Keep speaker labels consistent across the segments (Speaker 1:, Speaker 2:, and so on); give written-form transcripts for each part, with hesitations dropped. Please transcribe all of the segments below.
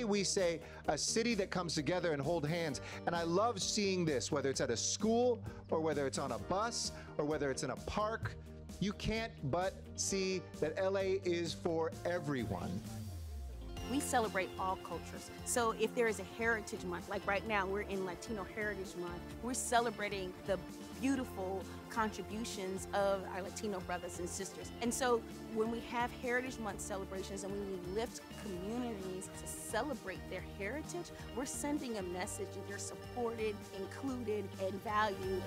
Speaker 1: we say a city that comes together and hold hands. And I love seeing this, whether it's at a school or whether it's on a bus or whether it's in a park. You can't but see that LA is for everyone.
Speaker 2: We celebrate all cultures. So if there is a Heritage Month, like right now we're in Latino Heritage Month, we're celebrating the beautiful contributions of our Latino brothers and sisters. And so when we have Heritage Month celebrations and when we lift communities to celebrate their heritage, we're sending a message that they're supported, included, and valued.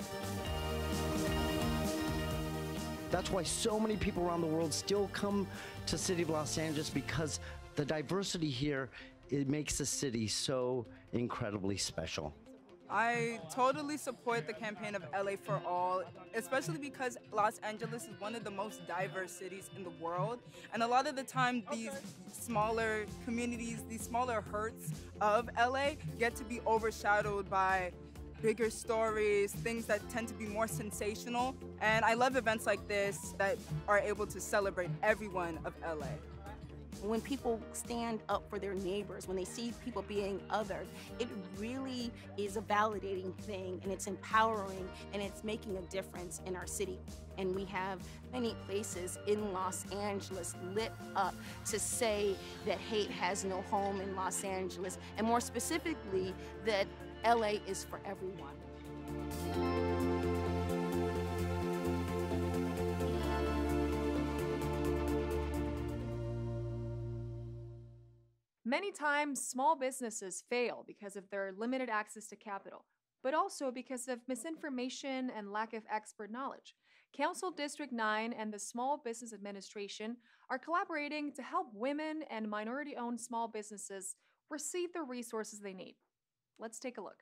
Speaker 3: That's why so many people around the world still come to City of Los Angeles, because the diversity here, it makes the city so incredibly special.
Speaker 4: I totally support the campaign of LA for All, especially because Los Angeles is one of the most diverse cities in the world. And a lot of the time, these smaller communities, these smaller hurts of LA get to be overshadowed by bigger stories, things that tend to be more sensational. And I love events like this that are able to celebrate everyone of LA.
Speaker 2: When people stand up for their neighbors, when they see people being othered, it really is a validating thing, and it's empowering, and it's making a difference in our city. And we have many places in Los Angeles lit up to say that hate has no home in Los Angeles, and more specifically, that LA is for everyone.
Speaker 5: Many times, small businesses fail because of their limited access to capital, but also because of misinformation and lack of expert knowledge. Council District 9 and the Small Business Administration are collaborating to help women and minority-owned small businesses receive the resources they need. Let's take a look.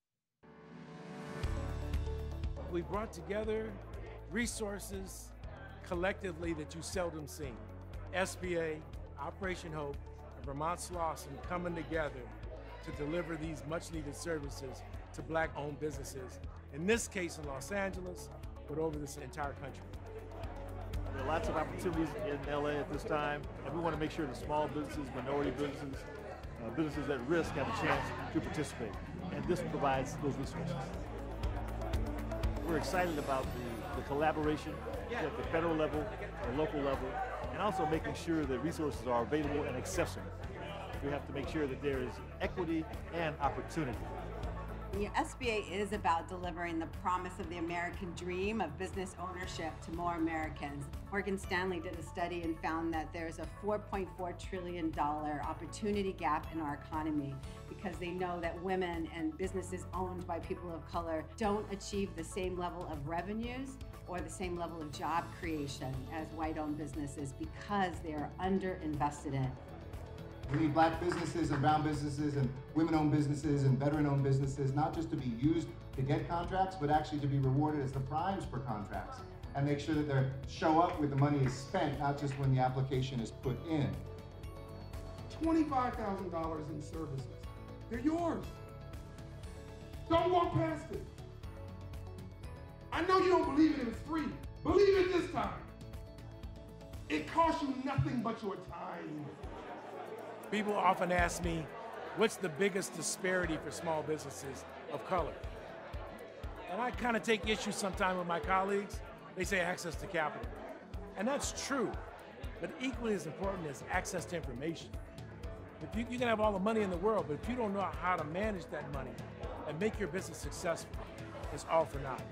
Speaker 6: We brought together resources collectively that you seldom see. SBA, Operation Hope, Vermont Slauson coming together to deliver these much-needed services to Black-owned businesses, in this case in Los Angeles, but over this entire country.
Speaker 7: There are lots of opportunities in LA at this time, and we want to make sure that small businesses, minority businesses, businesses at risk have a chance to participate, and this provides those resources. We're excited about the collaboration at the federal level, the local level, and also making sure that resources are available and accessible. We have to make sure that there is equity and opportunity.
Speaker 8: The SBA is about delivering the promise of the American dream of business ownership to more Americans. Morgan Stanley did a study and found that there's a $4.4 trillion opportunity gap in our economy because they know that women and businesses owned by people of color don't achieve the same level of revenues or the same level of job creation as white-owned businesses because they are underinvested in.
Speaker 9: We need Black businesses and brown businesses and women-owned businesses and veteran-owned businesses, not just to be used to get contracts, but actually to be rewarded as the primes for contracts and make sure that they show up when the money is spent, not just when the application is put in.
Speaker 10: $25,000 in services. They're yours. Don't walk past it. I know you don't believe it was free. Believe it this time. It costs you nothing but your time.
Speaker 6: People often ask me, what's the biggest disparity for small businesses of color? And I kind of take issue sometimes with my colleagues. They say access to capital. And that's true, but equally as important is access to information. If you can have all the money in the world, but if you don't know how to manage that money and make your business successful, it's all for naught.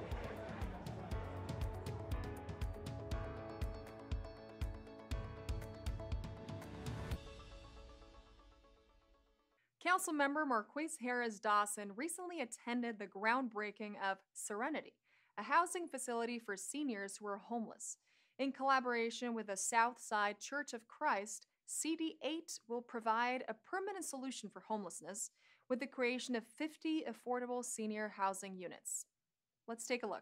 Speaker 5: Councilmember Marquise Harris Dawson recently attended the groundbreaking of Serenity, a housing facility for seniors who are homeless. In collaboration with the Southside Church of Christ, CD8 will provide a permanent solution for homelessness with the creation of 50 affordable senior housing units. Let's take a look.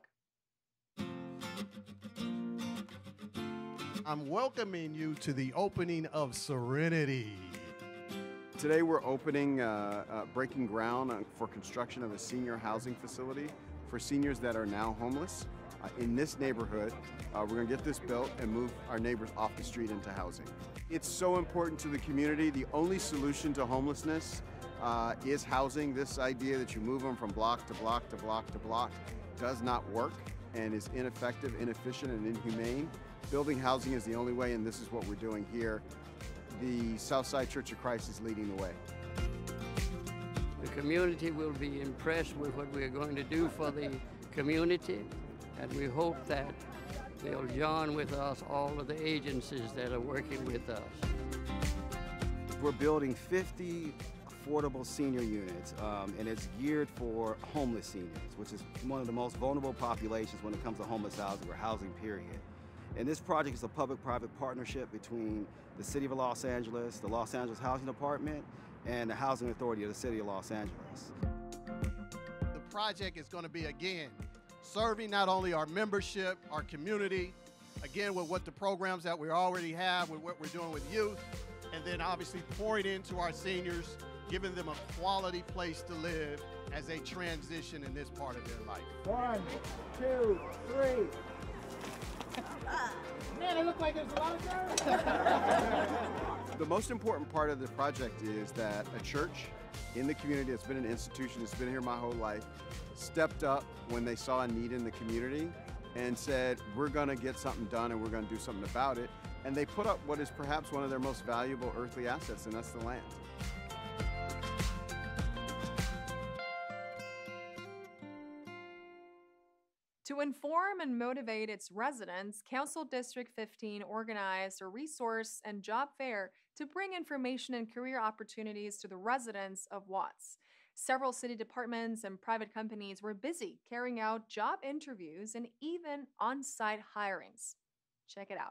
Speaker 11: I'm welcoming you to the opening of Serenity.
Speaker 12: Today we're opening, breaking ground for construction of a senior housing facility for seniors that are now homeless. in this neighborhood. We're going to get this built and move our neighbors off the street into housing. It's so important to the community. The only solution to homelessness is housing. This idea that you move them from block to block to block to block does not work and is ineffective, inefficient, and inhumane. Building housing is the only way, and this is what we're doing here. The Southside Church of Christ is leading the way.
Speaker 13: The community will be impressed with what we are going to do for the community, and we hope that they'll join with us, all of the agencies that are working with us.
Speaker 14: We're building 50 affordable senior units, and it's geared for homeless seniors, which is one of the most vulnerable populations when it comes to homeless housing or housing, period. And this project is a public-private partnership between the City of Los Angeles, the Los Angeles Housing Department, and the Housing Authority of the City of Los Angeles.
Speaker 11: The project is going to be, again, serving not only our membership, our community, again, with what the programs that we already have, with what we're doing with youth, and then obviously pouring into our seniors, giving them a quality place to live as they transition in this part of their life.
Speaker 10: 1, 2, 3. Man, it looks like there's a lot of girls.
Speaker 12: The most important part of the project is that a church in the community that's been an institution, that's been here my whole life, stepped up when they saw a need in the community and said, we're going to get something done and we're going to do something about it. And they put up what is perhaps one of their most valuable earthly assets, and that's the land.
Speaker 5: To inform and motivate its residents, Council District 15 organized a resource and job fair to bring information and career opportunities to the residents of Watts. Several city departments and private companies were busy carrying out job interviews and even on-site hirings. Check it out.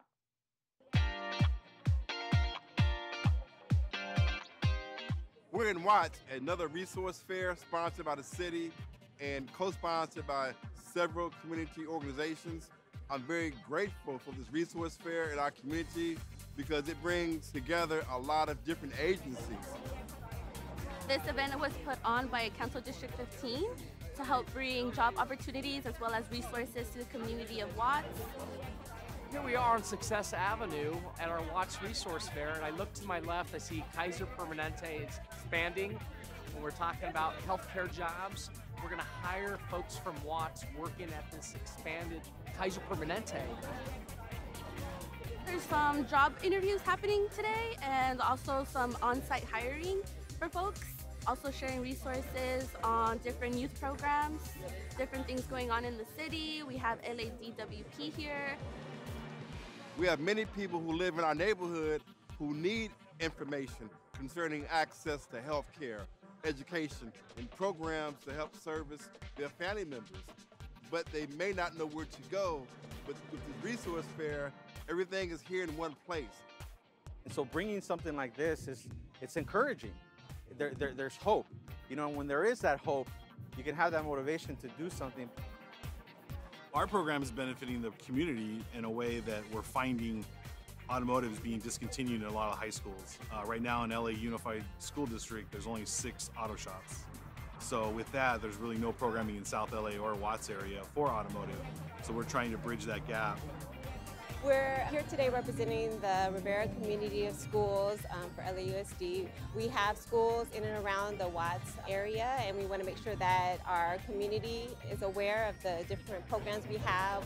Speaker 15: We're in Watts, another resource fair sponsored by the city and co-sponsored by several community organizations. I'm very grateful for this resource fair in our community because it brings together a lot of different agencies.
Speaker 2: This event was put on by Council District 15 to help bring job opportunities as well as resources to the community of Watts.
Speaker 16: Here we are on Success Avenue at our Watts Resource Fair, and I look to my left, I see Kaiser Permanente is expanding. When we're talking about healthcare jobs, we're going to hire folks from Watts working at this expanded Kaiser Permanente.
Speaker 2: There's some job interviews happening today and also some on-site hiring for folks. Also sharing resources on different youth programs, different things going on in the city. We have LADWP here.
Speaker 15: We have many people who live in our neighborhood who need information concerning access to health care, education, and programs to help service their family members. But they may not know where to go. But with this resource fair, everything is here in one place.
Speaker 17: And so bringing something like this it's encouraging. There's hope. You know, when there is that hope, you can have that motivation to do something.
Speaker 18: Our program is benefiting the community in a way that we're finding automotive is being discontinued in a lot of high schools. Right now in LA Unified School District, there's only 6 auto shops. So with that, there's really no programming in South LA or Watts area for automotive. So we're trying to bridge that gap.
Speaker 19: We're here today representing the Rivera Community of Schools for LAUSD. We have schools in and around the Watts area, and we want to make sure that our community is aware of the different programs we have.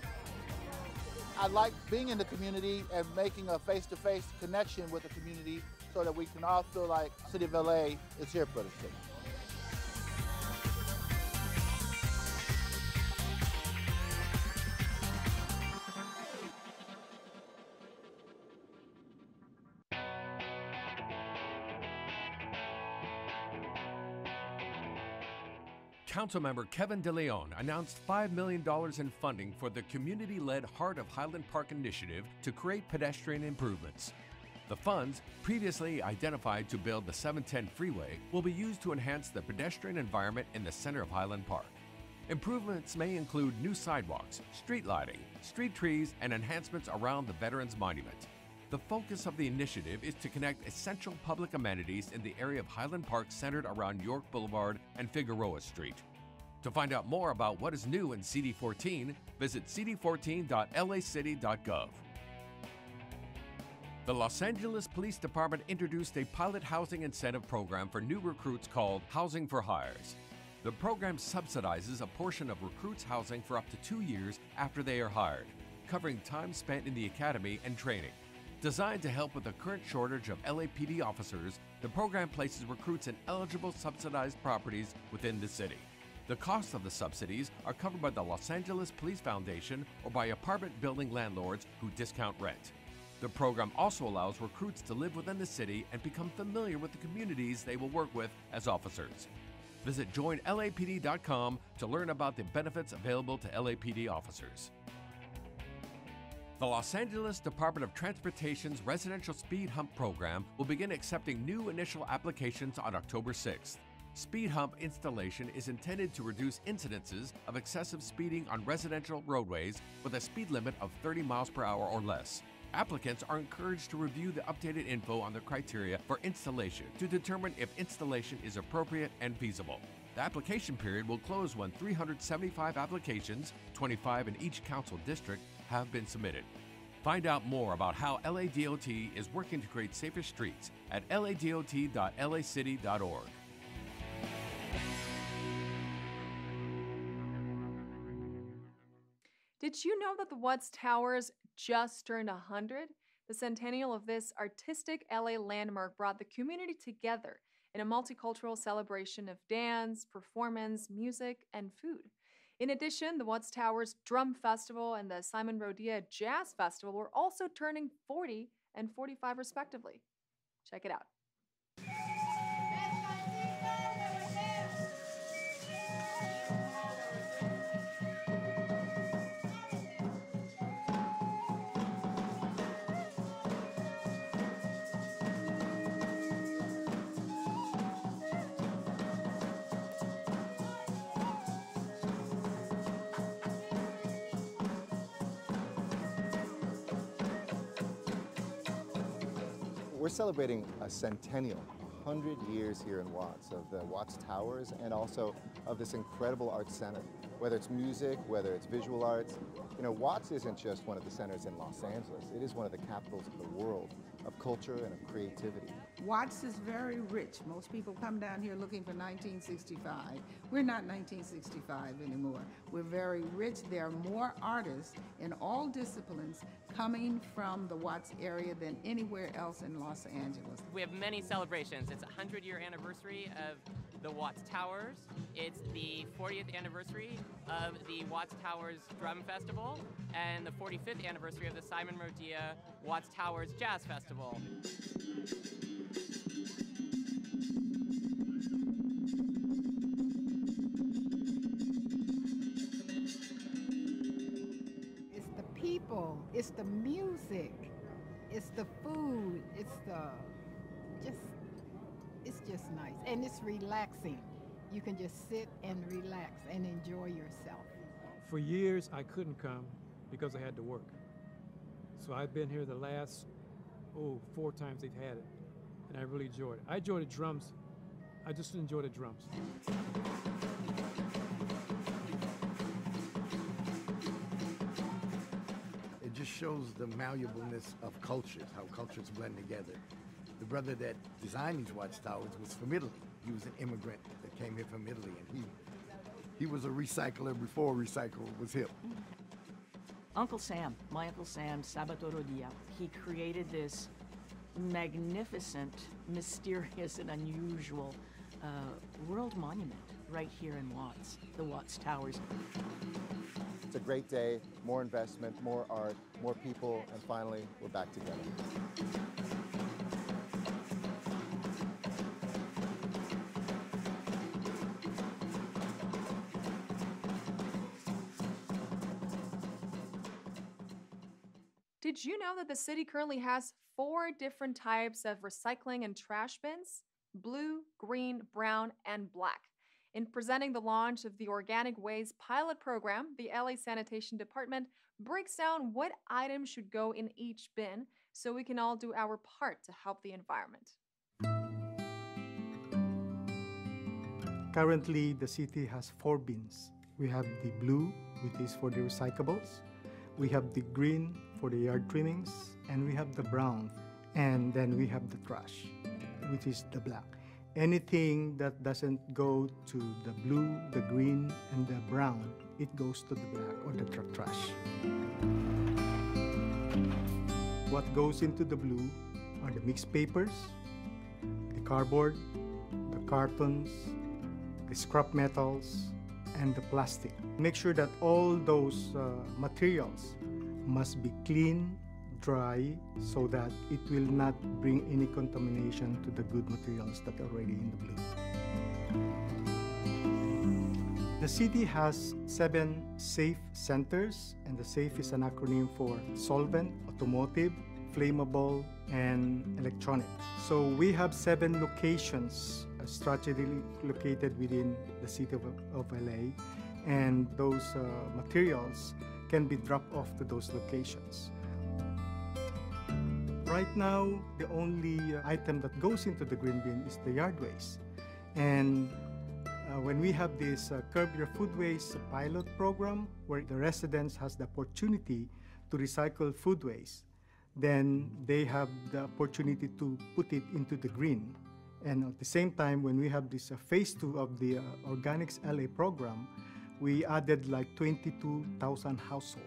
Speaker 20: I like being in the community and making a face-to-face connection with the community so that we can all feel like City of LA is here for the city.
Speaker 21: Councilmember Kevin DeLeon announced $5 million in funding for the community-led Heart of Highland Park initiative to create pedestrian improvements. The funds, previously identified to build the 710 freeway, will be used to enhance the pedestrian environment in the center of Highland Park. Improvements may include new sidewalks, street lighting, street trees, and enhancements around the Veterans Monument. The focus of the initiative is to connect essential public amenities in the area of Highland Park centered around York Boulevard and Figueroa Street. To find out more about what is new in CD14, visit cd14.lacity.gov. The Los Angeles Police Department introduced a pilot housing incentive program for new recruits called Housing for Hires. The program subsidizes a portion of recruits' housing for up to 2 years after they are hired, covering time spent in the academy and training. Designed to help with the current shortage of LAPD officers, the program places recruits in eligible subsidized properties within the city. The costs of the subsidies are covered by the Los Angeles Police Foundation or by apartment building landlords who discount rent. The program also allows recruits to live within the city and become familiar with the communities they will work with as officers. Visit joinlapd.com to learn about the benefits available to LAPD officers. The Los Angeles Department of Transportation's Residential Speed Hump program will begin accepting new initial applications on October 6th. Speed hump installation is intended to reduce incidences of excessive speeding on residential roadways with a speed limit of 30 miles per hour or less. Applicants are encouraged to review the updated info on the criteria for installation to determine if installation is appropriate and feasible. The application period will close when 375 applications, 25 in each council district, have been submitted. Find out more about how LADOT is working to create safer streets at ladot.lacity.org.
Speaker 5: Did you know that the Watts Towers just turned 100? The centennial of this artistic LA landmark brought the community together in a multicultural celebration of dance, performance, music, and food. In addition, the Watts Towers Drum Festival and the Simon Rodia Jazz Festival were also turning 40 and 45 respectively. Check it out.
Speaker 9: We're celebrating a centennial, 100 years here in Watts, of the Watts Towers and also of this incredible arts center. Whether it's music, whether it's visual arts, you know, Watts isn't just one of the centers in Los Angeles, it is one of the capitals of the world of culture and of creativity.
Speaker 1: Watts is very rich. Most people come down here looking for 1965. We're not 1965 anymore. We're very rich. There are more artists in all disciplines coming from the Watts area than anywhere else in Los Angeles.
Speaker 22: We have many celebrations. It's a 100-year anniversary of the Watts Towers. It's the 40th anniversary of the Watts Towers Drum Festival and the 45th anniversary of the Simon Rodia Watts Towers Jazz Festival.
Speaker 1: It's the people, it's the music, it's the food, it's just nice, and it's relaxing. You can just sit and relax and enjoy yourself.
Speaker 23: For years, I couldn't come because I had to work. So I've been here the last, 4 times they've had it, and I really enjoyed it. I enjoy the drums. I just enjoy the drums.
Speaker 24: It just shows the malleableness of cultures, how cultures blend together. The brother that designed these Watts Towers was from Italy. He was an immigrant that came here from Italy, and he was a recycler before recycle was hip.
Speaker 25: Uncle Sam, my Uncle Sam, Sabato Rodia, he created this magnificent, mysterious, and unusual world monument right here in Watts, the Watts Towers.
Speaker 9: It's a great day, more investment, more art, more people, and finally, we're back together.
Speaker 5: Did you know that the city currently has 4 different types of recycling and trash bins? Blue, green, brown, and black. In presenting the launch of the Organic Waste pilot program, the LA Sanitation Department breaks down what items should go in each bin so we can all do our part to help the environment.
Speaker 3: Currently, the city has 4 bins. We have the blue, which is for the recyclables. We have the green for the yard trimmings, and we have the brown. And then we have the trash, which is the black. Anything that doesn't go to the blue, the green, and the brown, it goes to the black or the trash. What goes into the blue are the mixed papers, the cardboard, the cartons, the scrap metals, and the plastic. Make sure that all those materials must be clean, dry, so that it will not bring any contamination to the good materials that are already in the blue. The city has 7 SAFE centers, and the SAFE is an acronym for solvent, automotive, flammable, and electronic. So we have 7 locations strategically located within the city of LA, and those materials can be dropped off to those locations. Right now, the only item that goes into the green bin is the yard waste. And when we have this Curb Your Food Waste pilot program, where the residents has the opportunity to recycle food waste, then they have the opportunity to put it into the green. And at the same time, when we have this phase 2 of the Organics LA program, we added like 22,000 households.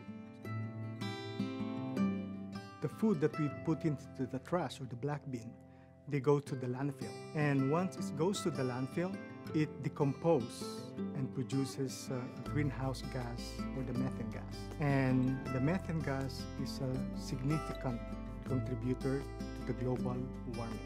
Speaker 3: The food that we put into the trash or the black bin, they go to the landfill. And once it goes to the landfill, it decomposes and produces greenhouse gas or the methane gas. And the methane gas is a significant contributor to the global warming.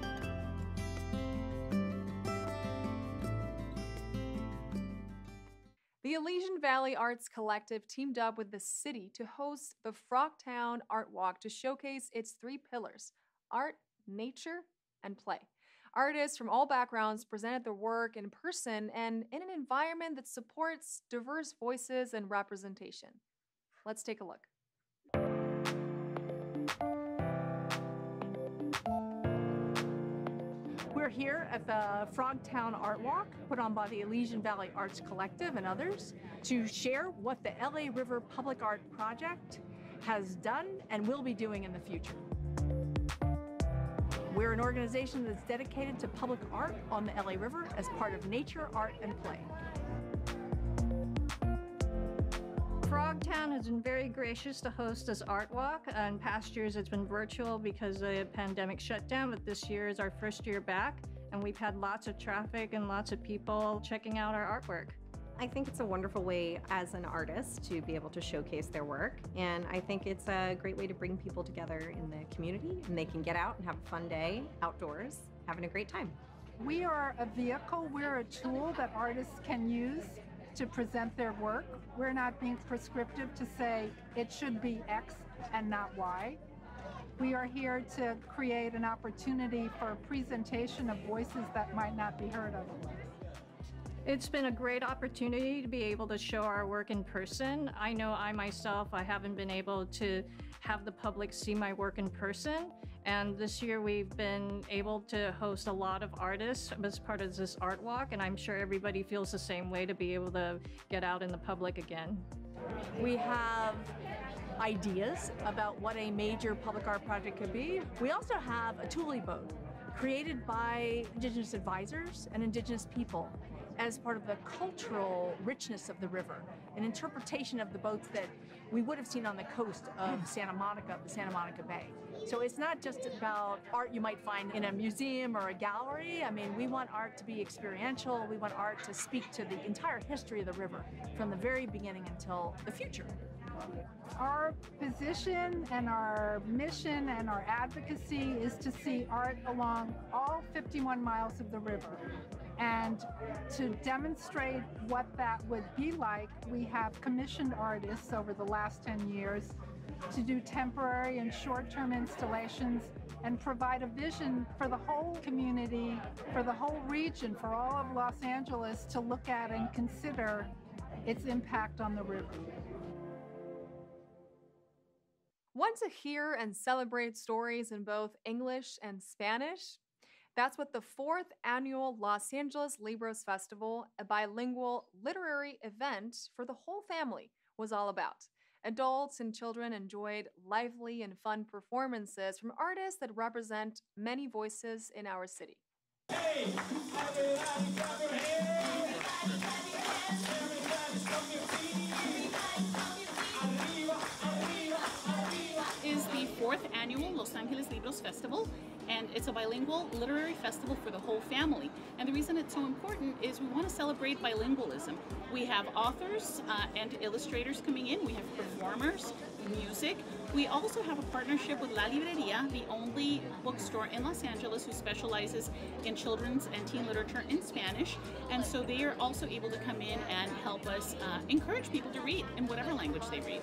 Speaker 5: The Elysian Valley Arts Collective teamed up with the city to host the Frogtown Art Walk to showcase its 3 pillars: art, nature, and play. Artists from all backgrounds presented their work in person and in an environment that supports diverse voices and representation. Let's take a look.
Speaker 4: We're here at the Frogtown Art Walk, put on by the Elysian Valley Arts Collective and others, to share what the LA River Public Art Project has done and will be doing in the future. We're an organization that's dedicated to public art on the LA River as part of nature, art, and play.
Speaker 6: Frogtown has been very gracious to host this art walk. In past years, it's been virtual because the pandemic shut down, but this year is our first year back, and we've had lots of traffic and lots of people checking out our artwork.
Speaker 7: I think it's a wonderful way as an artist to be able to showcase their work, and I think it's a great way to bring people together in the community, and they can get out and have a fun day outdoors, having a great time.
Speaker 8: We are a vehicle, we're a tool that artists can use to present their work. We're not being prescriptive to say it should be X and not Y. We are here to create an opportunity for a presentation of voices that might not be heard otherwise.
Speaker 6: It's been a great opportunity to be able to show our work in person. I know I myself, I haven't been able to have the public see my work in person. And this year we've been able to host a lot of artists as part of this art walk, and I'm sure everybody feels the same way to be able to get out in the public again.
Speaker 4: We have ideas about what a major public art project could be. We also have a Thule boat created by Indigenous advisors and Indigenous people as part of the cultural richness of the river, an interpretation of the boats that we would have seen on the coast of Santa Monica, the Santa Monica Bay. So it's not just about art you might find in a museum or a gallery. I mean, we want art to be experiential. We want art to speak to the entire history of the river from the very beginning until the future.
Speaker 8: Our position and our mission and our advocacy is to see art along all 51 miles of the river. And to demonstrate what that would be like, we have commissioned artists over the last 10 years to do temporary and short-term installations and provide a vision for the whole community, for the whole region, for all of Los Angeles to look at and consider its impact on the river.
Speaker 5: Want to hear and celebrate stories in both English and Spanish? That's what the 4th annual Los Angeles Libros Festival, a bilingual literary event for the whole family, was all about. Adults and children enjoyed lively and fun performances from artists that represent many voices in our city. Hey, everybody clap your hands.
Speaker 10: Is the 4th annual Los Angeles Libros Festival, and it's a bilingual literary festival for the whole family. And the reason it's so important is we want to celebrate bilingualism. We have authors and illustrators coming in, we have performers, music. We also have a partnership with La Libreria, the only bookstore in Los Angeles who specializes in children's and teen literature in Spanish. And so they are also able to come in and help us encourage people to read in whatever language they read.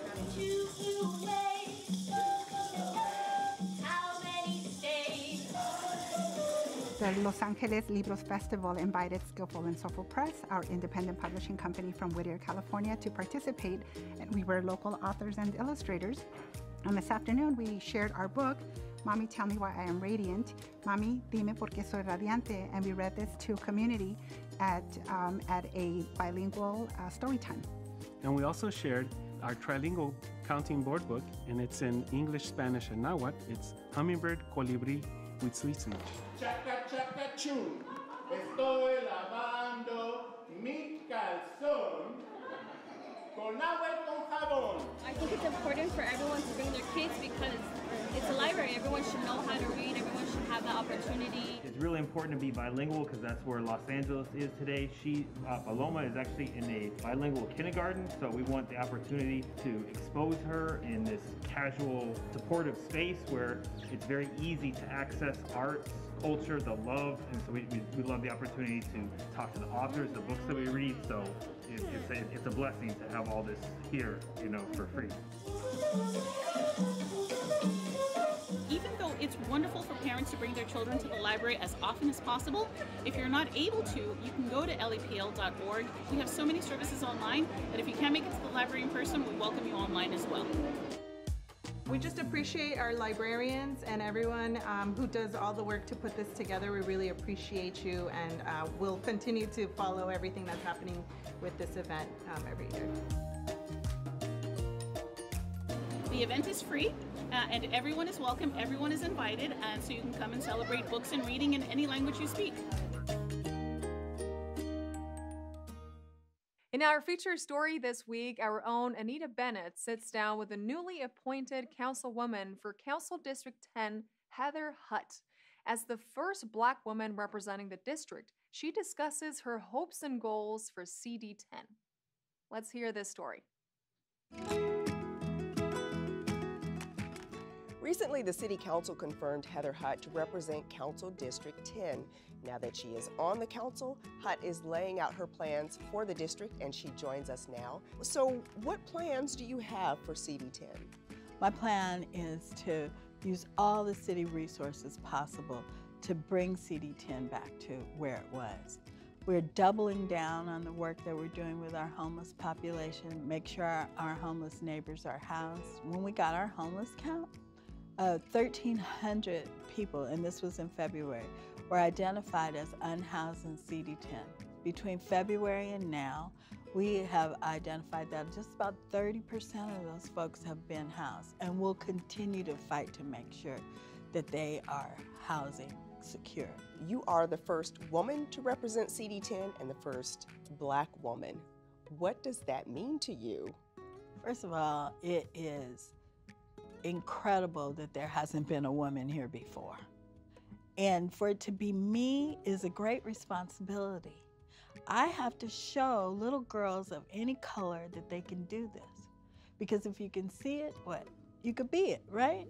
Speaker 11: The Los Angeles Libros Festival invited Skillful and Soulful Press, our independent publishing company from Whittier, California, to participate, and we were local authors and illustrators. And this afternoon, we shared our book, Mommy, Tell Me Why I Am Radiant, Mami, Dime Por Qué Soy Radiante, and we read this to community at a bilingual story time.
Speaker 12: And we also shared our trilingual counting board book, and it's in English, Spanish, and Nahuatl. It's Hummingbird, Colibri with Sweet Speech.
Speaker 13: Chaca, chaca, chun. Estoy lavando mi calzón con agua y con jabón.
Speaker 14: I think it's important for everyone to bring their kids because it's a library. Everyone should know how to read. Everyone should have the opportunity.
Speaker 26: It's really important to be bilingual because that's where Los Angeles is today. Paloma is actually in a bilingual kindergarten, so we want the opportunity to expose her in this casual, supportive space where it's very easy to access arts, culture, the love, and so we love the opportunity to talk to the authors, the books that we read, so it's a blessing to have all this here, for free.
Speaker 10: Even though it's wonderful for parents to bring their children to the library as often as possible, if you're not able to, you can go to lapl.org. We have so many services online that if you can't make it to the library in person, we welcome you online as well.
Speaker 27: We just appreciate our librarians and everyone who does all the work to put this together. We really appreciate you, and we'll continue to follow everything that's happening with this event every year.
Speaker 10: The event is free, and everyone is welcome, everyone is invited, and so you can come and celebrate books and reading in any language you speak.
Speaker 5: In our feature story this week, our own Anita Bennett sits down with the newly appointed councilwoman for Council District 10, Heather Hutt. As the first Black woman representing the district, she discusses her hopes and goals for CD10. Let's hear this story.
Speaker 28: Recently, the City Council confirmed Heather Hutt to represent Council District 10. Now that she is on the council, Hutt is laying out her plans for the district, and she joins us now. So what plans do you have for CD10?
Speaker 29: My plan is to use all the city resources possible to bring CD10 back to where it was. We're doubling down on the work that we're doing with our homeless population, make sure our homeless neighbors are housed. When we got our homeless count, 1,300 people, and this was in February, were identified as unhoused in CD10. Between February and now, we have identified that just about 30% of those folks have been housed, and we'll continue to fight to make sure that they are housing secure.
Speaker 28: You are the first woman to represent CD10 and the first Black woman. What does that mean to you?
Speaker 29: First of all, it is incredible that there hasn't been a woman here before. And for it to be me is a great responsibility. I have to show little girls of any color that they can do this. Because if you can see it, what? You could be it, right?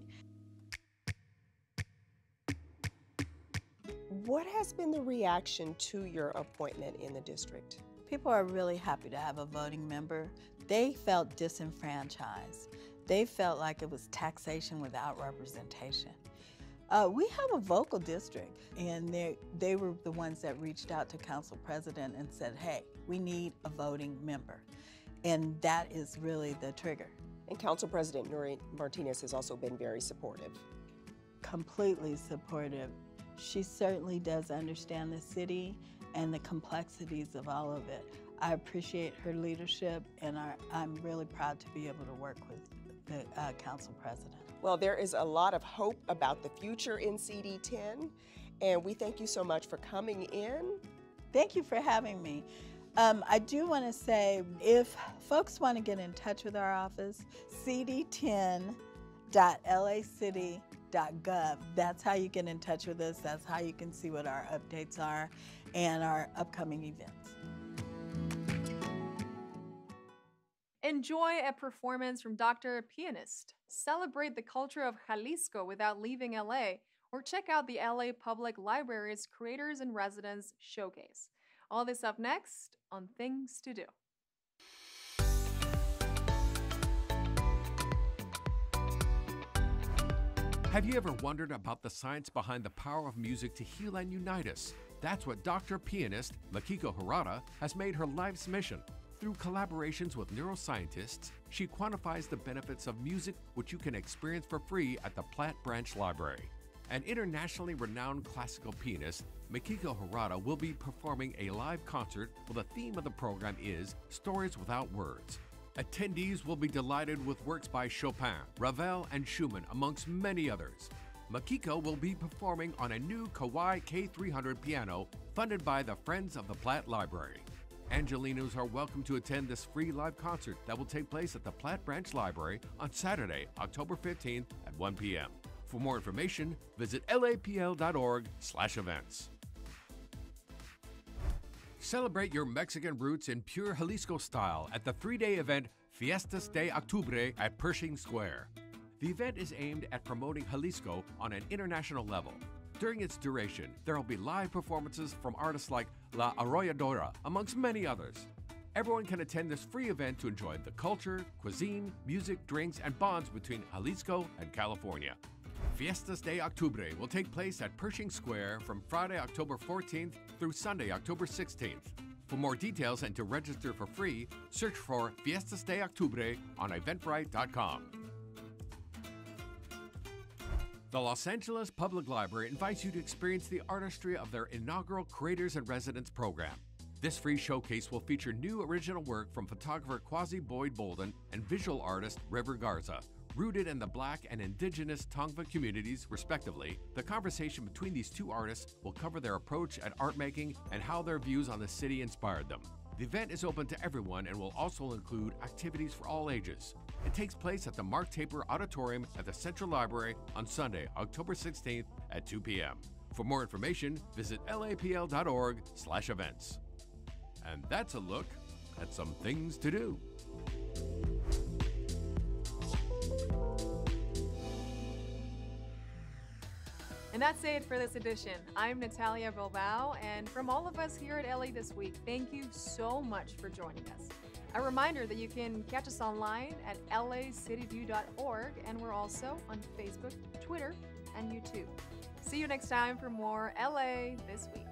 Speaker 28: What has been the reaction to your appointment in the district?
Speaker 29: People are really happy to have a voting member. They felt disenfranchised. They felt like it was taxation without representation. We have a vocal district, and they were the ones that reached out to council president and said, hey, we need a voting member. And that is really the trigger.
Speaker 28: And Council President Nury Martinez has also been very supportive.
Speaker 29: Completely supportive. She certainly does understand the city and the complexities of all of it. I appreciate her leadership, and I'm really proud to be able to work with the council president.
Speaker 28: Well, there is a lot of hope about the future in CD10, and we thank you so much for coming in.
Speaker 29: Thank you for having me. I do want to say, if folks want to get in touch with our office, cd10.lacity.gov. That's how you get in touch with us. That's how you can see what our updates are and our upcoming events.
Speaker 5: Enjoy a performance from Dr. Pianist. Celebrate the culture of Jalisco without leaving LA, or check out the LA Public Library's Creators in Residence Showcase. All this up next on Things to Do.
Speaker 2: Have you ever wondered about the science behind the power of music to heal and unite us? That's what Dr. Pianist Makiko Harada has made her life's mission. Through collaborations with neuroscientists, she quantifies the benefits of music, which you can experience for free at the Platt Branch Library. An internationally renowned classical pianist, Makiko Harada will be performing a live concert where the theme of the program is Stories Without Words. Attendees will be delighted with works by Chopin, Ravel, and Schumann, amongst many others. Makiko will be performing on a new Kawai K300 piano funded by the Friends of the Platt Library. Angelinos are welcome to attend this free live concert that will take place at the Platt Branch Library on Saturday, October 15th at 1 p.m. For more information, visit lapl.org/events. Celebrate your Mexican roots in pure Jalisco style at the 3-day event Fiestas de Octubre at Pershing Square. The event is aimed at promoting Jalisco on an international level. During its duration, there will be live performances from artists like La Arrolladora, amongst many others. Everyone can attend this free event to enjoy the culture, cuisine, music, drinks, and bonds between Jalisco and California. Fiestas de Octubre will take place at Pershing Square from Friday, October 14th through Sunday, October 16th. For more details and to register for free, search for Fiestas de Octubre on Eventbrite.com. The Los Angeles Public Library invites you to experience the artistry of their inaugural Creators in Residence program. This free showcase will feature new original work from photographer Quasi Boyd Bolden and visual artist River Garza. Rooted in the Black and Indigenous Tongva communities, respectively, the conversation between these two artists will cover their approach at art making and how their views on the city inspired them. The event is open to everyone and will also include activities for all ages. It takes place at the Mark Taper Auditorium at the Central Library on Sunday, October 16th at 2 p.m. For more information, visit lapl.org/events. And that's a look at some things to do.
Speaker 5: And that's it for this edition. I'm Natalia Bilbao, and from all of us here at LA This Week, thank you so much for joining us. A reminder that you can catch us online at lacityview.org, and we're also on Facebook, Twitter, and YouTube. See you next time for more LA This Week.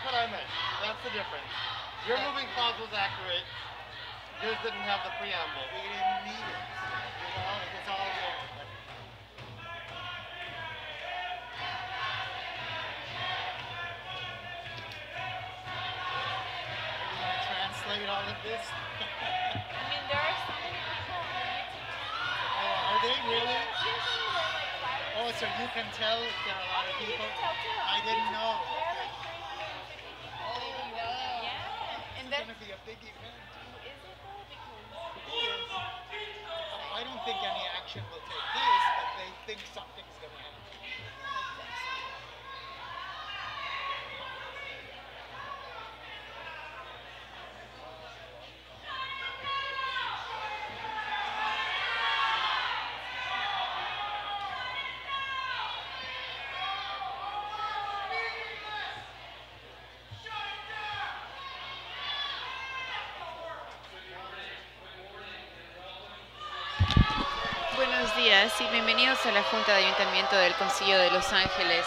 Speaker 1: what I meant. That's the difference. Your moving clause was accurate. Yours didn't have the preamble. We didn't need it. You know, it was all there. You want to translate all of this?
Speaker 15: I mean, there are so many people on YouTube.
Speaker 1: Oh, are they really?
Speaker 15: Usually they're like 5
Speaker 1: Oh, so you can tell if there are a lot of
Speaker 15: You
Speaker 1: people?
Speaker 15: can tell too.
Speaker 1: I didn't know.
Speaker 15: There are like 350 people even going. Yeah. And
Speaker 1: It's
Speaker 15: that's
Speaker 1: going to be a big event.
Speaker 15: is it though? Because
Speaker 1: I don't think any action will take place, but they think something's going to happen.
Speaker 16: Buenos días y bienvenidos a la Junta de Ayuntamiento del Concilio de Los Ángeles.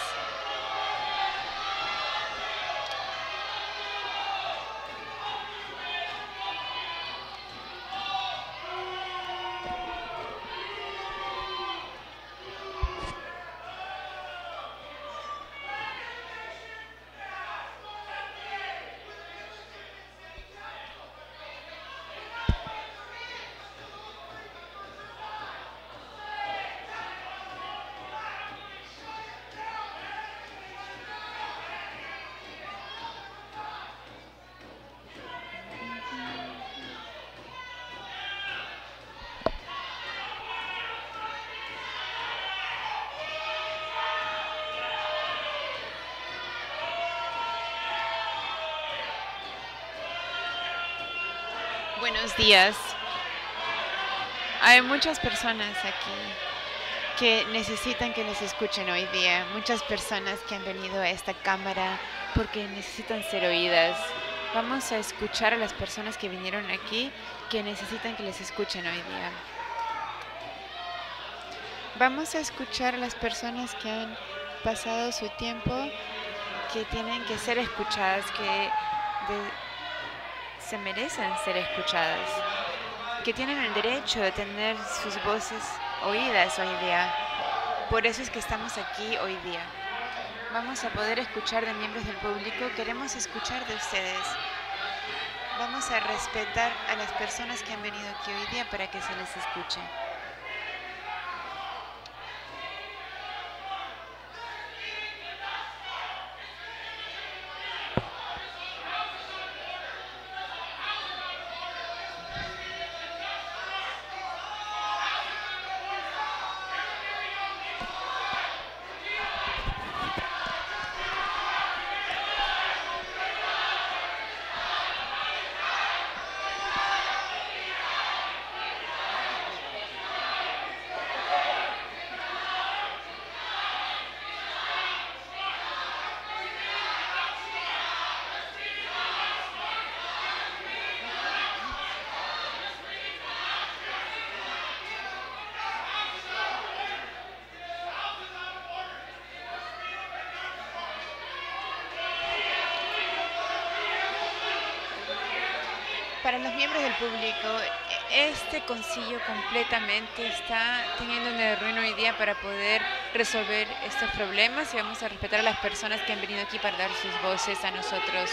Speaker 16: Buenos días. Hay muchas personas aquí que necesitan que les escuchen hoy día. Muchas personas que han venido a esta cámara porque necesitan ser oídas. Vamos a escuchar a las personas que vinieron aquí que necesitan que les escuchen hoy día. Vamos a escuchar a las personas que han pasado su tiempo, que tienen que ser escuchadas, que se merecen ser escuchadas, que tienen el derecho de tener sus voces oídas hoy día. Por eso es que estamos aquí hoy día. Vamos a poder escuchar de miembros del público, queremos escuchar de ustedes. Vamos a respetar a las personas que han venido aquí hoy día para que se les escuche. Para los miembros del público, este concilio completamente está teniendo una reunión hoy día para poder resolver estos problemas y vamos a respetar a las personas que han venido aquí para dar sus voces a nosotros.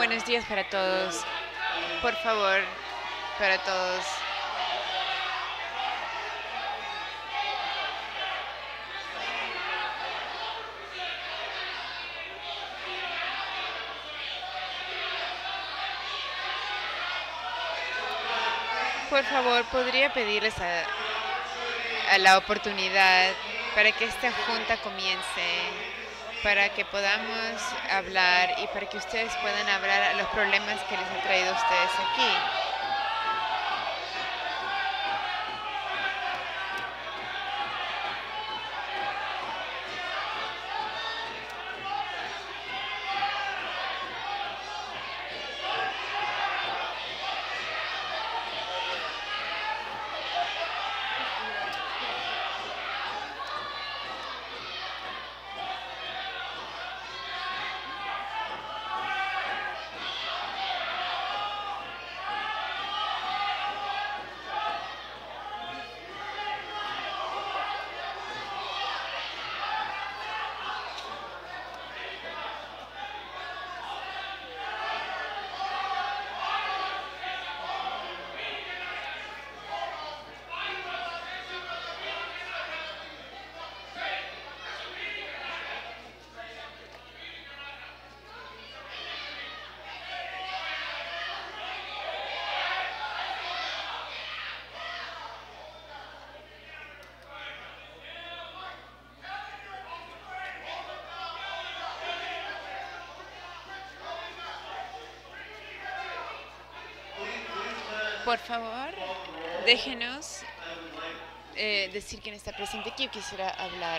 Speaker 16: Buenos días para todos. Por favor, para todos. Por favor, podría pedirles a la oportunidad para que esta junta comience, para que podamos hablar y para que ustedes puedan hablar a los problemas que les han traído a ustedes aquí. Por favor, déjenos decir quién está presente aquí. Yo quisiera hablar.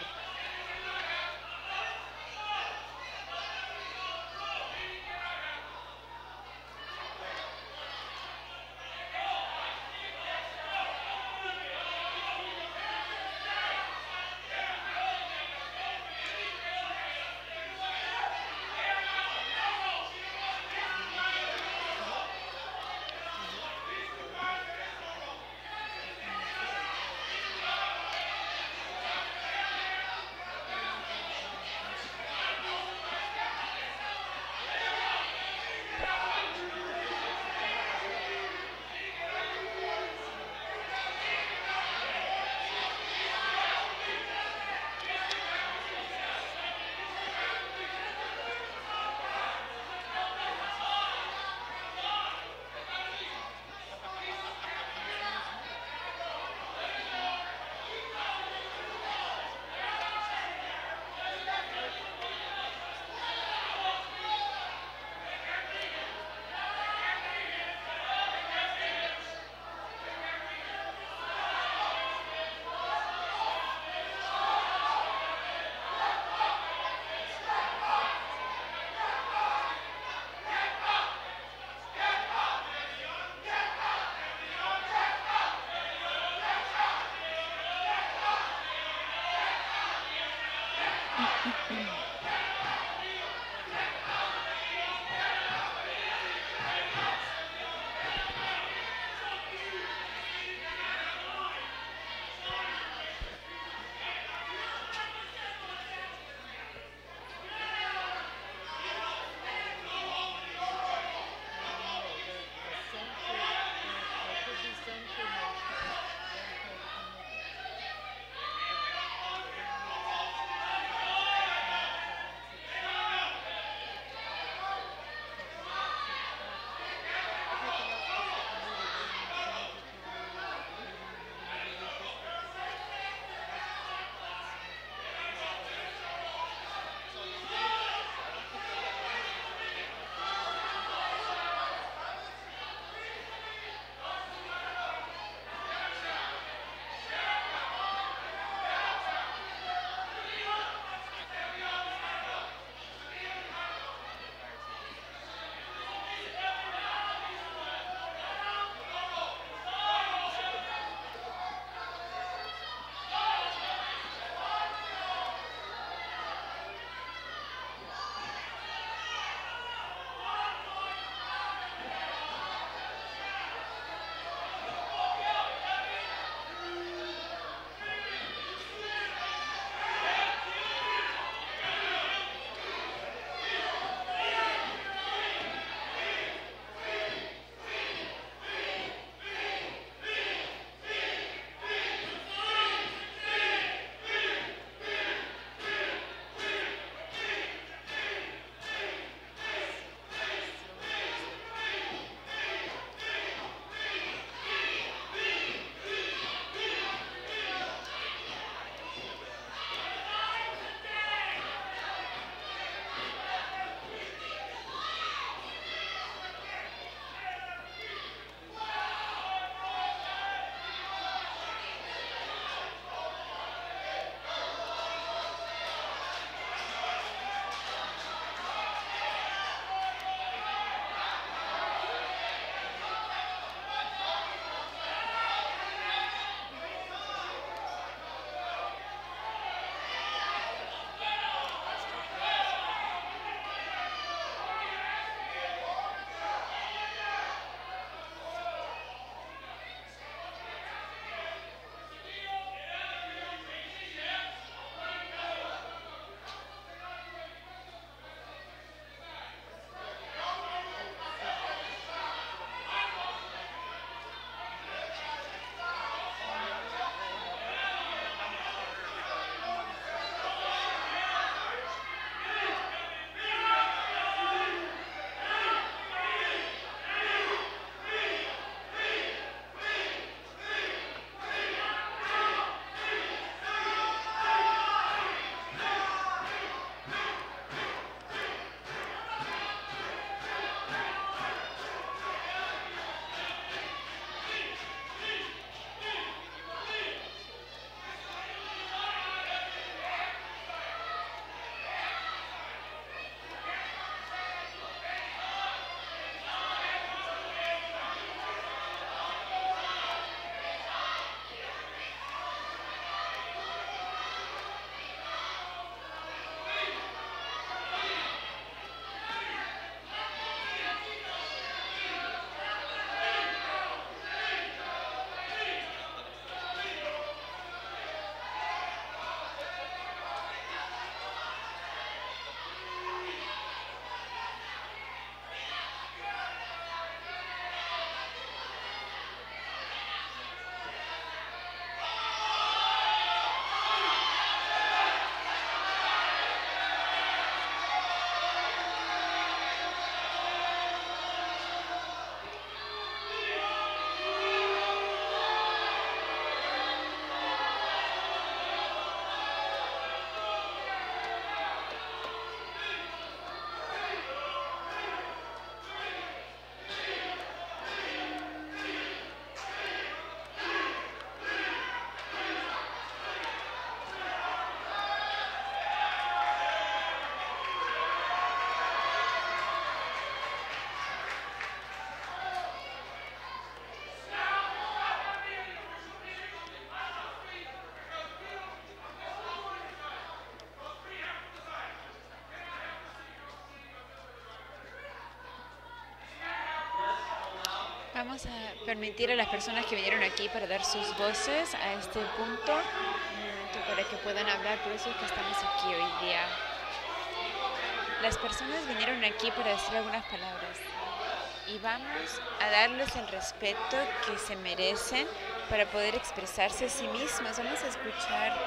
Speaker 16: vamos a permitir a las personas que vinieron aquí para dar sus voces a este punto, un momento para que puedan hablar, por eso es que estamos aquí hoy día. Las personas vinieron aquí para decir algunas palabras y vamos a darles el respeto que se merecen para poder expresarse a sí mismos. Vamos a escuchar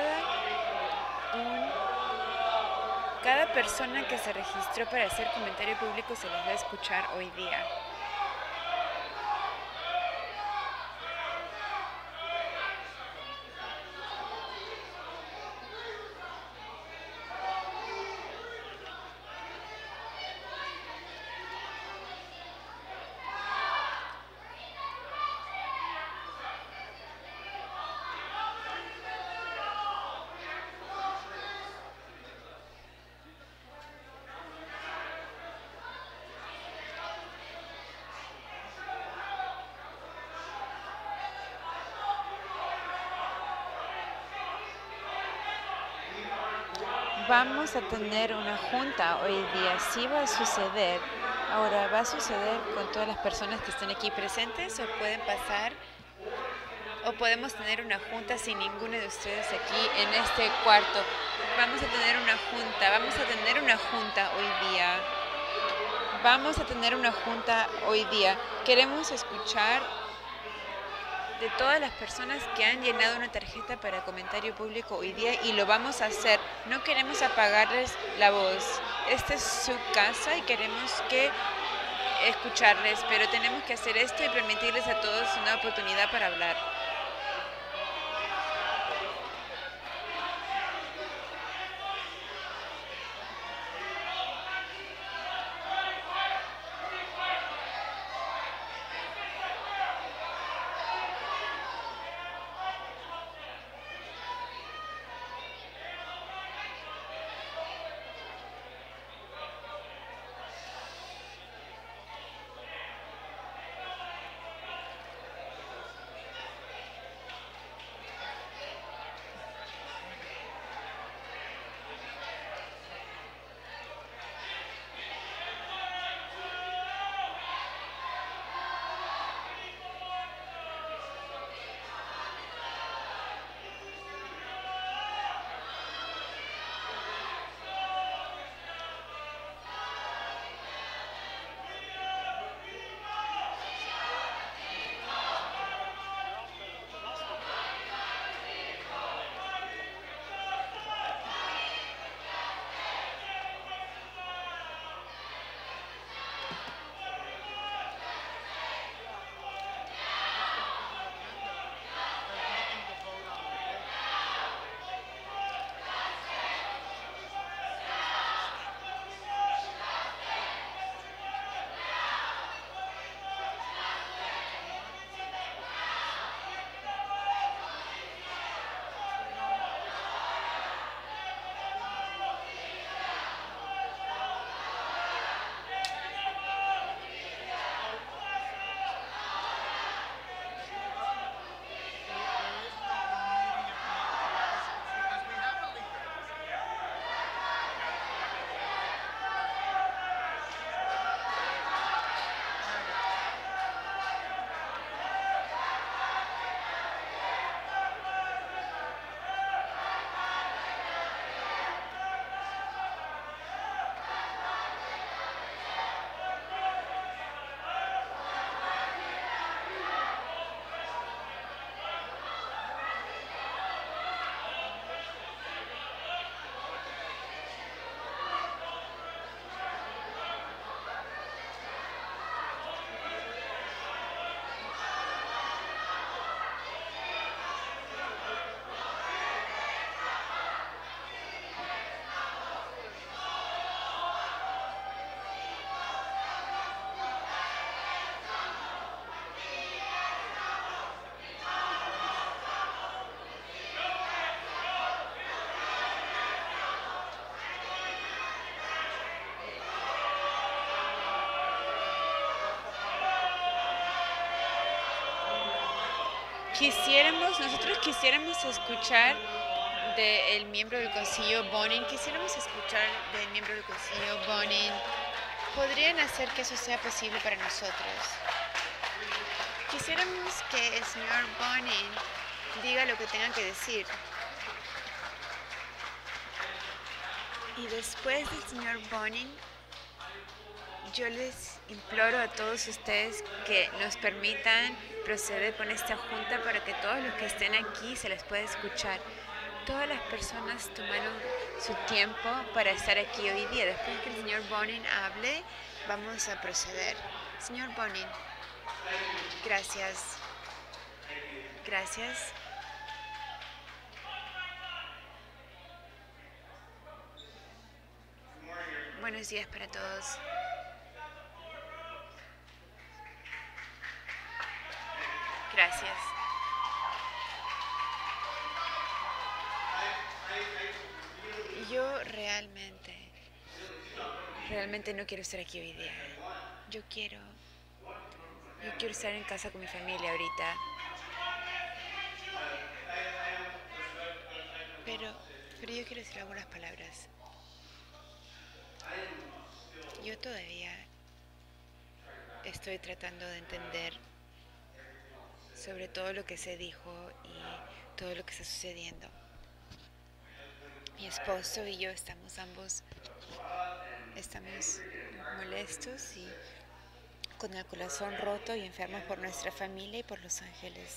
Speaker 16: cada persona que se registró para hacer comentario público, se les va a escuchar hoy día. Vamos a tener una junta hoy día, sí va a suceder. Ahora, va a suceder con todas las personas que estén aquí presentes o pueden pasar, o podemos tener una junta sin ninguno de ustedes aquí en este cuarto. Vamos a tener una junta hoy día. Vamos a tener una junta hoy día. Queremos escuchar de todas las personas que han llenado una tarjeta para comentario público hoy día y lo vamos a hacer. No queremos apagarles la voz. Esta es su casa y queremos escucharles, pero tenemos que hacer esto y permitirles a todos una oportunidad para hablar. Nosotros quisiéramos escuchar del miembro del Concilio Bonin, ¿Podrían hacer que eso sea posible para nosotros? Quisiéramos que el señor Bonin diga lo que tenga que decir. Y después del señor Bonin, yo les imploro a todos ustedes que nos permitan proceder con esta junta para que todos los que estén aquí se les pueda escuchar. Todas las personas tomaron su tiempo para estar aquí hoy día. Después que el señor Bonin hable, vamos a proceder. Señor Bonin, gracias. Gracias. Buenos días para todos. Gracias. Yo realmente no quiero estar aquí hoy día. Yo quiero estar en casa con mi familia ahorita. Pero yo quiero decir algunas palabras. Yo todavía estoy tratando de entender sobre todo lo que se dijo y todo lo que está sucediendo. Mi esposo y yo estamos molestos y con el corazón roto y enfermos por nuestra familia y por Los Ángeles.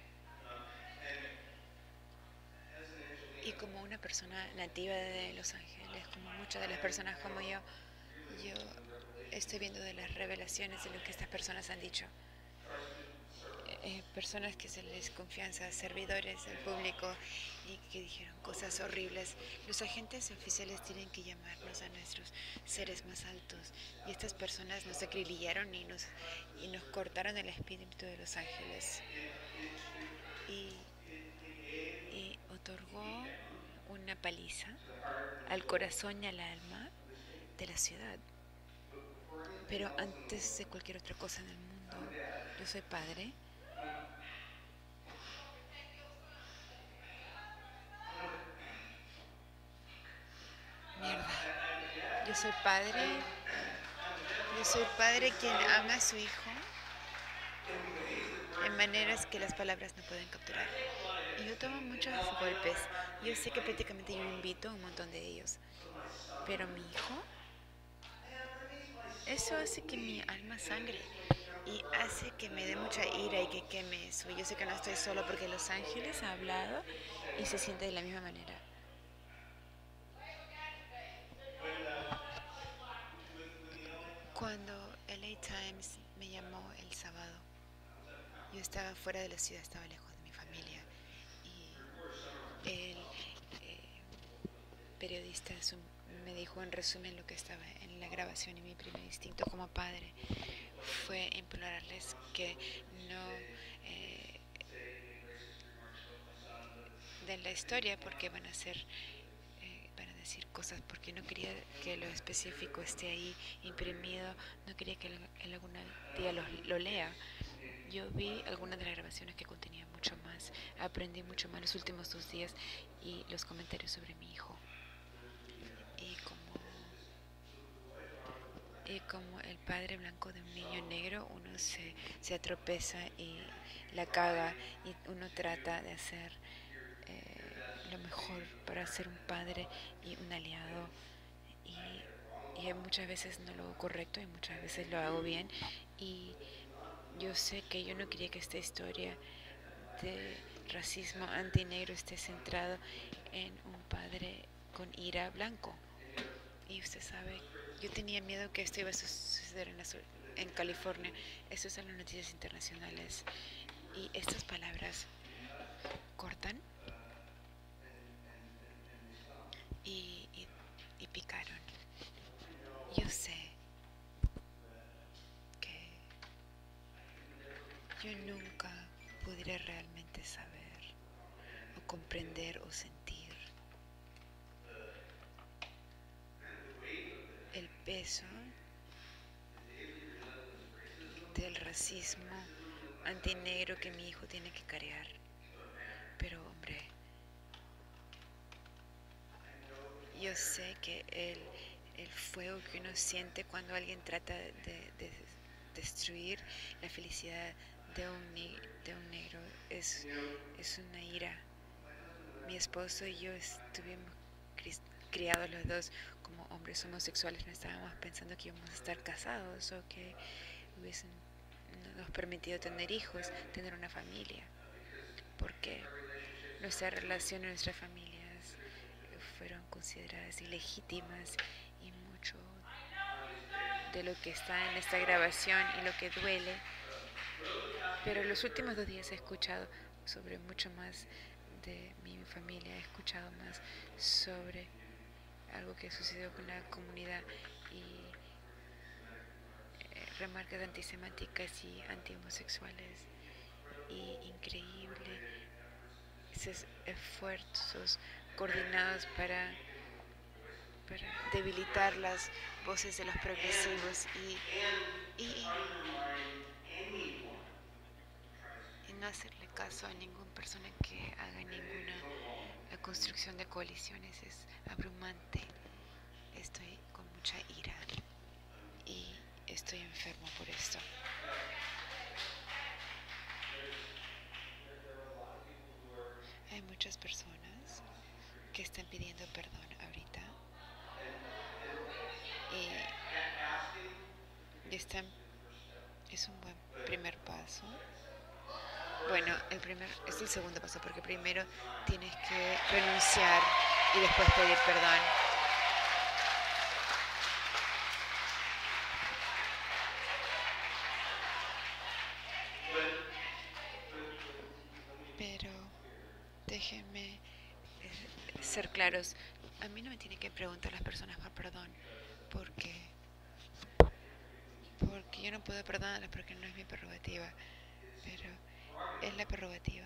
Speaker 16: Y como una persona nativa de Los Ángeles, como muchas de las personas como yo estoy viendo de las revelaciones de lo que estas personas han dicho. Personas que se les confianza, servidores del público y que dijeron cosas horribles. Los agentes oficiales tienen que llamarnos a nuestros seres más altos y estas personas nos acribillaron y nos cortaron el espíritu de Los Ángeles y otorgó una paliza al corazón y al alma de la ciudad. Pero antes de cualquier otra cosa en el mundo, yo soy padre. Yo soy padre quien ama a su hijo en maneras que las palabras no pueden capturar. Y yo tomo muchos golpes. Yo sé que prácticamente yo invito a un montón de ellos. Pero mi hijo, eso hace que mi alma sangre y hace que me dé mucha ira y que queme eso. Yo sé que no estoy solo porque Los Ángeles ha hablado y se siente de la misma manera. Cuando LA Times me llamó el sábado, yo estaba fuera de la ciudad, estaba lejos de mi familia y el periodista me dijo en resumen lo que estaba en la grabación y mi primer instinto como padre fue implorarles que no den la historia porque van a decir cosas porque no quería que lo específico esté ahí imprimido, no quería que él algún día lo lea. Yo vi algunas de las grabaciones que contenían mucho más, aprendí mucho más los últimos 2 días y los comentarios sobre mi hijo. Y como el padre blanco de un niño negro, uno se atropeza y la caga y uno trata de hacer lo mejor para ser un padre y un aliado y muchas veces no lo hago correcto y muchas veces lo hago bien y yo sé que yo no quería que esta historia de racismo antinegro esté centrado en un padre con ira blanco y usted sabe, yo tenía miedo que esto iba a suceder en California. Esto es en las noticias internacionales y estas palabras cortan y picaron. Yo sé que yo nunca pudiera realmente saber o comprender o sentir el peso del racismo antinegro que mi hijo tiene que cargar. Pero hombre, yo sé que el fuego que uno siente cuando alguien trata de destruir la felicidad de un negro es una ira. Mi esposo y yo estuvimos criados los dos como hombres homosexuales. No estábamos pensando que íbamos a estar casados o que hubiesen nos permitido tener hijos, tener una familia, porque nuestra relación y nuestras familias fueron consideradas ilegítimas, y mucho de lo que está en esta grabación y lo que duele. Pero los últimos 2 días he escuchado sobre mucho más de mi familia, he escuchado más sobre algo que sucedió con la comunidad y remarcas antisemáticas y antihomosexuales, y increíble esos esfuerzos coordinados para debilitar las voces de los progresivos y no hacerle caso a ninguna persona que haga ninguna construcción de coaliciones. Es abrumante. Estoy con mucha ira y estoy enfermo por esto. Hay muchas personas que están pidiendo perdón ahorita y es un buen primer paso. Bueno, es el segundo paso, porque primero tienes que renunciar y después pedir perdón. Pero déjenme ser claros. A mí no me tienen que preguntar las personas por perdón, porque yo no puedo perdonarlas, porque no es mi prerrogativa, pero es la prerrogativa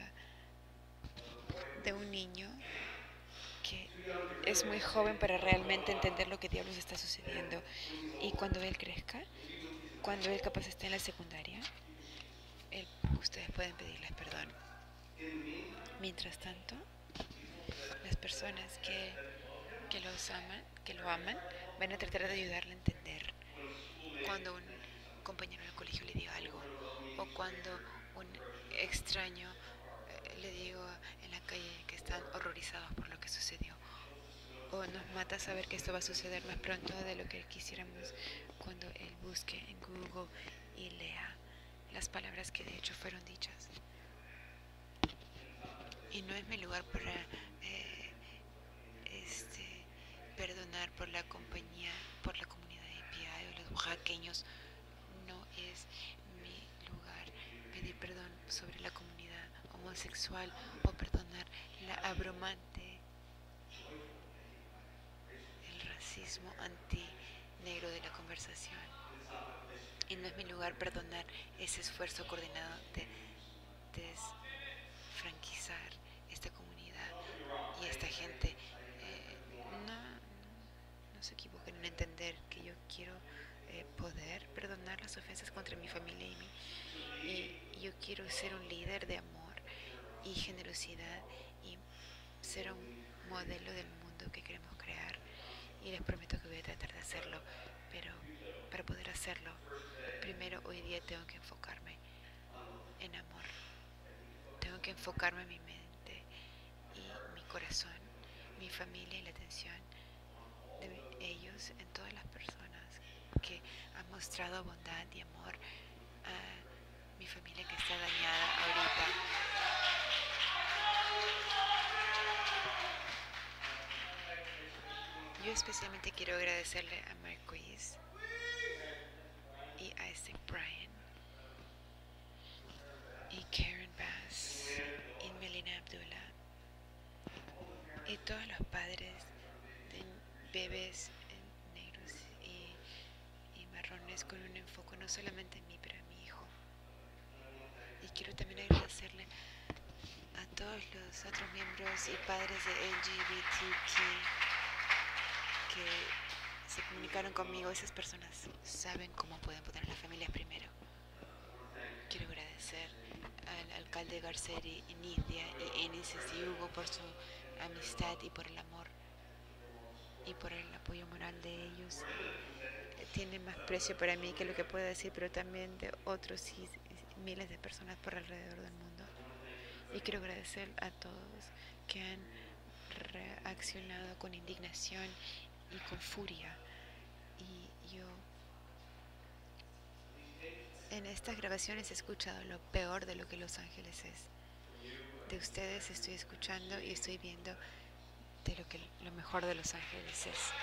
Speaker 16: de un niño que es muy joven para realmente entender lo que diablos está sucediendo. Y cuando él crezca, cuando él capaz esté en la secundaria, ustedes pueden pedirles perdón. Mientras tanto, las personas que lo aman, van a tratar de ayudarle a entender cuando un compañero del colegio le diga algo, o cuando un extraño le digo en la calle que están horrorizados por lo que sucedió, o nos mata saber que esto va a suceder más pronto de lo que quisiéramos, cuando él busque en Google y lea las palabras que de hecho fueron dichas. Y no es mi lugar para perdonar por la compañía, por la comunidad de API o los oaxaqueños. No es mi lugar pedir perdón sobre la comunidad homosexual o perdonar la abrumante, el racismo anti-negro de la conversación. Y no es mi lugar perdonar ese esfuerzo coordinado de desfranquizar esta comunidad y esta gente. No se equivoquen en entender que yo quiero poder perdonar las ofensas contra mi familia y yo quiero ser un líder de amor y generosidad y ser un modelo del mundo que queremos crear, y les prometo que voy a tratar de hacerlo, pero para poder hacerlo, primero hoy día tengo que enfocarme en amor, tengo que enfocarme en mi mente y mi corazón, mi familia y la atención de ellos, en todas las personas que han mostrado bondad y amor a mi familia que está dañada ahorita. Yo especialmente quiero agradecerle a Marquise y a Brian y Karen Bass y Melina Abdullah y todos los padres de bebés negros y marrones, con un enfoque no solamente en mí, pero en mi hijo. Y quiero también agradecerle a todos los otros miembros y padres de LGBTQ que se comunicaron conmigo. Esas personas saben cómo pueden poner a las familias primero. Quiero agradecer al alcalde Garcetti, Nidia y Enis y Hugo por su amistad y por el amor y por el apoyo moral de ellos. Tiene más precio para mí que lo que puedo decir, pero también de otros miles de personas por alrededor del mundo. Y quiero agradecer a todos que han reaccionado con indignación y con furia. Y yo en estas grabaciones he escuchado lo peor de lo que Los Ángeles es. De ustedes estoy escuchando y estoy viendo de lo mejor de Los Ángeles es.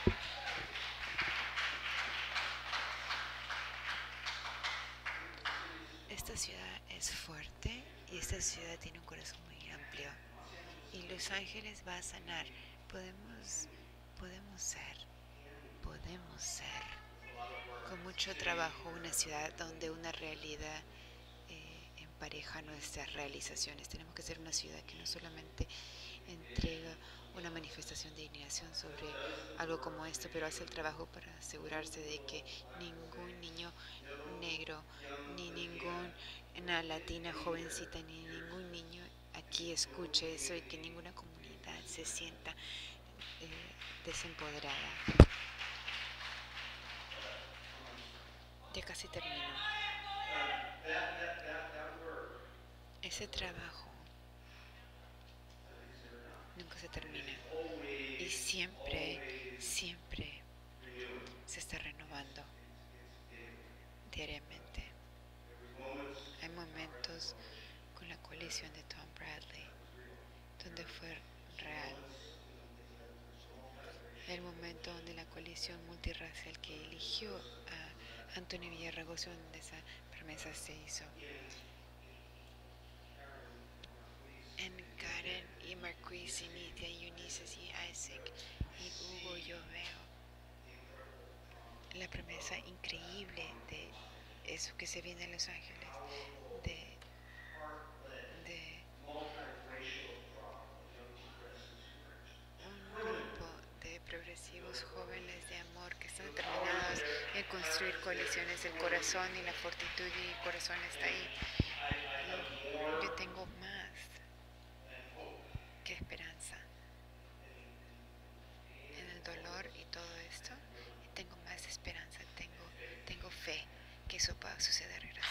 Speaker 16: Esta ciudad es fuerte y esta ciudad tiene un corazón muy amplio. Y Los Ángeles va a sanar. Podemos ser con mucho trabajo una ciudad donde una realidad empareja nuestras realizaciones. Tenemos que ser una ciudad que no solamente entrega una manifestación de indignación sobre algo como esto, pero hace el trabajo para asegurarse de que ningún niño negro, ni ninguna latina jovencita, ni ningún niño aquí escuche eso y que ninguna comunidad se sienta desempoderada. Ya casi termino. Ese trabajo nunca se termina y siempre se está renovando diariamente. Hay momentos con la coalición de Tom Bradley donde fue real. El momento donde la coalición multirracial que eligió a Antonio Villarragos, donde esa promesa se hizo. En Karen y Marquise y Nidia y Ulises y Isaac y Hugo yo veo la promesa increíble de eso que se viene en Los Ángeles, de un grupo de progresivos jóvenes de amor que están determinados en construir coaliciones del corazón, y la fortitud y el corazón está ahí. Y yo tengo más que esperanza en el dolor y todo esto, y tengo más esperanza, tengo fe que eso pueda suceder. Gracias.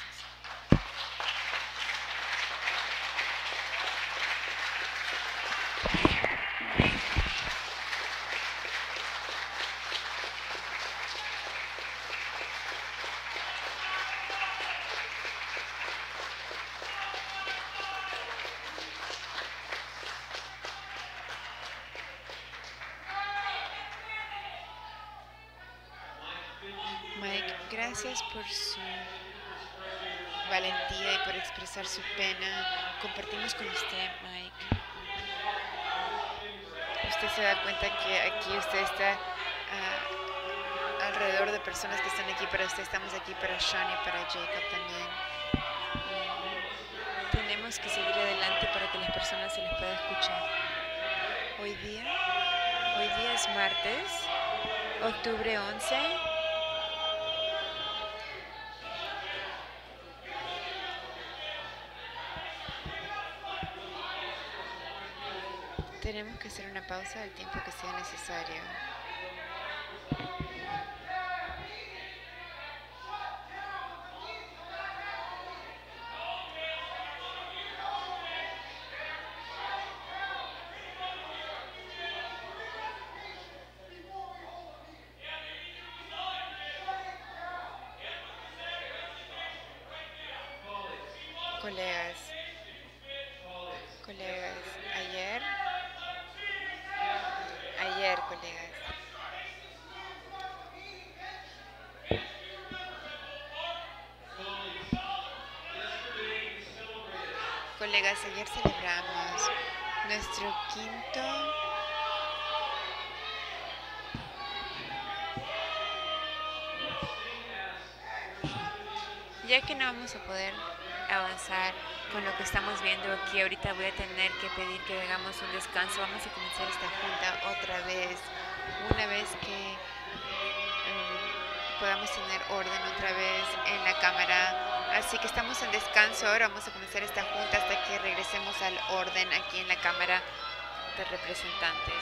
Speaker 16: Mike, gracias por su valentía y por expresar su pena. Compartimos con usted, Mike. Usted se da cuenta que aquí usted está alrededor de personas que están aquí para usted. Estamos aquí para Sean y para Jacob también. Tenemos que seguir adelante para que las personas se les pueda escuchar. Hoy día es martes, octubre 11. Tenemos que hacer una pausa el tiempo que sea necesario. Colegas, ayer, colegas. Colegas, ayer celebramos nuestro quinto ya que no vamos a poder avanzar con lo que estamos viendo aquí. Ahorita voy a tener que pedir que hagamos un descanso. Vamos a comenzar esta junta otra vez, una vez que podamos tener orden otra vez en la Cámara. Así que estamos en descanso. Ahora vamos a comenzar esta junta hasta que regresemos al orden aquí en la Cámara de Representantes.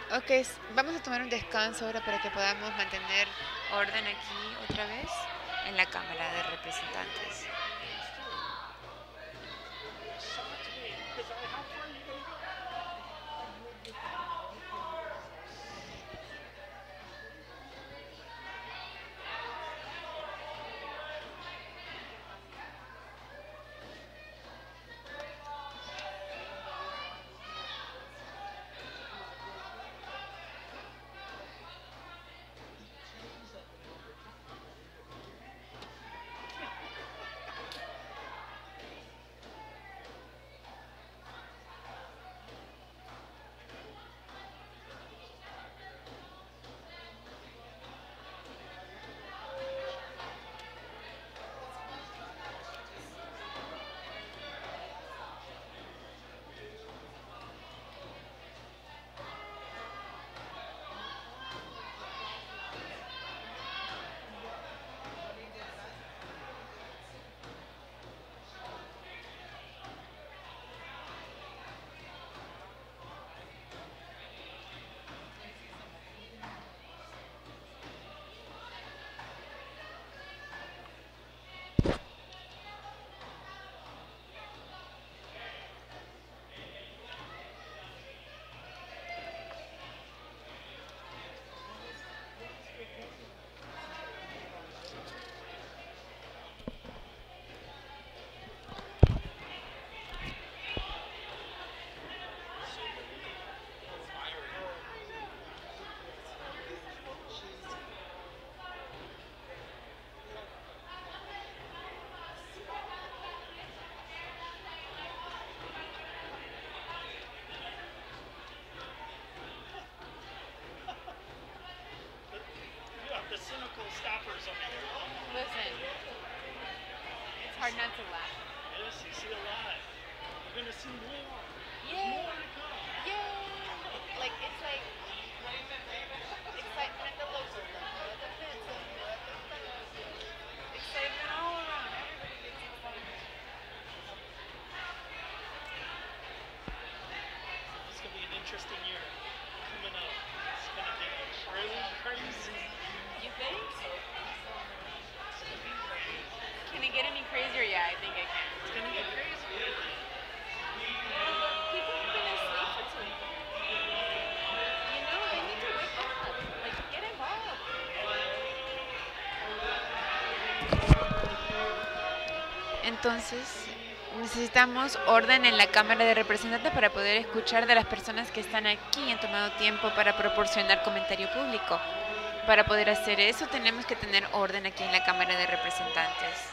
Speaker 16: Ok, vamos a tomar un descanso ahora para que podamos mantener orden aquí otra vez en la Cámara de Representantes.
Speaker 15: Listen, it's hard not to laugh.
Speaker 17: Yes, you see a lot. You're gonna see more.
Speaker 15: Yay! Yay! Like, it's like excitement at the local level, at the fence level, at the federal level. Excitement all around. Everybody gets excited.
Speaker 17: It's gonna be an interesting year coming up. It's gonna be really crazy.
Speaker 15: You think? Can it get any crazier? Yeah, I think it can.
Speaker 17: It's gonna get crazy.
Speaker 15: People have been asleep for too long. You know, they need to wake up. Like, get involved.
Speaker 16: Entonces, necesitamos orden en la Cámara de Representantes para poder escuchar de las personas que están aquí y han tomado tiempo para proporcionar comentario público. Para poder hacer eso, tenemos que tener orden aquí en la Cámara de Representantes.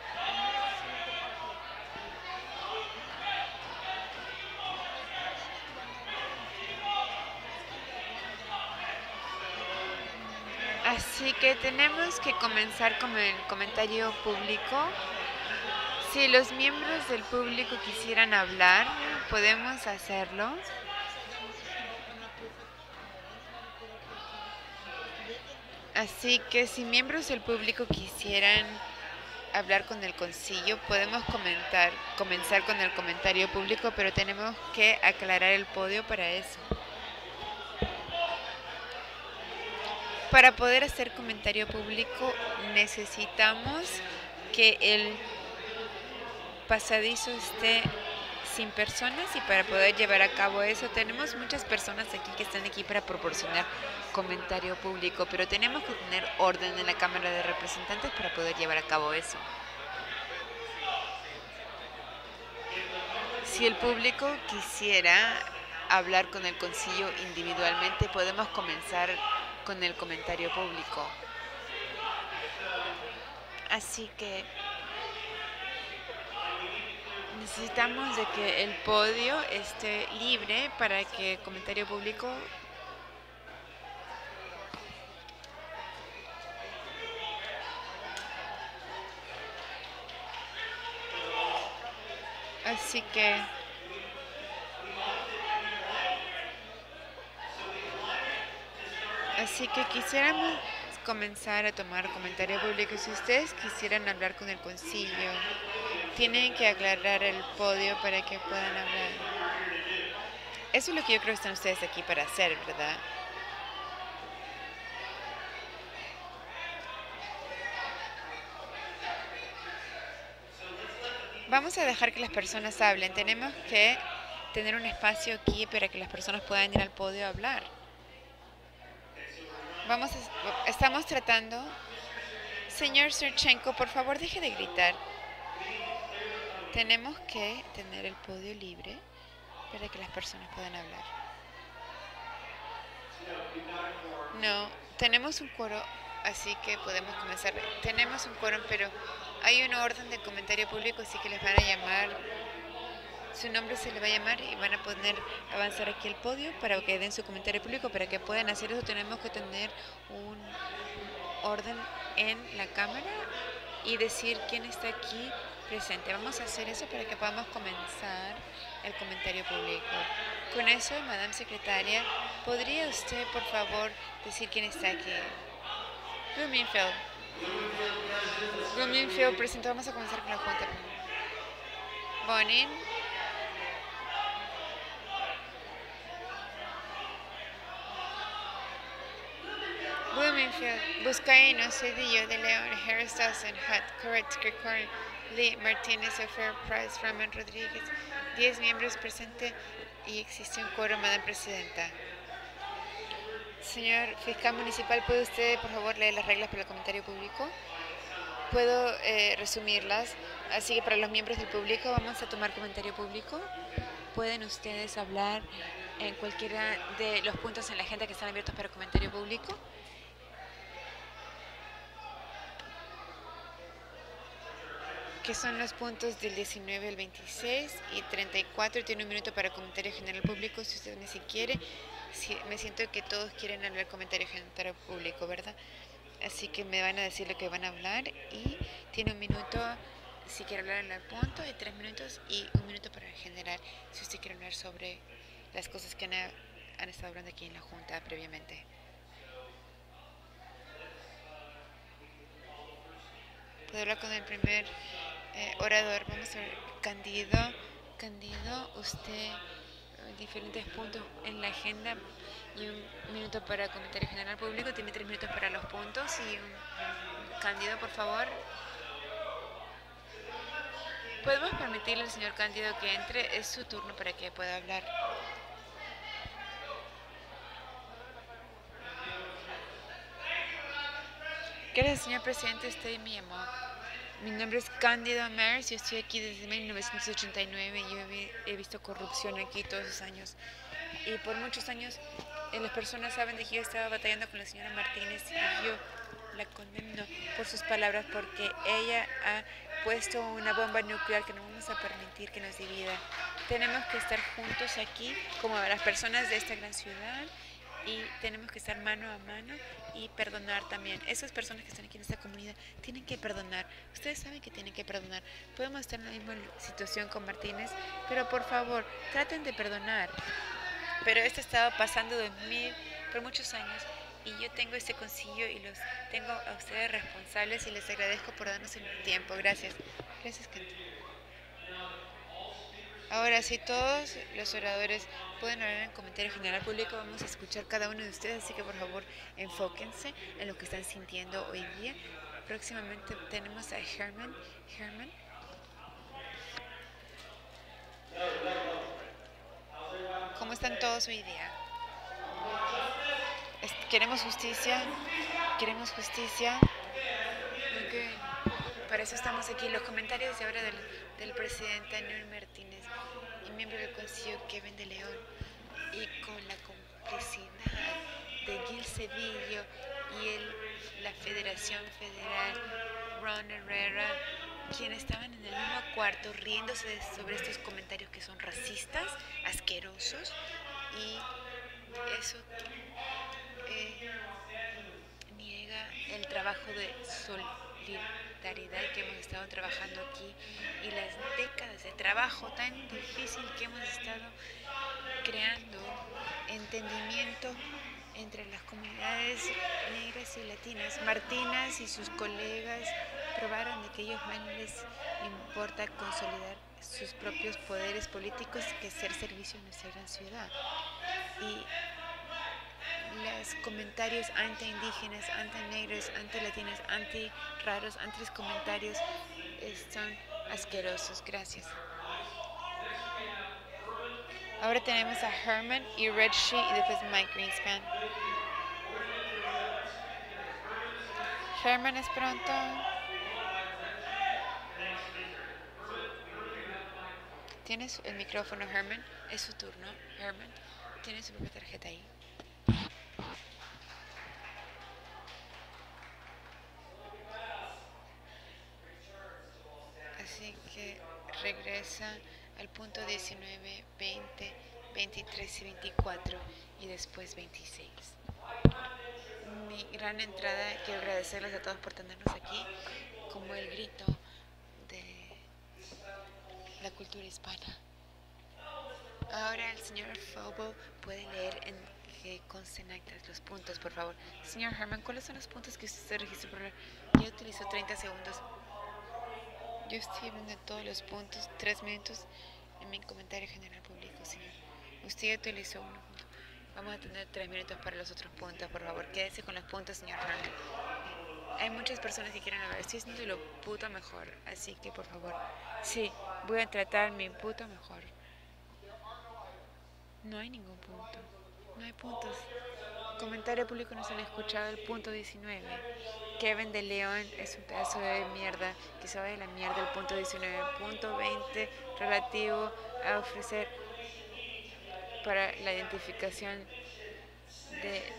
Speaker 16: Así que tenemos que comenzar con el comentario público. Si los miembros del público quisieran hablar, podemos hacerlo. Así que si miembros del público quisieran hablar con el concilio, podemos comenzar con el comentario público, pero tenemos que aclarar el podio para eso. Para poder hacer comentario público necesitamos que el pasadizo esté sin personas, y para poder llevar a cabo eso tenemos muchas personas aquí que están aquí para proporcionar comentario público, pero tenemos que tener orden en la Cámara de Representantes para poder llevar a cabo eso. Si el público quisiera hablar con el concilio individualmente, podemos comenzar con el comentario público. Así que necesitamos de que el podio esté libre para que el comentario público Así que quisiéramos comenzar a tomar comentario público. Si ustedes quisieran hablar con el concilio, tienen que aclarar el podio para que puedan hablar. Eso es lo que yo creo que están ustedes aquí para hacer, ¿verdad? Vamos a dejar que las personas hablen. Tenemos que tener un espacio aquí para que las personas puedan ir al podio a hablar. Estamos tratando. Señor Surchenko, por favor, deje de gritar. Tenemos que tener el podio libre para que las personas puedan hablar. No, tenemos un quórum, así que podemos comenzar. Tenemos un quórum, pero hay una orden de comentario público, así que les van a llamar. Su nombre se le va a llamar y van a poder avanzar aquí al podio para que den su comentario público. Para que puedan hacer eso tenemos que tener un orden en la cámara y decir quién está aquí presente. Vamos a hacer eso para que podamos comenzar el comentario público. Con eso, Madame Secretaria, ¿podría usted, por favor, decir quién está aquí? Bloomingfield. Bloomingfield, presente. Vamos a comenzar con la junta. Bonin. Bloomingfield, Buscaino, Cedillo, De León, Harris Dawson, Hutt, Koretsky, Corn, Lee, Martínez, Ofer, Price, Raman, Rodríguez. 10 miembros presentes y existe un quórum, Madame Presidenta. Señor Fiscal Municipal, ¿puede usted, por favor, leer las reglas para el comentario público? Puedo resumirlas. Así que para los miembros del público vamos a tomar comentario público. Pueden ustedes hablar en cualquiera de los puntos en la agenda que están abiertos para comentario público. Que son los puntos del 19 al 26 y 34. Tiene un minuto para comentario general público, si usted me quiere. Me siento que todos quieren hablar comentario general público, ¿verdad? Así que me van a decir lo que van a hablar y tiene un minuto si quiere hablar en el punto y 3 minutos y un minuto para general si usted quiere hablar sobre las cosas que han estado hablando aquí en la Junta previamente. Puedo hablar con el primer orador. Vamos a ver, Candido, usted, diferentes puntos en la agenda y un minuto para comentario general público. Tiene 3 minutos para los puntos y Candido, por favor. ¿Podemos permitirle al señor Candido que entre? Es su turno para que pueda hablar. Gracias, señor presidente. Usted me llamó. Mi nombre es Cándido Mers. Yo estoy aquí desde 1989. Yo he visto corrupción aquí todos esos años. Y por muchos años las personas saben de que yo estaba batallando con la señora Martínez y yo la condeno por sus palabras porque ella ha puesto una bomba nuclear que no vamos a permitir que nos divida. Tenemos que estar juntos aquí como las personas de esta gran ciudad y tenemos que estar mano a mano y perdonar también. Esas personas que están aquí en esta comunidad tienen que perdonar. Ustedes saben que tienen que perdonar. Podemos estar en la misma situación con Martínez, pero por favor, traten de perdonar. Pero esto ha estado pasando por muchos años y yo tengo este concilio y los tengo a ustedes responsables y les agradezco por darnos el tiempo. Gracias. Gracias, Canto. Ahora, si todos los oradores pueden hablar en comentario general público, vamos a escuchar cada uno de ustedes, así que por favor enfóquense en lo que están sintiendo hoy día. Próximamente tenemos a Herman. ¿Cómo están todos hoy día? Queremos justicia. Okay. Para eso estamos aquí. Los comentarios de ahora del presidente Anuel Martínez y miembro del Consejo Kevin de León y con la complicidad de Gil Cedillo y la Federación Federal Ron Herrera, quienes estaban en el mismo cuarto riéndose sobre estos comentarios que son racistas, asquerosos, y eso niega el trabajo de solidaridad que hemos estado trabajando aquí y las décadas de trabajo tan difícil que hemos estado creando, entendimiento entre las comunidades negras y latinas. Martínez y sus colegas probaron de que a ellos más les importa consolidar sus propios poderes políticos que hacer servicio en nuestra gran ciudad. Y los comentarios anti-indígenas, anti-negros, anti-latinos, anti-raros, anti-comentarios son asquerosos. Gracias. Ahora tenemos a Herman y Red Sheet y después Mike Greenspan. Herman es pronto. Tienes el micrófono, Herman. Es su turno, Herman. Tiene su propia tarjeta ahí. Así que regresa al punto 19, 20, 23 y 24 y después 26. Mi gran entrada, quiero agradecerles a todos por tenernos aquí, como el grito de la cultura hispana. Ahora el señor Fobo puede leer en que consten actas los puntos, por favor. Señor Herman, ¿cuáles son los puntos que usted se registró por hablar? Ya utilizó 30 segundos. Yo estoy viendo todos los puntos, 3 minutos en mi comentario general público, señor. Usted ya utilizó 1 punto. Vamos a tener 3 minutos para los otros puntos, por favor. Quédese con los puntos, señor Herman. Hay muchas personas que quieren hablar. Estoy haciendo lo puto mejor, así que por favor. Sí, voy a tratar mi puto mejor. No hay ningún punto. No hay puntos. Comentario público no se le ha escuchado el punto 19. Kevin de León es un pedazo de mierda que se va de la mierda el punto 19. Punto 20 relativo a ofrecer para la identificación de...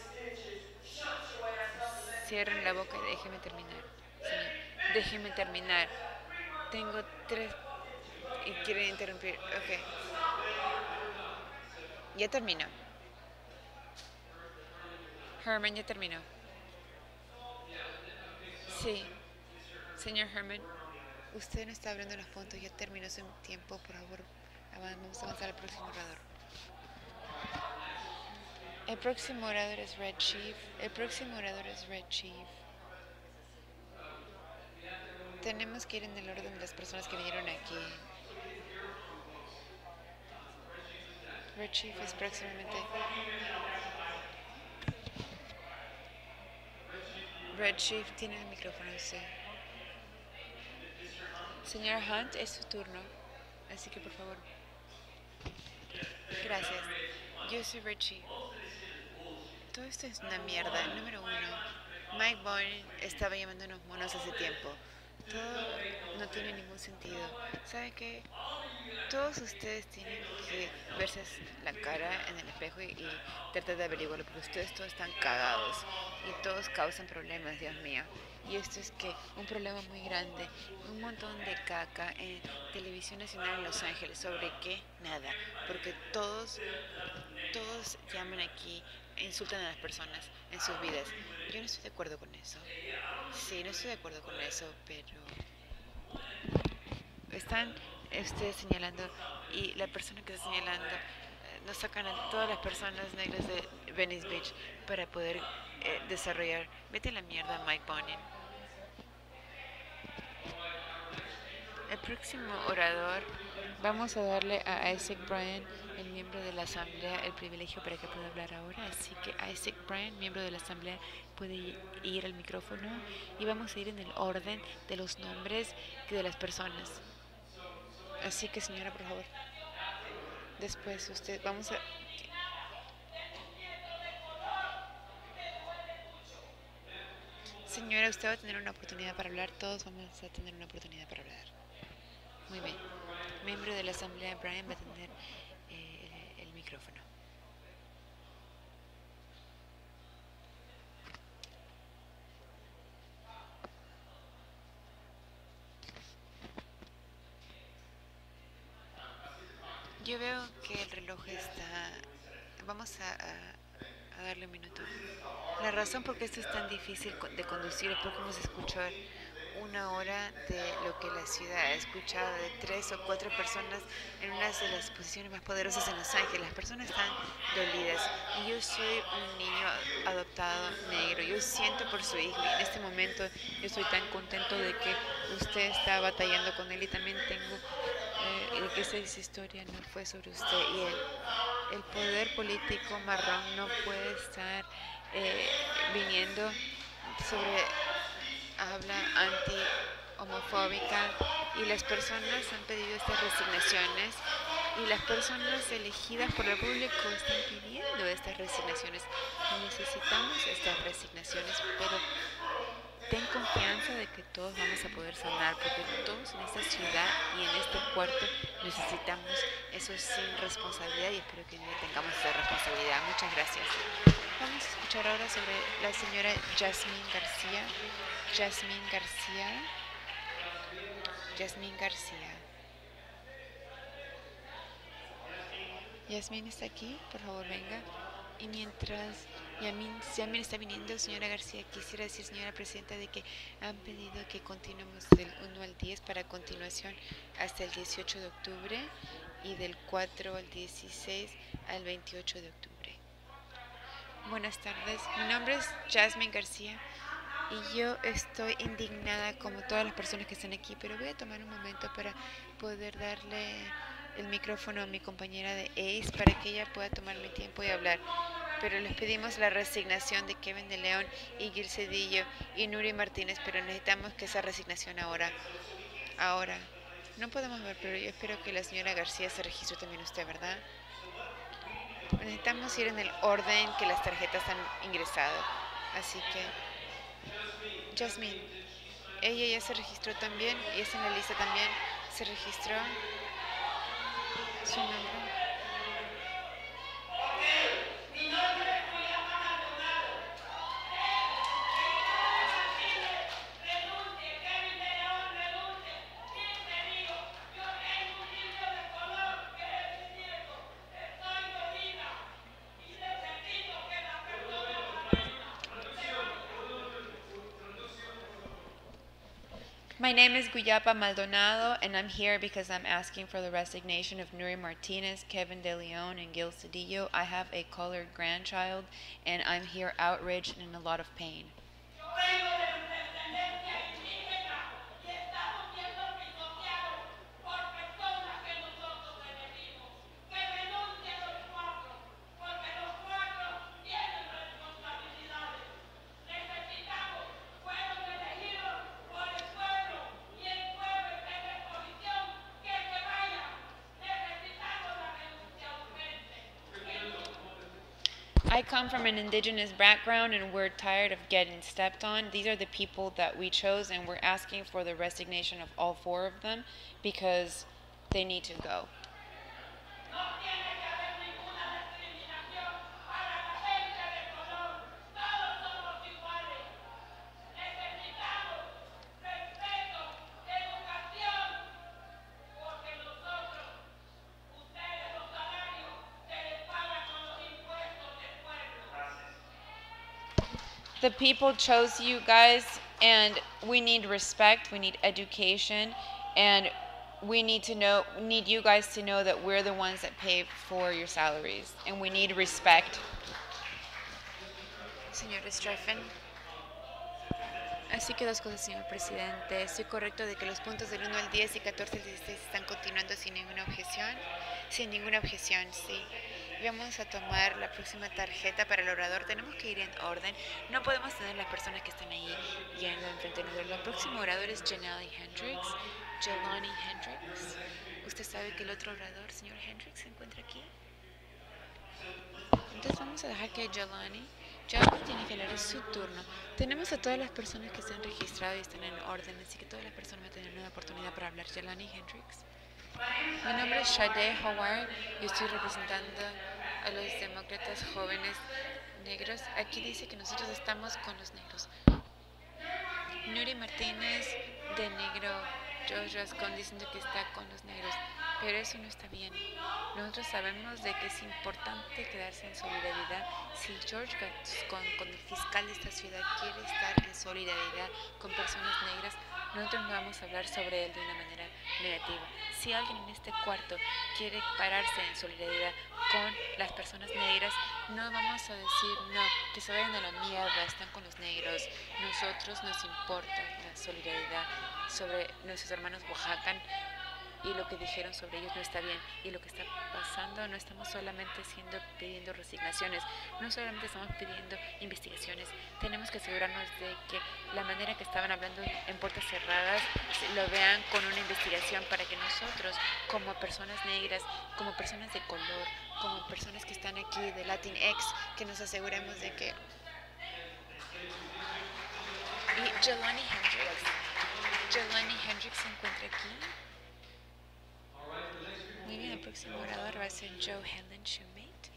Speaker 16: Cierren la boca y déjeme terminar, señor. Déjeme terminar. Tengo 3 y quieren interrumpir. Ok. Ya terminó. Herman, ya terminó. Sí. Señor Herman, usted no está abriendo los puntos. Ya terminó su tiempo. Por favor, vamos a avanzar al próximo orador. El próximo orador es Red Chief. El próximo orador es Red Chief. Tenemos que ir en el orden de las personas que vinieron aquí. Red Chief es próximamente. Red Chief tiene el micrófono usted. Señor Hunt, es su turno. Así que por favor. Gracias. Yo soy Red Chief. Todo esto es una mierda. Número 1. Mike Boyne estaba llamando unos monos hace tiempo. Todo no tiene ningún sentido. ¿Sabe qué? Todos ustedes tienen que verse la cara en el espejo y tratar de averiguarlo, porque ustedes todos están cagados y todos causan problemas, Dios mío. Y esto es que un problema muy grande, un montón de caca en Televisión Nacional en Los Ángeles. ¿Sobre qué? Nada, porque todos llaman aquí e insultan a las personas en sus vidas. Yo no estoy de acuerdo con eso. Sí, no estoy de acuerdo con eso, pero están ustedes señalando y la persona que está señalando nos sacan a todas las personas negras de Venice Beach para poder desarrollar. Vete a la mierda, Mike Bonin. El próximo orador, vamos a darle a Isaac Bryan, el miembro de la asamblea, el privilegio para que pueda hablar ahora. Así que Isaac Bryan, miembro de la asamblea, puede ir al micrófono y vamos a ir en el orden de los nombres de las personas. Así que, señora, por favor. Después usted, vamos a... Señora, usted va a tener una oportunidad para hablar. Todos vamos a tener una oportunidad para hablar. Muy bien. Miembro de la asamblea, Brian, va a tener el micrófono. Yo veo que el reloj está... Vamos a darle un minuto. La razón por qué esto es tan difícil de conducir es porque vamos a escuchar 1 hora de lo que la ciudad ha escuchado de 3 o 4 personas en una de las posiciones más poderosas en Los Ángeles. Las personas están dolidas y yo soy un niño adoptado negro. Yo siento por su hijo y en este momento yo estoy tan contento de que usted está batallando con él y también tengo que esa historia no fue sobre usted y el poder político marrón no puede estar viniendo sobre habla anti-homofóbica y las personas han pedido estas resignaciones y las personas elegidas por el público están pidiendo estas resignaciones. Necesitamos estas resignaciones, pero ten confianza de que todos vamos a poder sanar, porque todos en esta ciudad y en este cuarto necesitamos eso sin responsabilidad y espero que no tengamos esa responsabilidad. Muchas gracias. Vamos a escuchar ahora sobre la señora Yasmín García. Yasmín García. Yasmín García. Yasmín está aquí, por favor venga. Y mientras Yasmín está viniendo, señora García, quisiera decir, señora presidenta, de que han pedido que continuemos del 1 al 10 para continuación hasta el 18 de octubre y del 4 al 16 al 28 de octubre. Buenas tardes, mi nombre es Yasmín García y yo estoy indignada como todas las personas que están aquí, pero voy a tomar un momento para poder darle el micrófono a mi compañera de ACE para que ella pueda tomar mi tiempo y hablar. Pero les pedimos la resignación de Kevin de León y Gil Cedillo y Nuri Martínez, pero necesitamos que esa resignación ahora. No podemos ver, pero yo espero que la señora García se registre también usted, ¿verdad? Necesitamos ir en el orden que las tarjetas han ingresado. Así que, Yasmín, ella ya se registró también y está en la lista también. Se registró su nombre. My name is Guyapa Maldonado, and I'm here because I'm asking for the resignation of Nuri Martinez, Kevin De Leon, and Gil Cedillo. I have a colored grandchild, and I'm here outraged and in a lot of pain. I come from an indigenous background and we're tired of getting stepped on. These are the people that we chose and we're asking for the resignation of all 4 of them because they need to go. The people chose you guys, and we need respect, we need education, and we need you guys to know that we're the ones that pay for your salaries, and we need respect. Señor Streffen. Así que 2 cosas, señor presidente. ¿Estoy correcto de que los puntos del 1 al 10 y 14 al 16 están continuando sin ninguna objeción? Sin ninguna objeción, sí. Vamos a tomar la próxima tarjeta para el orador. Tenemos que ir en orden. No podemos tener las personas que están ahí yendo enfrente de nosotros. El próximo orador es Jelani Hendrix. Jelani Hendrix. ¿Usted sabe que el otro orador, señor Hendrix, se encuentra aquí? Entonces vamos a dejar que Jelani tiene que hablar, es su turno. Tenemos a todas las personas que se han registrado y están en orden, así que todas las personas van a tener una oportunidad para hablar. Jelani Hendrix. Mi nombre es Shade Howard y estoy representando a los demócratas jóvenes negros. Aquí dice que nosotros estamos con los negros. Nuri Martínez de negro, George Rascón diciendo que está con los negros, pero eso no está bien. Nosotros sabemos de que es importante quedarse en solidaridad. Si George Rascón, con el fiscal de esta ciudad, quiere estar en solidaridad con personas negras, Nosotros no vamos a hablar sobre él de una manera negativa. Si alguien en este cuarto quiere pararse en solidaridad con las personas negras, no vamos a decir no, que se vayan a la mierda, están con los negros. Nosotros nos importa la solidaridad sobre nuestros hermanos oaxacan, y lo que dijeron sobre ellos no está bien, y lo que está pasando no estamos solamente pidiendo resignaciones, no solamente estamos pidiendo investigaciones, tenemos que asegurarnos de que la manera que estaban hablando en puertas cerradas lo vean con una investigación para que nosotros, como personas negras, como personas de color, como personas que están aquí de Latinx, que nos aseguremos de que... Y Jelani Hendricks se encuentra aquí. Muy bien, el próximo orador va a ser Joe Helen Shumate.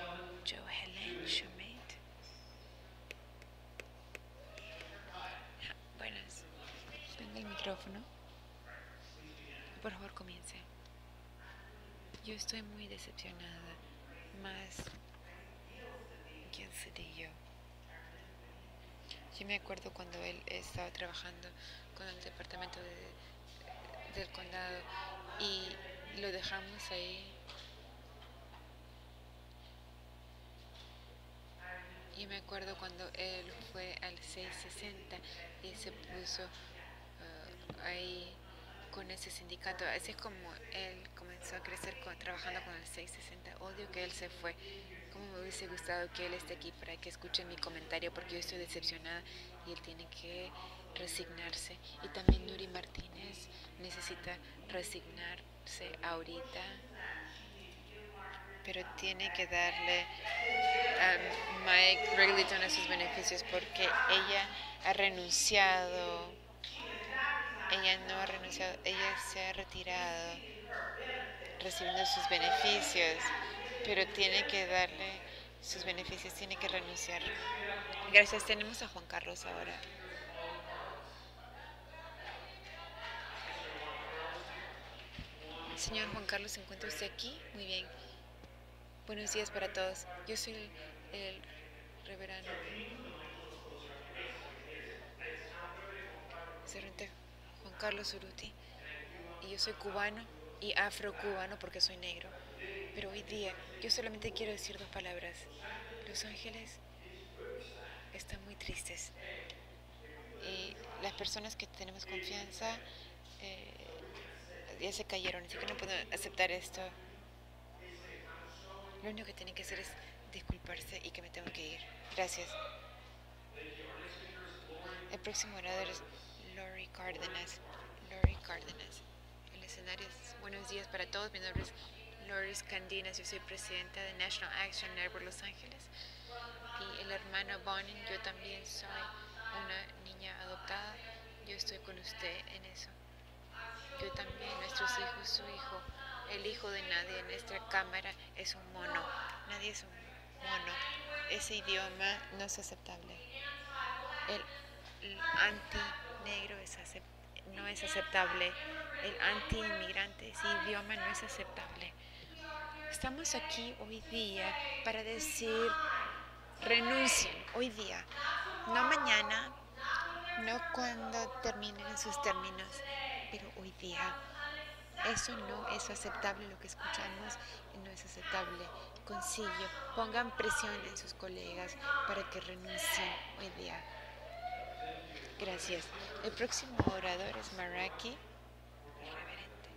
Speaker 16: Buenas. Tenga el micrófono. Por favor, comience. Yo estoy muy decepcionada. Más... ¿Quién sería yo? Yo me acuerdo cuando él estaba trabajando con el departamento del condado y lo dejamos ahí. Y me acuerdo cuando él fue al 660 y se puso ahí con ese sindicato. Así es como él comenzó a crecer trabajando con el 660. Odio que él se fue. Como me hubiese gustado que él esté aquí para que escuche mi comentario, porque yo estoy decepcionada y él tiene que resignarse. Y también Nuri Martínez necesita resignarse ahorita, pero tiene que darle a Mike Wrigleyton sus beneficios, porque ella ha renunciado. Ella no ha renunciado, ella se ha retirado recibiendo sus beneficios, pero tiene que darle sus beneficios, tiene que renunciar. Gracias, tenemos a Juan Carlos ahora. Señor Juan Carlos, ¿se encuentra usted aquí? Muy bien. Buenos días para todos. Yo soy el reverendo Juan Carlos Urruti, y yo soy cubano y afrocubano porque soy negro. Pero hoy día yo solamente quiero decir dos palabras. Los Ángeles están muy tristes y las personas que tenemos confianza ya se cayeron, así que no puedo aceptar esto. Lo único que tienen que hacer es disculparse y que me tengo que ir. Gracias. El próximo orador es Lori Cárdenas. El escenario es buenos días para todos. Mi nombre es Loris Candinas. Yo soy presidenta de National Action Network Los Ángeles. Y el hermano Bonin, yo también soy una niña adoptada. Yo estoy con usted en eso. Yo también, nuestros hijos, su hijo, el hijo de nadie en nuestra cámara es un mono. Nadie es un mono. Ese idioma no es aceptable. El anti-negro no es aceptable. El anti-inmigrante, ese idioma no es aceptable. Estamos aquí hoy día para decir renuncien hoy día, no mañana, no cuando terminen en sus términos, pero hoy día. Eso no es aceptable, lo que escuchamos no es aceptable. Concilio, pongan presión en sus colegas para que renuncien hoy día. Gracias. El próximo orador es Maraki. Reverente.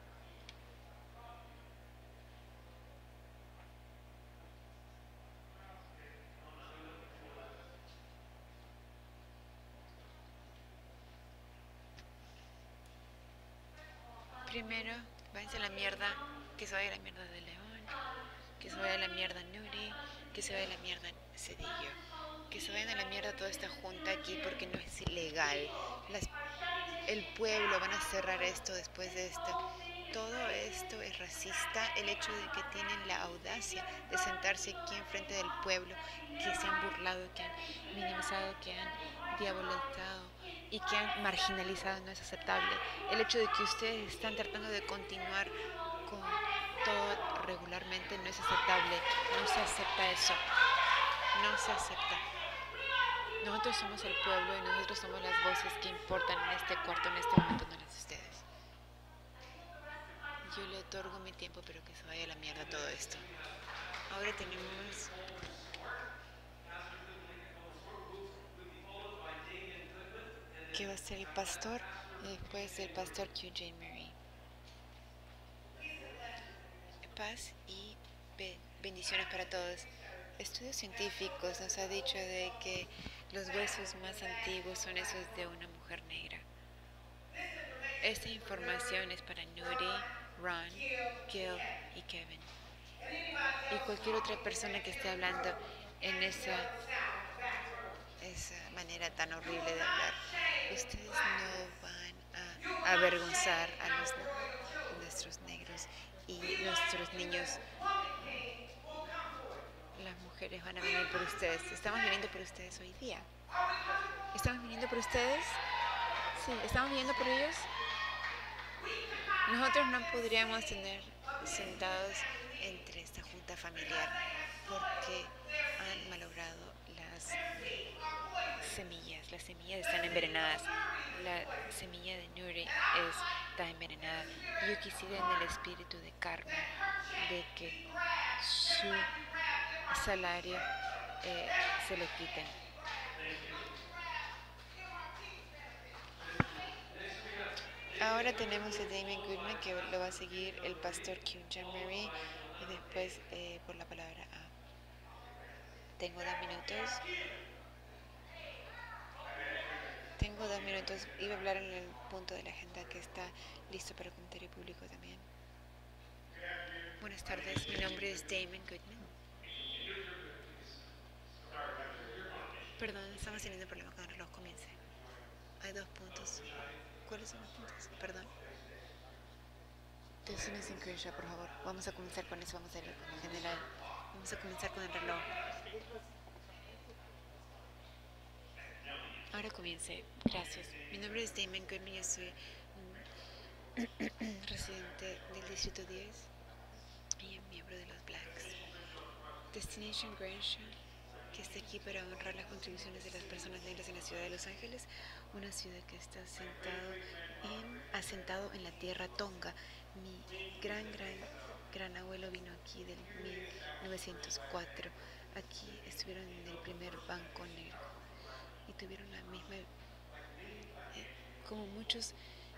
Speaker 16: Primero, váyanse a la mierda, que se vaya a la mierda de León, que se vaya a la mierda Nuri, que se vaya a la mierda Cedillo, que se vayan a la mierda toda esta junta aquí porque no es ilegal. El pueblo van a cerrar esto después de esto. Todo esto es racista, el hecho de que tienen la audacia de sentarse aquí enfrente del pueblo, que se han burlado, que han minimizado, que han diabolizado y que han marginalizado no es aceptable. El hecho de que ustedes están tratando de continuar con todo regularmente no es aceptable. No se acepta eso. No se acepta. Nosotros somos el pueblo y nosotros somos las voces que importan en este cuarto, en este momento, no las de ustedes. Yo le otorgo mi tiempo, pero que se vaya a la mierda todo esto. Ahora tenemos... ¿Qué va a ser el pastor? Y después el pastor Q.J. Murray. Paz y bendiciones para todos. Estudios científicos nos han dicho de que los huesos más antiguos son esos de una mujer negra. Esta información es para Nuri, Ron, Gil y Kevin. Y cualquier otra persona que esté hablando en esa manera tan horrible de hablar. Ustedes no van a avergonzar a nuestros negros y nuestros niños. Las mujeres van a venir por ustedes. Estamos viniendo por ustedes hoy día. ¿Estamos viniendo por ustedes? Sí, ¿estamos viniendo por ellos? Nosotros no podríamos tener sentados entre esta junta familiar porque han malogrado las semillas. Las semillas están envenenadas. La semilla de Nuri está envenenada. Yo quisiera en el espíritu de karma de que su salario se lo quiten. Ahora tenemos a Damon Goodman, que lo va a seguir el pastor Q.J. Murray, y después por la palabra A. Tengo 2 minutos. Iba a hablar en el punto de la agenda que está listo para comentario público también. Buenas tardes, mi nombre es Damon Goodman. Perdón, estamos teniendo problemas con el reloj, comience. Hay 2 puntos. ¿Cuáles son los puntos? Perdón. Decime sin Kershaw, por favor. Vamos a comenzar con eso, vamos a ir en general. Vamos a comenzar con el reloj. Ahora comience. Gracias. Mi nombre es Damon Goodman, yo soy residente del Distrito 10 y miembro de los Blacks. Destination Grandeur, que está aquí para honrar las contribuciones de las personas negras en la ciudad de Los Ángeles, una ciudad que está asentado en la tierra Tonga. Mi gran abuelo vino aquí del 1904. Aquí estuvieron en el primer banco negro y tuvieron la misma, como muchos,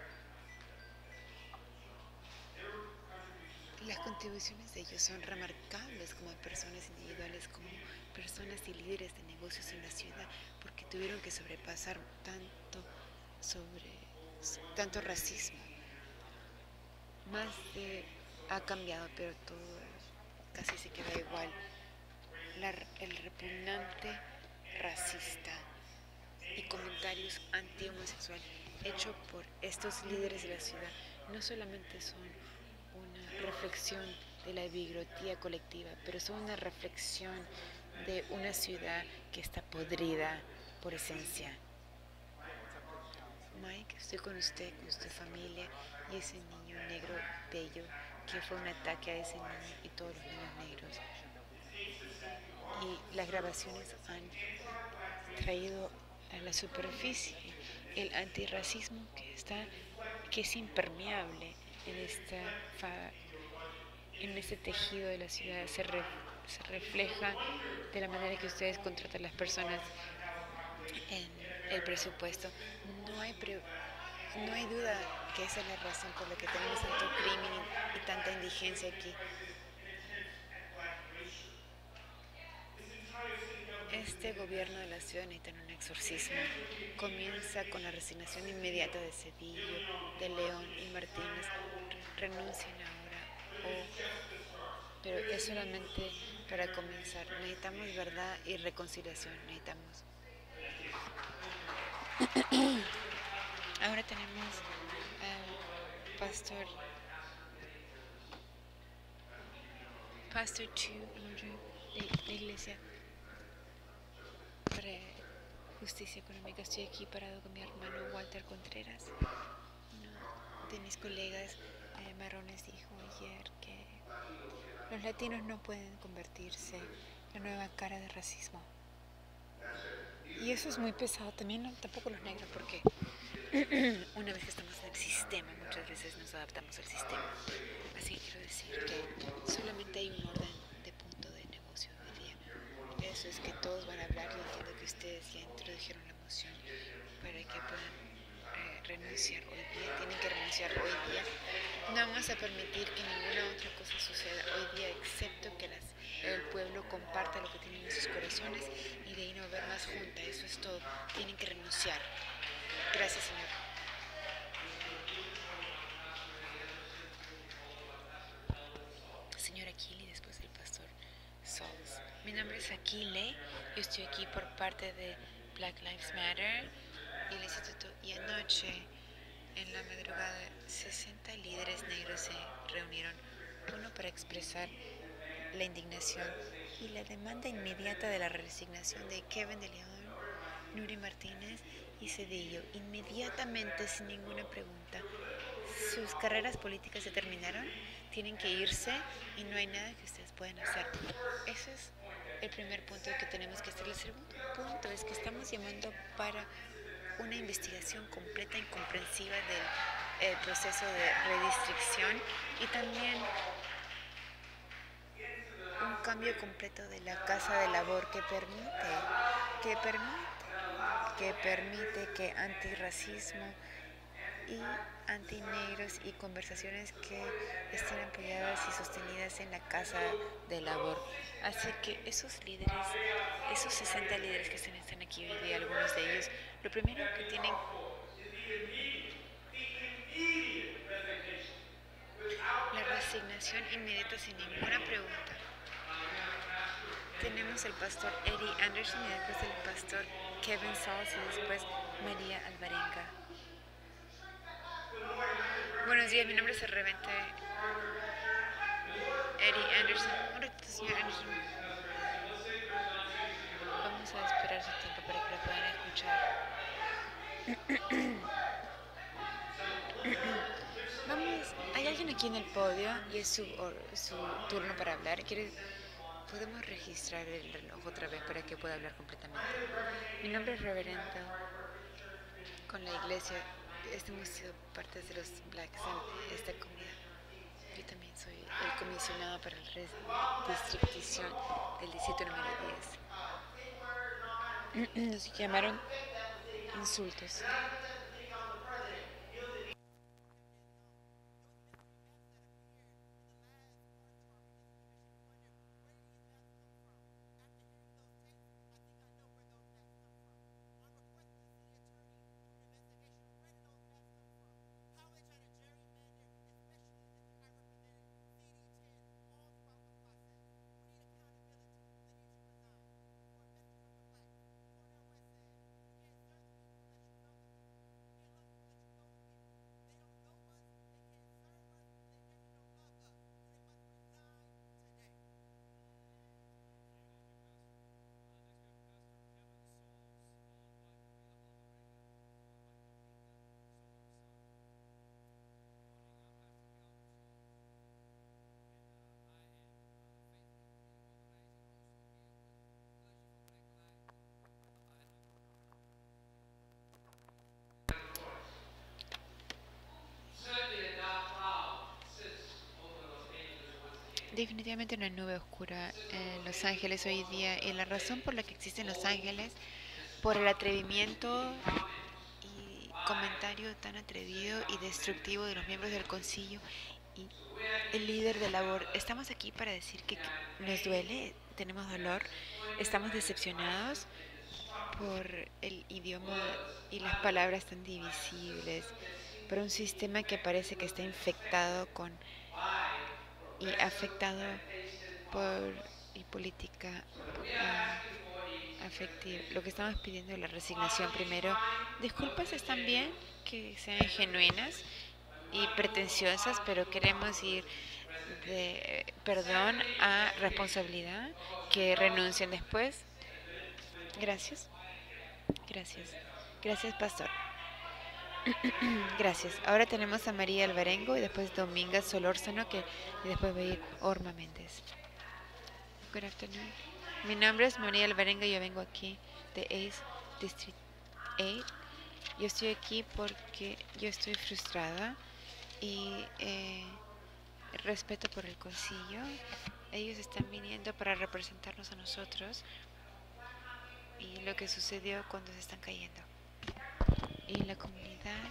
Speaker 16: las contribuciones de ellos son remarcables como personas individuales, como personas y líderes de negocios en la ciudad, porque tuvieron que sobrepasar tanto racismo. Ha cambiado, pero todo casi se queda igual. El repugnante racista y comentarios anti-homosexual hecho por estos líderes de la ciudad no solamente son una reflexión de la bigrotía colectiva, pero son una reflexión de una ciudad que está podrida por esencia. Mike, estoy con usted, con su familia y ese niño negro bello que fue un ataque a ese niño y todos los niños negros. Y las grabaciones han traído a la superficie el antirracismo que es impermeable en este tejido de la ciudad. Se refleja de la manera que ustedes contratan a las personas en el presupuesto. No hay duda que esa es la razón por la que tenemos tanto crimen y tanta indigencia aquí. Este gobierno de la ciudad necesita un exorcismo. Comienza con la resignación inmediata de Cedillo, de León y Martínez. Renuncien ahora. Pero es solamente para comenzar. Necesitamos verdad y reconciliación. Necesitamos. Ahora tenemos al Pastor Chu de la iglesia para justicia económica. Estoy aquí parado con mi hermano Walter Contreras. Uno de mis colegas marrones dijo ayer que los latinos no pueden convertirse en la nueva cara de racismo. Y eso es muy pesado también, no, tampoco los negros, porque una vez que estamos en el sistema, muchas veces nos adaptamos al sistema. Así que quiero decir que solamente hay un orden de punto de negocio hoy día. Eso es que todos van a hablar. Yo entiendo que ustedes ya introdujeron la moción para que puedan renunciar hoy día. Tienen que renunciar hoy día. No vamos a permitir que ninguna otra cosa suceda hoy día, excepto que el pueblo comparta lo que tienen en sus corazones y de ahí no haber más junta. Eso es todo. Tienen que renunciar. Gracias, Señor. Señor Aquile, después el pastor Sols. Mi nombre es Aquile. Yo estoy aquí por parte de Black Lives Matter y el instituto. Y anoche, en la madrugada, 60 líderes negros se reunieron. Uno para expresar la indignación y la demanda inmediata de la resignación de Kevin de León, Nuri Martínez y Cedillo. Inmediatamente, sin ninguna pregunta. Sus carreras políticas se terminaron, tienen que irse y no hay nada que ustedes puedan hacer. Ese es el primer punto que tenemos que hacer. El segundo punto es que estamos llamando para una investigación completa y comprensiva del proceso de redistricción y también un cambio completo de la Casa de Labor que permite que antirracismo y antinegros y conversaciones que estén apoyadas y sostenidas en la Casa de Labor. Así que esos líderes, esos 60 líderes que están aquí hoy día, algunos de ellos, lo primero que tienen la resignación inmediata sin ninguna pregunta. Tenemos el pastor Eddie Anderson y después el pastor Kevin Sols y después María Alvarenga. Buenos días, mi nombre es el reverendo Eddie Anderson. Un ratito, señor Anderson. Vamos a esperar su tiempo para que lo puedan escuchar. Vamos, hay alguien aquí en el podio y es su turno para hablar. Podemos registrar el reloj otra vez para que pueda hablar completamente. Mi nombre es reverendo con la iglesia. Hemos sido parte de los blacks en esta comunidad. Yo también soy el comisionado para la redistricción del distrito número 10. Nos llamaron insultos. Definitivamente una nube oscura en Los Ángeles hoy día, y la razón por la que existe en Los Ángeles, por el atrevimiento y comentario tan atrevido y destructivo de los miembros del concilio y el líder de labor. Estamos aquí para decir que nos duele, tenemos dolor, estamos decepcionados por el idioma y las palabras tan divisibles, por un sistema que parece que está infectado con y afectado por política afectiva. Lo que estamos pidiendo es la resignación primero. Disculpas están bien, que sean genuinas y pretenciosas, pero queremos ir de perdón a responsabilidad, que renuncien después. Gracias. Gracias, pastor. Gracias. Ahora tenemos a María Alvarengo y después Dominga Solórzano, y después va a ir Orma Méndez. Good afternoon. Mi nombre es María Alvarengo y yo vengo aquí de ACE District 8. Yo estoy aquí porque yo estoy frustrada y respeto por el concilio. Ellos están viniendo para representarnos a nosotros y lo que sucedió cuando se están cayendo. Y la comunidad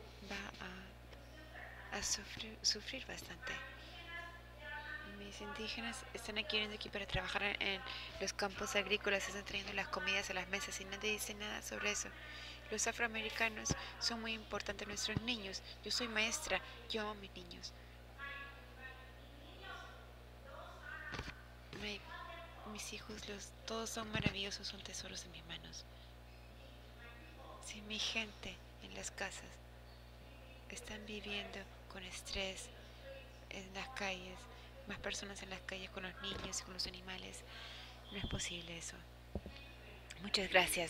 Speaker 16: va a sufrir bastante. Mis indígenas están viniendo aquí para trabajar en los campos agrícolas, están trayendo las comidas a las mesas y nadie dice nada sobre eso. Los afroamericanos son muy importantes, nuestros niños. Yo soy maestra, yo amo a mis niños. Mis hijos, todos son maravillosos, son tesoros en mis manos. Si mi gente en las casas están viviendo con estrés en las calles, más personas en las calles con los niños y con los animales, no es posible eso. Muchas gracias.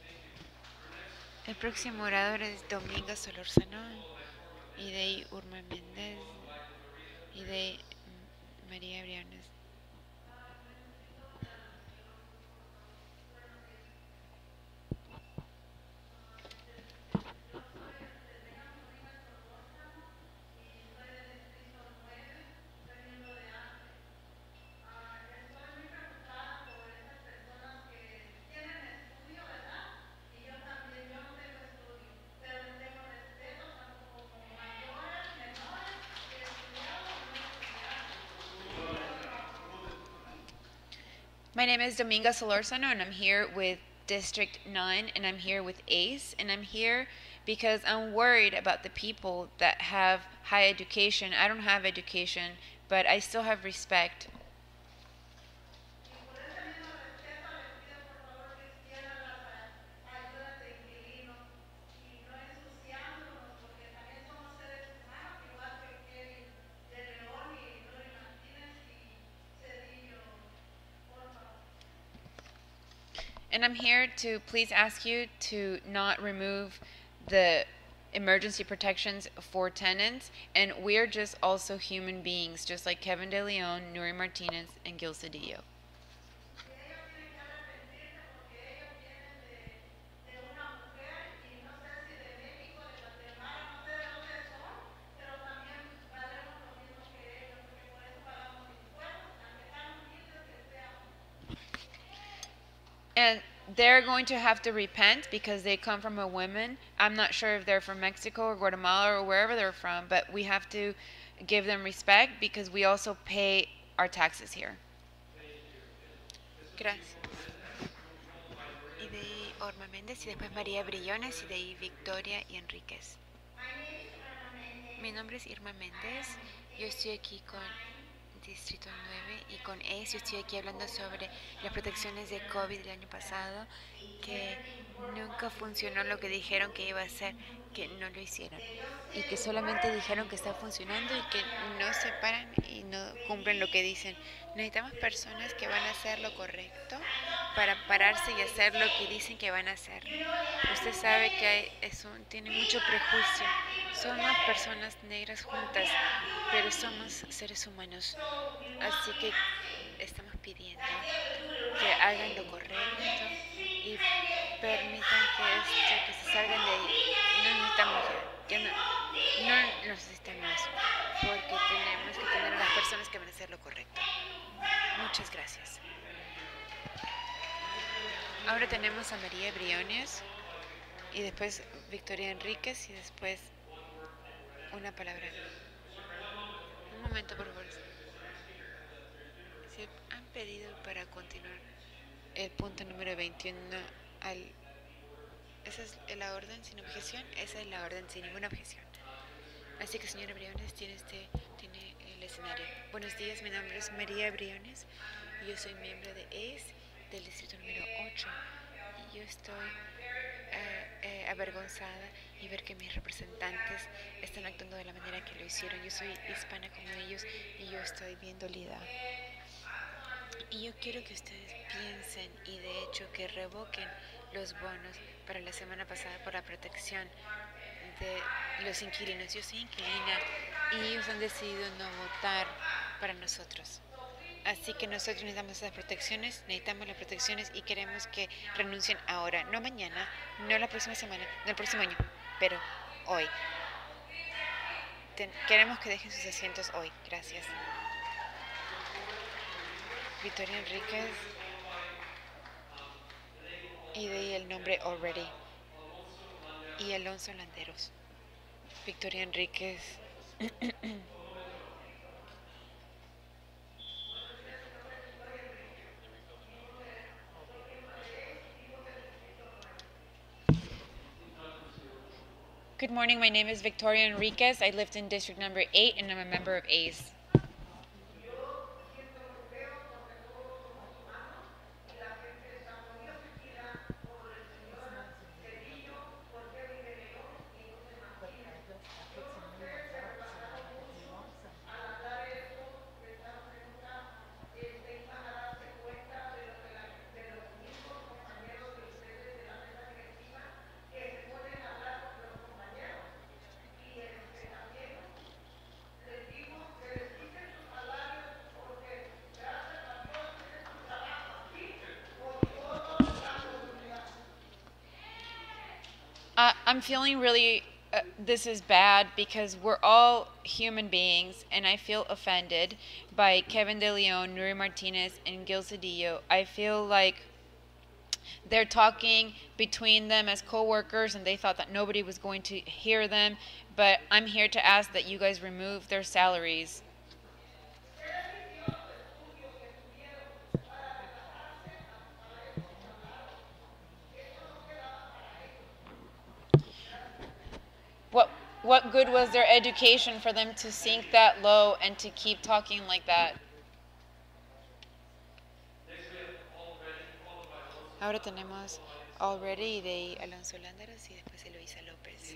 Speaker 16: El próximo orador es Dominga Solórzano, y de ahí Urma Méndez, y de ahí María Briones. My name is Dominga Solórzano, and I'm here with District 9, and I'm here with ACE, and I'm here because I'm worried about the people that have high education. I don't have education, but I still have respect. And I'm here to please ask you to not remove the emergency protections for tenants. And we're just also human beings, just like Kevin De Leon, Nuri Martinez, and Gil Cedillo. And they're going to have to repent because they come from a woman. I'm not sure if they're from Mexico or Guatemala or wherever they're from, but we have to give them respect because we also pay our taxes here. Gracias. Y de ahí Orma Méndez y después María Brillones y de ahí Victoria y Enríquez. Mi nombre es Irma Méndez. Yo estoy aquí con Distrito 9 y con ACE. Yo estoy aquí hablando sobre las protecciones de COVID del año pasado, que nunca funcionó lo que dijeron que iba a hacer, que no lo hicieron y que solamente dijeron que está funcionando y que no se paran y no cumplen lo que dicen. Necesitamos personas que van a hacer lo correcto para pararse y hacer lo que dicen que van a hacer. Usted sabe que tiene mucho prejuicio. Somos personas negras juntas, pero somos seres humanos. Así que estamos pidiendo que hagan lo correcto y permitan que se salgan de ahí. No necesitamos no necesitamos, porque tenemos que tener a las personas que van a hacer lo correcto. Muchas gracias. Ahora tenemos a María Briones y después Victoria Enríquez y después una palabra. Un momento, por favor. Se han pedido para continuar el punto número 21 esa es la orden sin objeción, esa es la orden sin ninguna objeción. Así que, señora Briones, tiene el escenario. Buenos días, mi nombre es María Briones y yo soy miembro de ACE del distrito número 8 y yo estoy avergonzada y ver que mis representantes están actuando de la manera que lo hicieron. Yo soy hispana como ellos y yo estoy bien dolida. Y yo quiero que ustedes piensen y de hecho que revoquen los bonos para la semana pasada por la protección de los inquilinos. Yo soy inquilina y ellos han decidido no votar para nosotros. Así que nosotros necesitamos esas protecciones, necesitamos las protecciones y queremos que renuncien ahora, no mañana, no la próxima semana, no el próximo año, pero hoy. Queremos que dejen sus asientos hoy. Gracias. Victoria Enríquez. Y de ahí el nombre Already. Y Alonso Landeros. Victoria Enríquez. Good morning, my name is Victoria Enriquez. I lived in district number 8 and I'm a member of ACE. I'm feeling really, this is bad because we're all human beings and I feel offended by Kevin De Leon, Nuri Martinez, and Gil Cedillo. I feel like they're talking between them as co-workers and they thought that nobody was going to hear them, but I'm here to ask that you guys remove their salaries. What good was their education for them to sink that low and to keep talking like that? Ahora tenemos Already de Alonso Landeros y después Eloisa López.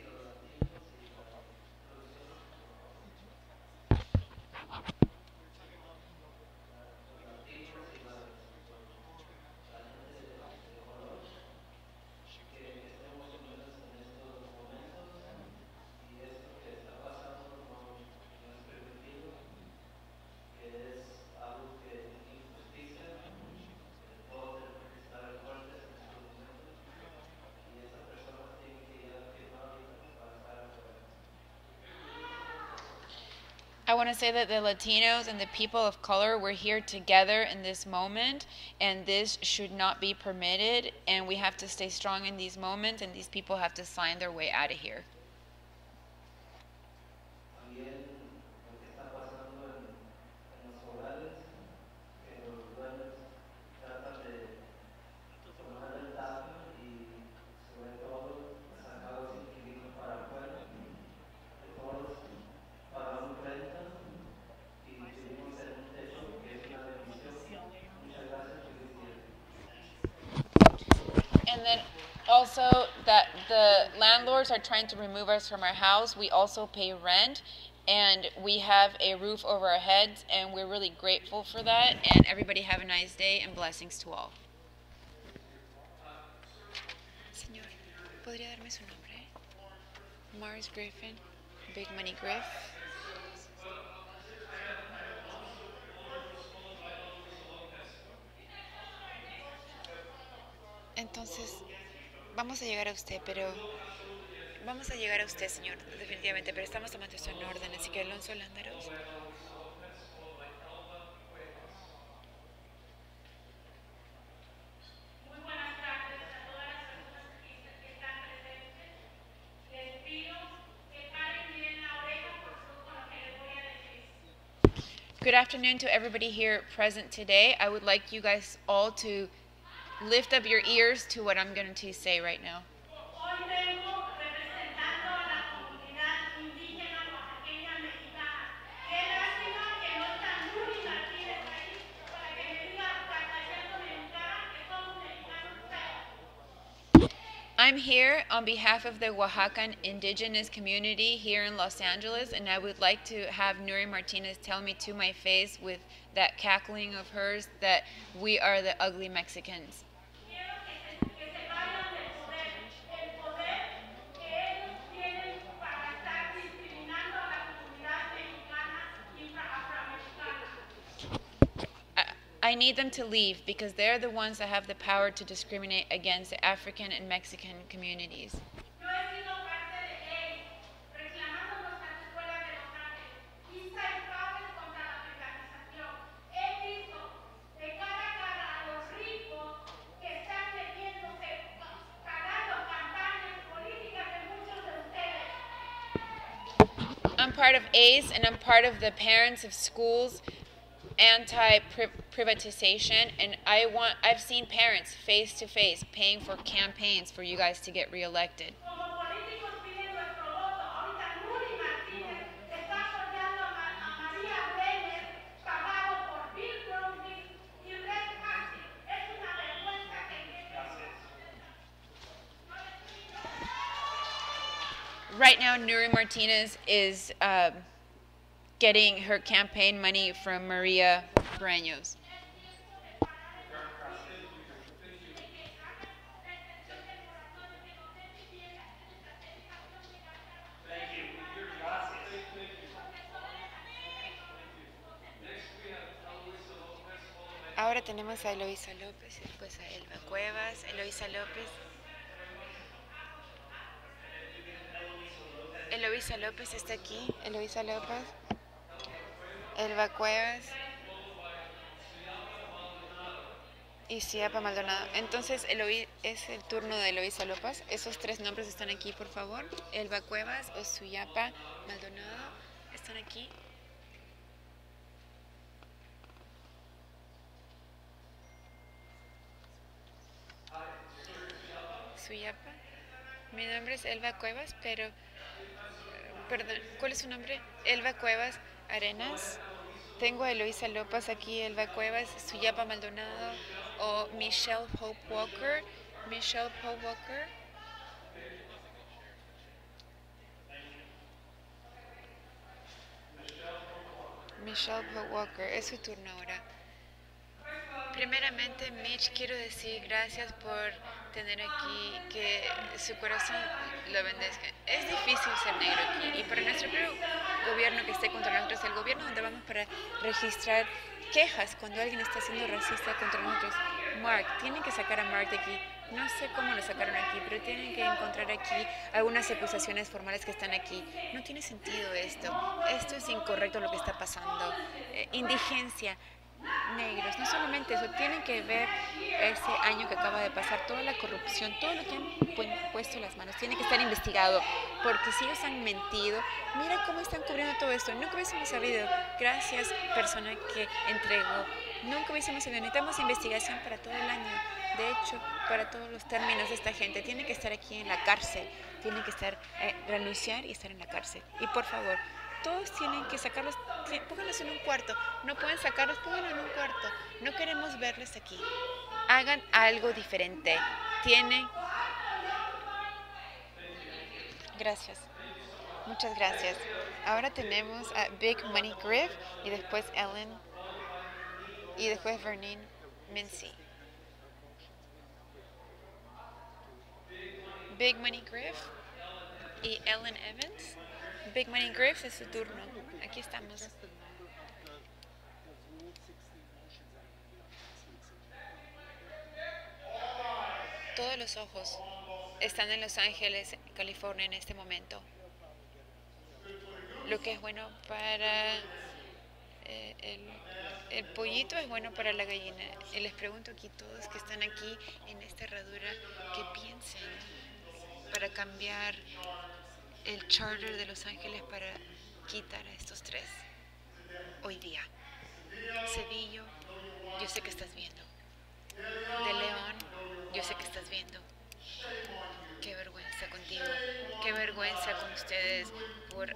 Speaker 16: I want to say that the Latinos and the people of color, we're here together in this moment, and this should not be permitted, and we have to stay strong in these moments, and these people have to sign their way out of here. And then also that the landlords are trying to remove us from our house. We also pay rent and we have a roof over our heads and we're really grateful for that. And everybody have a nice day and blessings to all. Señor, ¿podría darme su nombre? Mars Griffin, Big Money Griff. Entonces, vamos a llegar a usted, pero... Vamos a llegar a usted, señor, definitivamente, pero estamos tomando esto en orden, así que Alonso Landeros.
Speaker 15: Muy buenas tardes a todas las personas que están presentes. Les pido que paren bien la oreja con lo que les voy a decir.
Speaker 16: Good afternoon to everybody here present today. I would like you guys all to lift up your ears to what I'm going to say right now. I'm here on behalf of the Oaxacan indigenous community here in Los Angeles, and I would like to have Nuri Martinez tell me to my face with that cackling of hers that we are the ugly Mexicans. need them to leave because they're the ones that have the power to discriminate against the African and Mexican communities.
Speaker 15: Yo he sido parte de él, reclamando nuestras escuelas de Los Ángeles y salvables contra la privatización. He visto de cara a cara a los ricos que están metiéndose, pagando campañas políticas de muchos de ustedes.
Speaker 16: I'm part of ACE and I'm part of the Parents of Schools anti-privatization, and I've seen parents face to face paying for campaigns for you guys to get reelected.
Speaker 15: Como políticos piden nuestro voto. Ahorita Nuri Martínez está apoyando a María Brenes, pagado por Bill Cosby y Red Hastings. Es una vergüenza que
Speaker 16: Right now, Nuri Martinez is getting her campaign money from Maria Braños. Ahora tenemos a Eloisa López y después a Elba Cuevas. Eloisa López. Eloisa López está aquí. Eloisa López. Elba Cuevas. Y Suyapa Maldonado. Entonces, es el turno de Eloisa López. Esos tres nombres están aquí, por favor. Elba Cuevas o Suyapa Maldonado están aquí. Suyapa. Mi nombre es Elba Cuevas, pero... perdón, ¿cuál es su nombre? Elba Cuevas Arenas. Tengo a Eloisa López aquí, Elba Cuevas, Suyapa Maldonado o Michelle Pope Walker. Michelle Pope Walker. Michelle Pope Walker, es su turno ahora. Primeramente, Mitch, quiero decir gracias por tener aquí, que su corazón lo bendezca. Es difícil ser negro aquí y para nuestro propio gobierno que esté contra nosotros, el gobierno donde vamos para registrar quejas cuando alguien está siendo racista contra nosotros. Mark, tienen que sacar a Mark de aquí. No sé cómo lo sacaron aquí, pero tienen que encontrar aquí algunas acusaciones formales que están aquí. No tiene sentido esto. Esto es incorrecto lo que está pasando. Indigencia. Negros, no solamente eso, tienen que ver ese año que acaba de pasar, toda la corrupción, todo lo que han puesto en las manos, tiene que estar investigado, porque si ellos han mentido, mira cómo están cubriendo todo esto. Nunca hubiésemos sabido, gracias persona que entregó, nunca hubiésemos sabido. Necesitamos investigación para todo el año, de hecho, para todos los términos de esta gente. Tiene que estar aquí en la cárcel, tienen que estar, renunciar y estar en la cárcel. Y por favor, todos tienen que sacarlos, pónganlos en un cuarto. No pueden sacarlos, pónganlos en un cuarto. No queremos verles aquí. Hagan algo diferente. Tienen... Gracias. Muchas gracias. Ahora tenemos a Big Money Griff y después Ellen y después Vernon Mincy. Big Money Griff y Ellen Evans. Big Money Griff es su turno. Aquí estamos. Todos los ojos están en Los Ángeles, California en este momento. Lo que es bueno para el pollito es bueno para la gallina. Y les pregunto aquí todos que están aquí en esta herradura, que piensen para cambiar el charter de Los Ángeles para quitar a estos tres hoy día. Cedillo, yo sé que estás viendo. De León, yo sé que estás viendo. Qué vergüenza contigo, qué vergüenza con ustedes por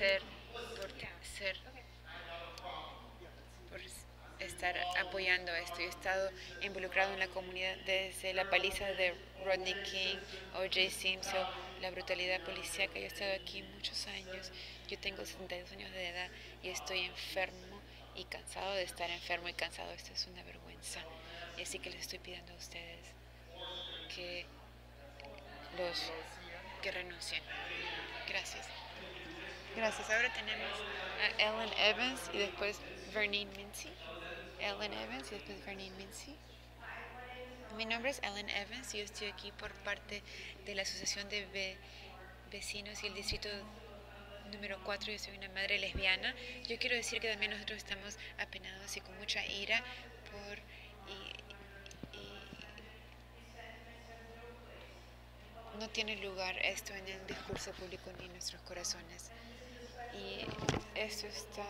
Speaker 16: estar apoyando esto. Yo he estado involucrado en la comunidad desde la paliza de Rodney King, O.J. Simpson, la brutalidad policíaca. Yo he estado aquí muchos años. Yo tengo 72 años de edad y estoy enfermo y cansado de estar enfermo y cansado. Esto es una vergüenza. Y así que les estoy pidiendo a ustedes que renuncien. Gracias. Gracias. Ahora tenemos a Ellen Evans y después Vernon Mincy. Ellen Evans y después Vernin Mincy. Mi nombre es Ellen Evans y yo estoy aquí por parte de la Asociación de Vecinos y el Distrito número 4. Yo soy una madre lesbiana. Yo quiero decir que también nosotros estamos apenados y con mucha ira por... no tiene lugar esto en el discurso público ni en nuestros corazones. Y esto está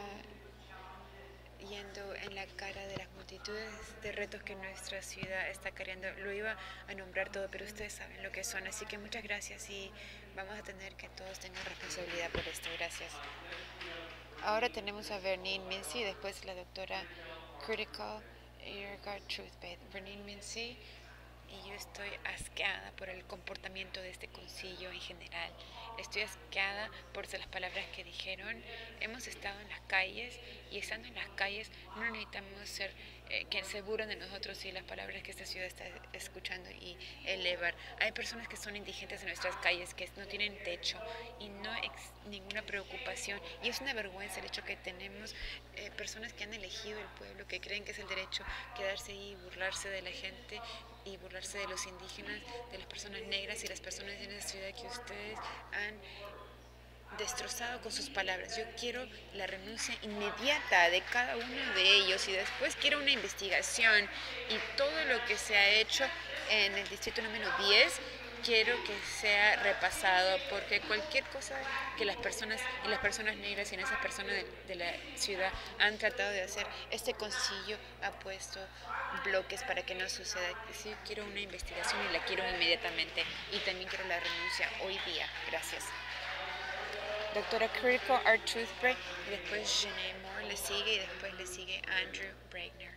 Speaker 16: yendo en la cara de las multitudes de retos que nuestra ciudad está cargando. Lo iba a nombrar todo, pero ustedes saben lo que son. Así que muchas gracias y vamos a tener que todos tengan responsabilidad por esto. Gracias. Ahora tenemos a Vernin Mincy y después la doctora Critical Earguard Truthbait. Vernin Mincy. Y yo estoy asqueada por el comportamiento de este concilio en general. Estoy asqueada por las palabras que dijeron. Hemos estado en las calles y estando en las calles no necesitamos ser que se burlen de nosotros y las palabras que esta ciudad está escuchando y elevar. Hay personas que son indigentes en nuestras calles, que no tienen techo y no hay ninguna preocupación. Y es una vergüenza el hecho que tenemos personas que han elegido el pueblo, que creen que es el derecho quedarse ahí y burlarse de la gente y burlarse de los indígenas, de las personas negras y las personas en esta ciudad que ustedes han destrozado con sus palabras. Yo quiero la renuncia inmediata de cada uno de ellos y después quiero una investigación y todo lo que se ha hecho en el distrito número 10 quiero que sea repasado, porque cualquier cosa que las personas negras y en esas personas de la ciudad han tratado de hacer, este concilio ha puesto bloques para que no suceda. Sí, quiero una investigación y la quiero inmediatamente y también quiero la renuncia hoy día. Gracias. Doctora Critical Art Truthbait y después Janae Moore le sigue y después le sigue Andrew Bregner.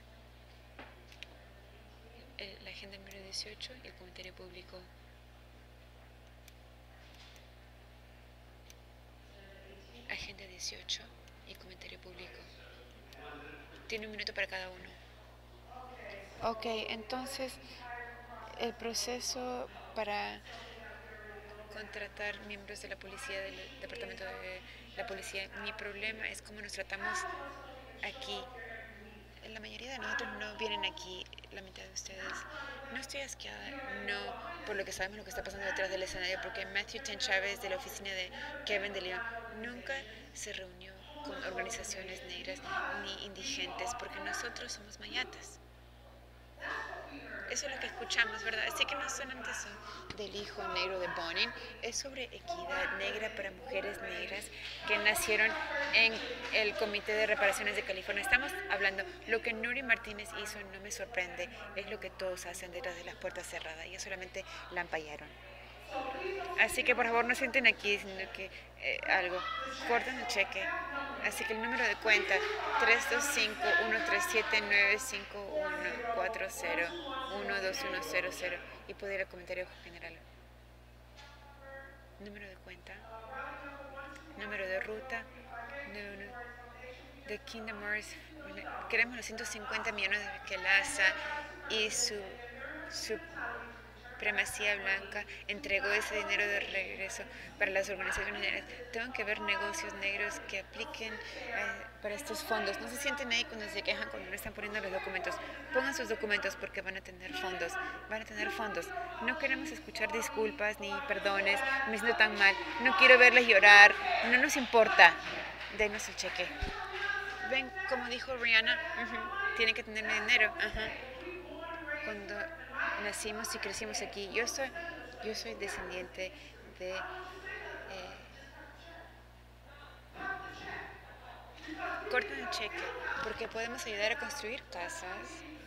Speaker 16: La agenda número 18 y el comentario público. Agenda 18 y comentario público. Tiene 1 minuto para cada uno. Ok, entonces el proceso para contratar miembros de la policía, del departamento de la policía, mi problema es cómo nos tratamos aquí. La mayoría de nosotros no vienen aquí, la mitad de ustedes. No estoy asqueada, no por lo que sabemos lo que está pasando detrás del escenario, porque Matthew Ten Chávez de la oficina de Kevin de Leon nunca se reunió con organizaciones negras ni indigentes, porque nosotros somos mayatas. Eso es lo que escuchamos, ¿verdad? Así que no solamente son del hijo negro de Bonin, es sobre equidad negra para mujeres negras que nacieron en el Comité de Reparaciones de California. Estamos hablando, lo que Nuri Martínez hizo no me sorprende, es lo que todos hacen detrás de las puertas cerradas. Ellos solamente la empallaron. Así que por favor no sienten aquí diciendo que algo, corten el cheque. Así que el número de cuenta 325-137-951-40-12100 y puede ir al comentario general. Número de cuenta, número de ruta, de Kingdom Hearts. Queremos los 150 millones de Kelasa y su supremacía blanca entregó ese dinero de regreso para las organizaciones negras. Tengo que ver negocios negros que apliquen para estos fondos. No se sienten ahí cuando se quejan cuando no están poniendo los documentos. Pongan sus documentos porque van a tener fondos. Van a tener fondos. No queremos escuchar disculpas ni perdones. Me siento tan mal. No quiero verles llorar. No nos importa. Denos el cheque. Ven, como dijo Rihanna, tienen que tener dinero. Cuando nacimos y crecimos aquí. Yo soy descendiente de corten el cheque porque podemos ayudar a construir casas.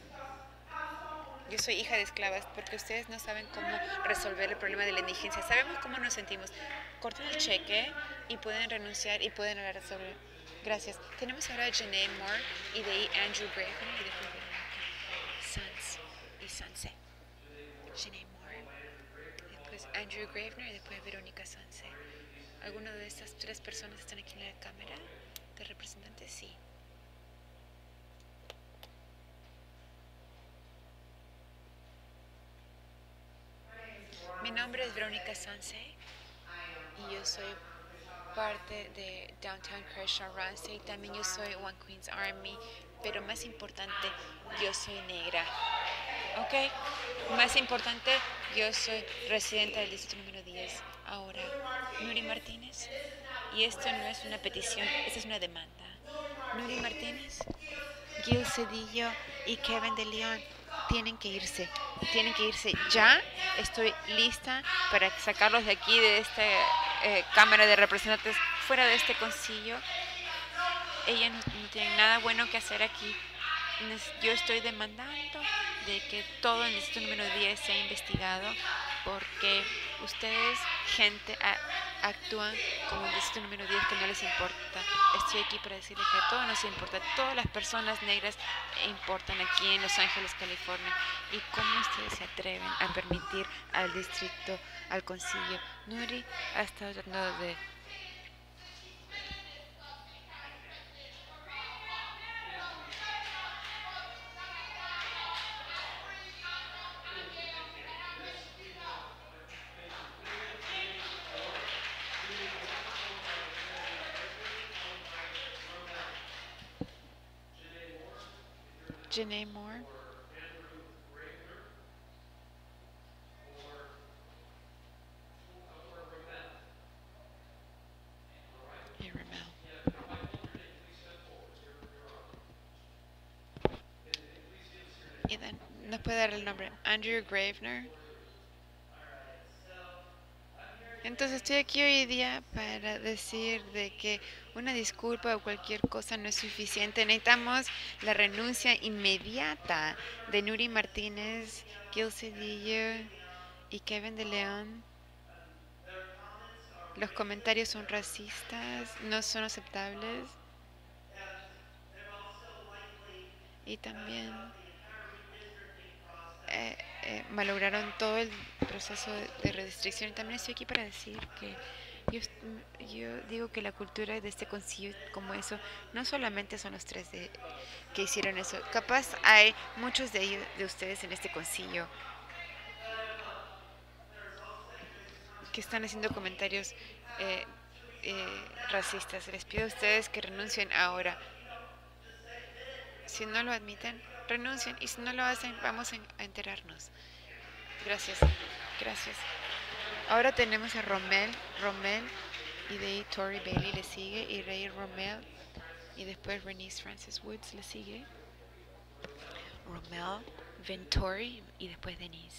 Speaker 16: Yo soy hija de esclavas porque ustedes no saben cómo resolver el problema de la indigencia. Sabemos cómo nos sentimos. Corten el cheque y pueden renunciar y pueden hablar sobre. Gracias. Tenemos ahora a Janae Moore y de ahí Andrew Bregner y después Sons y Sanse. Janae Moore, después Andrew Gravener y después Verónica Sanse. ¿Alguna de estas 3 personas están aquí en la cámara de representantes? Sí. Mi nombre es Verónica Sanse y yo soy parte de Downtown Crenshaw Ramsey. También yo soy One Queen's Army, pero más importante, yo soy negra. ¿Ok? Más importante, yo soy residente del distrito número 10. Ahora, Nury Martínez. Y esto no es una petición, esta es una demanda. Nury Martínez, Gil Cedillo y Kevin de León tienen que irse ya. Estoy lista para sacarlos de aquí, de esta Cámara de Representantes, fuera de este concilio. Ellas no tienen nada bueno que hacer aquí. Yo estoy demandando de que todo el distrito número 10 sea investigado, porque ustedes, gente, actúan como el distrito número 10 que no les importa. Estoy aquí para decirles que a todos nos importa. Todas las personas negras importan aquí en Los Ángeles, California. ¿Y cómo ustedes se atreven a permitir al distrito, al concilio? Nury ha estado tratando de... Janae Moore. Y Ramel. Y nos puede dar el nombre. Andrew Gravener. Entonces estoy aquí hoy día para decir de que una disculpa o cualquier cosa no es suficiente. Necesitamos la renuncia inmediata de Nury Martínez, Gil Cedillo y Kevin de León. Los comentarios son racistas, no son aceptables. Y también malograron todo el proceso de redistricción. También estoy aquí para decir que yo digo que la cultura de este concilio, como eso, no solamente son los tres que hicieron eso. Capaz hay muchos de ustedes en este concilio que están haciendo comentarios racistas. Les pido a ustedes que renuncien ahora. Si no lo admiten, renuncien, y si no lo hacen, vamos a enterarnos. Gracias. Ahora tenemos a Romel, y de ahí Tori Bailey le sigue, y Ray Romel, y después Bernice Francis Woods le sigue. Romel, Tori, y después Denise.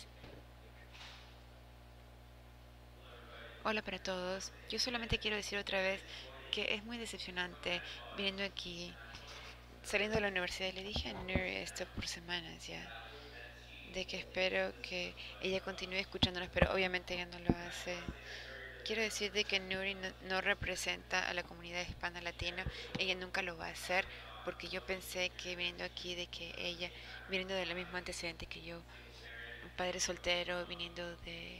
Speaker 16: Hola para todos. Yo solamente quiero decir otra vez que es muy decepcionante viniendo aquí, saliendo de la universidad. Le dije a Nury esto por semanas ya, de que espero que ella continúe escuchándonos, pero obviamente ella no lo hace. Quiero decir de que Nury no representa a la comunidad hispana latina. Ella nunca lo va a hacer, porque yo pensé que viniendo aquí, de que ella, viniendo del mismo antecedente que yo, un padre soltero, viniendo de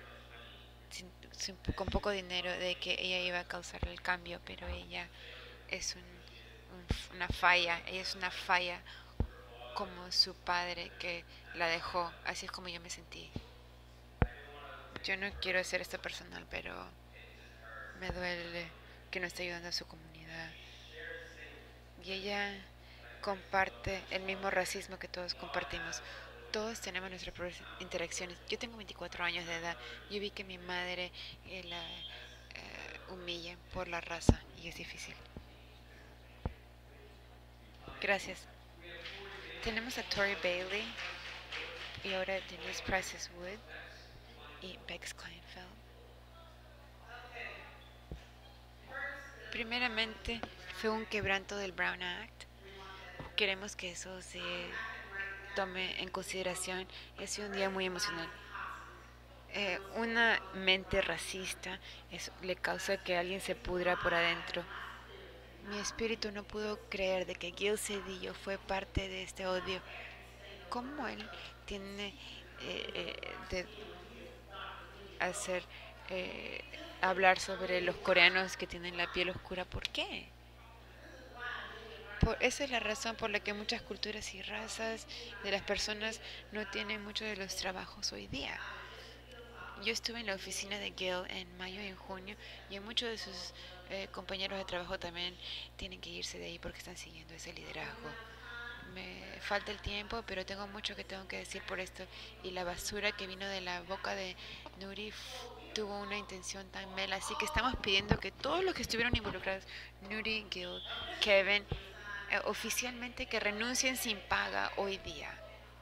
Speaker 16: con poco dinero, de que ella iba a causar el cambio, pero ella es una falla. Ella es una falla como su padre que la dejó. Así es como yo me sentí. Yo no quiero hacer esto personal, pero me duele que no esté ayudando a su comunidad. Y ella comparte el mismo racismo que todos compartimos. Todos tenemos nuestras propias interacciones. Yo tengo 24 años de edad. Yo vi que mi madre la humilla por la raza, y es difícil. Gracias. Tenemos a Tori Bailey y ahora Denise Francis Wood y Bex Kleinfeld. Primeramente, fue un quebranto del Brown Act. Queremos que eso se tome en consideración. Ha sido un día muy emocional. Una mente racista le causa que alguien se pudra por adentro. Mi espíritu no pudo creer de que Gil Cedillo fue parte de este odio. ¿Cómo él tiene de hacer hablar sobre los coreanos que tienen la piel oscura? ¿Por qué? Esa es la razón por la que muchas culturas y razas de las personas no tienen muchos de los trabajos hoy día. Yo estuve en la oficina de Gil en mayo y en junio, y muchos de sus compañeros de trabajo también tienen que irse de ahí porque están siguiendo ese liderazgo. falta el tiempo, pero tengo mucho que tengo que decir por esto. Y la basura que vino de la boca de Nuri tuvo una intención tan mala. Así que estamos pidiendo que todos los que estuvieron involucrados, Nuri, Gil, Kevin, oficialmente que renuncien sin paga hoy día.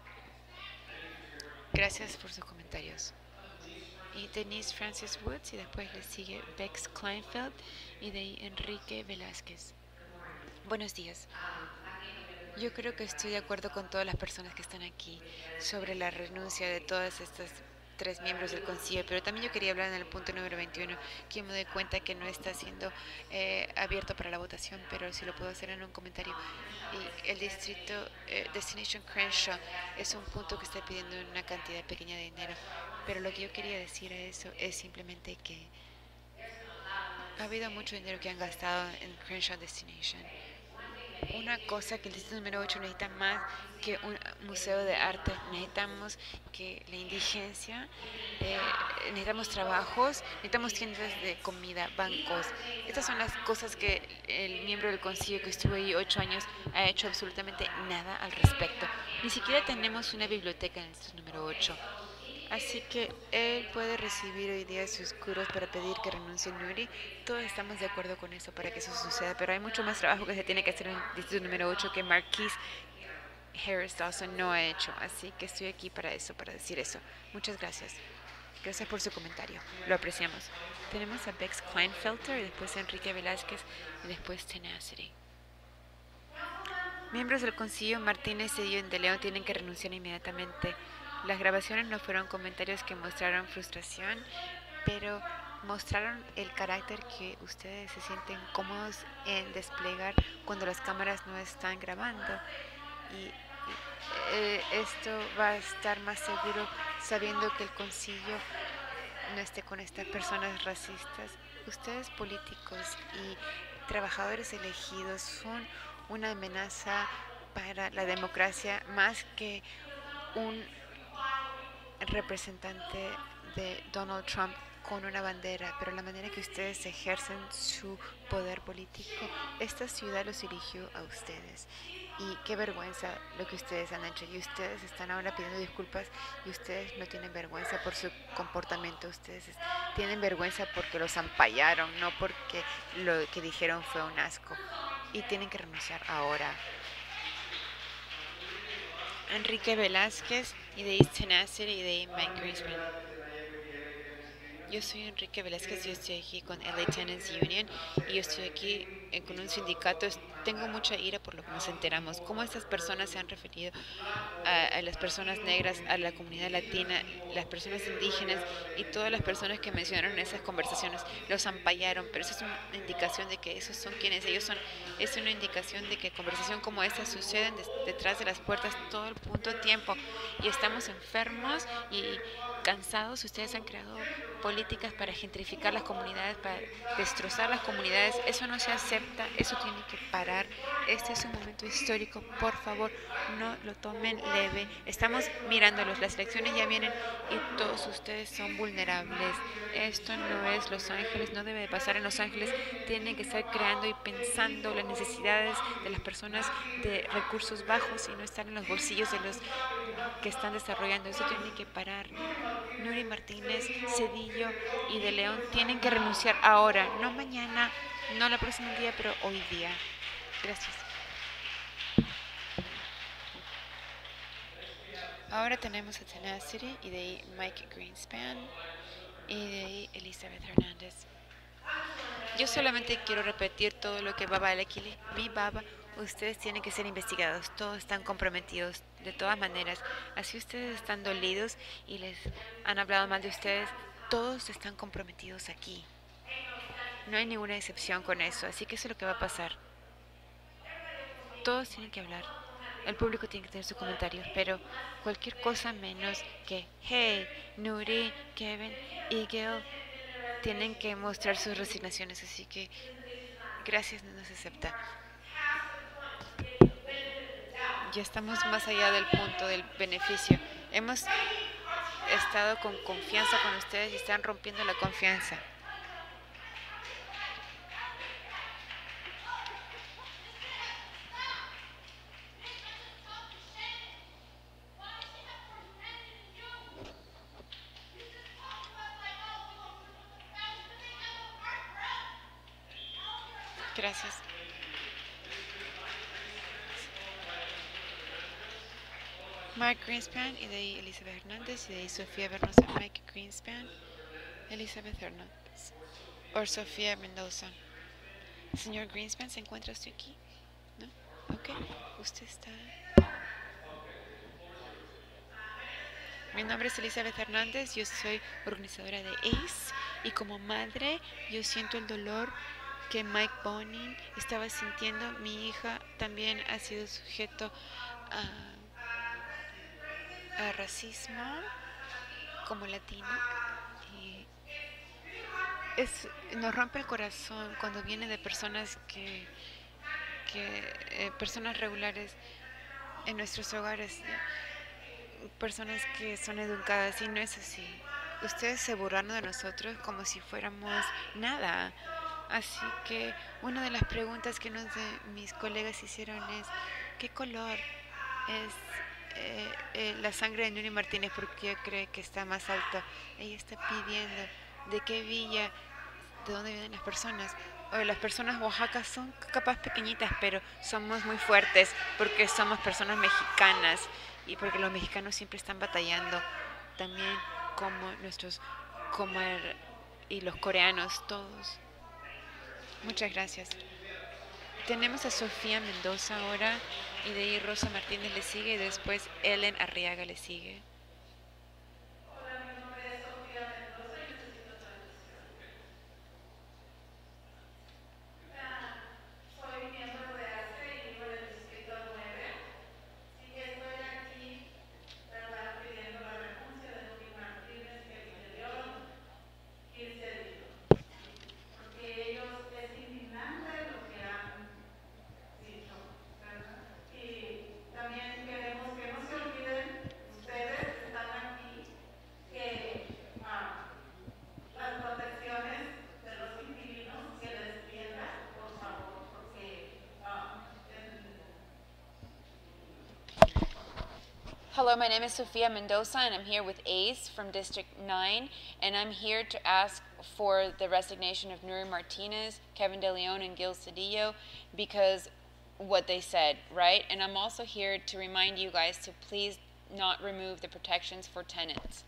Speaker 16: Gracias por sus comentarios. Y Denise Francis Woods, y después le sigue Bex Kleinfeld y de ahí Enrique Velázquez. Buenos días. Yo creo que estoy de acuerdo con todas las personas que están aquí sobre la renuncia de todas estas 3 miembros del Consejo, pero también yo quería hablar en el punto número 21, que me doy cuenta que no está siendo abierto para la votación, pero si lo puedo hacer en un comentario. Y el distrito Destination Crenshaw es un punto que está pidiendo una cantidad pequeña de dinero, pero lo que yo quería decir a eso es simplemente que ha habido mucho dinero que han gastado en Crenshaw Destination. Una cosa que el distrito número 8 necesita más que un museo de arte. Necesitamos que la indigencia, necesitamos trabajos, necesitamos tiendas de comida, bancos. Estas son las cosas que el miembro del consejo que estuvo ahí 8 años ha hecho absolutamente nada al respecto. Ni siquiera tenemos una biblioteca en el distrito número 8. Así que él puede recibir hoy día sus curos para pedir que renuncie Nuri. Todos estamos de acuerdo con eso para que eso suceda, pero hay mucho más trabajo que se tiene que hacer en el distrito número 8 que Marquise Harris Dawson no ha hecho. Así que estoy aquí para eso, para decir eso. Muchas gracias. Gracias por su comentario. Lo apreciamos. Tenemos a Bex Kleinfelter, y después a Enrique Velázquez, y después Tenacity. Miembros del Consejo Martínez y de León tienen que renunciar inmediatamente. Las grabaciones no fueron comentarios que mostraron frustración, pero mostraron el carácter que ustedes se sienten cómodos en desplegar cuando las cámaras no están grabando. Y esto va a estar más seguro sabiendo que el concilio no esté con estas personas racistas. Ustedes políticos y trabajadores elegidos son una amenaza para la democracia más que un representante de Donald Trump con una bandera, pero la manera que ustedes ejercen su poder político, esta ciudad los eligió a ustedes. Y qué vergüenza lo que ustedes han hecho. Y ustedes están ahora pidiendo disculpas y ustedes no tienen vergüenza por su comportamiento. Ustedes tienen vergüenza porque los ampallaron, no porque lo que dijeron fue un asco. Y tienen que renunciar ahora. Enrique Velázquez y de East Tenacity y de Mike Greenspan. Yo soy Enrique Velázquez, yo estoy aquí con LA Tenants Union y yo estoy aquí con un sindicato. Tengo mucha ira por lo que nos enteramos, cómo estas personas se han referido a las personas negras, a la comunidad latina, las personas indígenas y todas las personas que mencionaron en esas conversaciones. Los ampallaron, pero eso es una indicación de que esos son quienes ellos son. Es una indicación de que conversaciones como esta suceden detrás de las puertas todo el punto de tiempo. Y estamos enfermos y cansados. Ustedes han creado políticas para gentrificar las comunidades, para destrozar las comunidades. Eso no se acepta, eso tiene que parar. Este es un momento histórico, por favor, no lo tomen leve. Estamos mirándolos, las elecciones ya vienen y todos ustedes son vulnerables. Esto no es Los Ángeles, no debe de pasar en Los Ángeles. Tienen que estar creando y pensando las necesidades de las personas de recursos bajos y no estar en los bolsillos de los que están desarrollando. Eso tiene que parar. Nuri Martínez, Cedillo y de León tienen que renunciar ahora, no mañana, no el próximo día, pero hoy día. Gracias. Ahora tenemos a Tenacity y de ahí Mike Greenspan y de ahí Elizabeth Hernández. Yo solamente quiero repetir todo lo que Baba Alekili, mi Baba. Ustedes tienen que ser investigados, todos están comprometidos, de todas maneras. Así ustedes están dolidos y les han hablado mal de ustedes, todos están comprometidos aquí. No hay ninguna excepción con eso, así que eso es lo que va a pasar. Todos tienen que hablar, el público tiene que tener sus comentarios, pero cualquier cosa menos que, hey, Nuri, Kevin y Gil tienen que mostrar sus resignaciones, así que gracias no se acepta. Ya estamos más allá del punto del beneficio. Hemos estado con confianza con ustedes y están rompiendo la confianza. Gracias. Mark Greenspan y de ahí Elizabeth Hernández y de ahí Sofía Bernosa. Mike Greenspan, Elizabeth Hernández. O Sofía Mendoza. Señor Greenspan, ¿se encuentra usted aquí? ¿No? Ok. Usted está... Mi nombre es Elizabeth Hernández, yo soy organizadora de ACE y como madre yo siento el dolor que Mike Bonin estaba sintiendo. Mi hija también ha sido sujeto a racismo como latino y nos rompe el corazón cuando viene de personas personas regulares en nuestros hogares, personas que son educadas, y no es así. Ustedes se burlaron de nosotros como si fuéramos nada. Así que una de las preguntas que mis colegas hicieron es: ¿qué color es la sangre de Nuri Martínez? ¿Por qué cree que está más alto? Ella está pidiendo de qué villa, de dónde vienen las personas. Las personas de Oaxaca son capaz pequeñitas, pero somos muy fuertes porque somos personas mexicanas y porque los mexicanos siempre están batallando, también como y los coreanos, todos. Muchas gracias. Tenemos a Sofía Mendoza ahora y de ahí Rosa Martínez le sigue y después Ellen Arriaga le sigue. Hello, my name is Sofia Mendoza and I'm here with ACE from District 9, and I'm here to ask for the resignation of Nuri Martinez, Kevin De Leon, and Gil Cedillo because what they said, right? And I'm also here to remind you guys to please not remove the protections for tenants.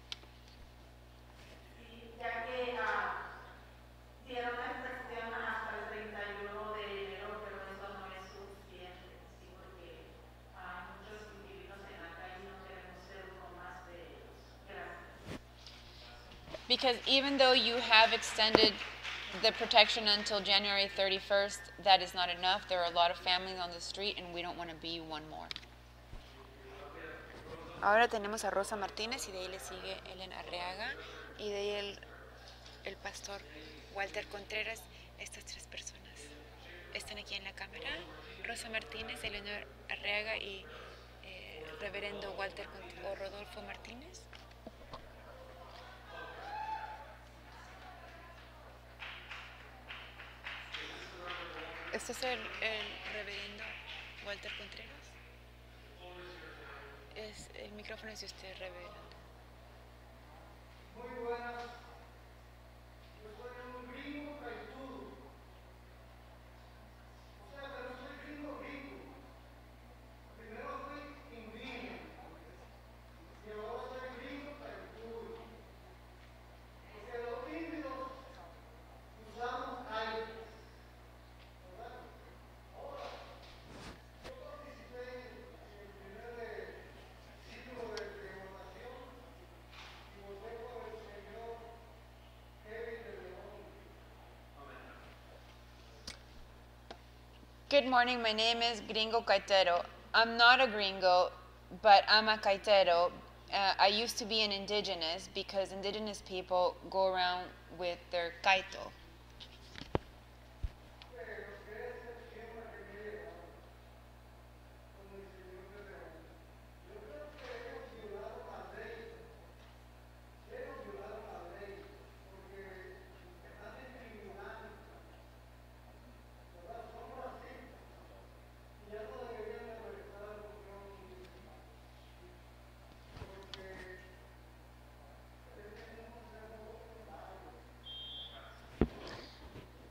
Speaker 16: Because even though you have extended the protection until January 31st, that is not enough. There are a lot of families on the street and we don't want to be one more. Ahora tenemos a Rosa Martínez y de ahí le sigue Ellen Arriaga y de ahí el pastor Walter Contreras. Estas tres personas están aquí en la cámara. Rosa Martínez, Eleanor Arriaga y el reverendo Walter o Rodolfo Martínez. ¿Este es el reverendo Walter Contreras? El micrófono es de usted, reverendo.
Speaker 13: Muy buenas. Yo soy un gringo caitudo. O sea, que no soy gringo rico. Primero fui indígena. Y ahora soy gringo caitudo. Porque los indios usamos aire.
Speaker 16: Good morning, my name is Gringo Caetero. I'm not a gringo, but I'm a Caetero. I used to be an indigenous because indigenous people go around with their caito.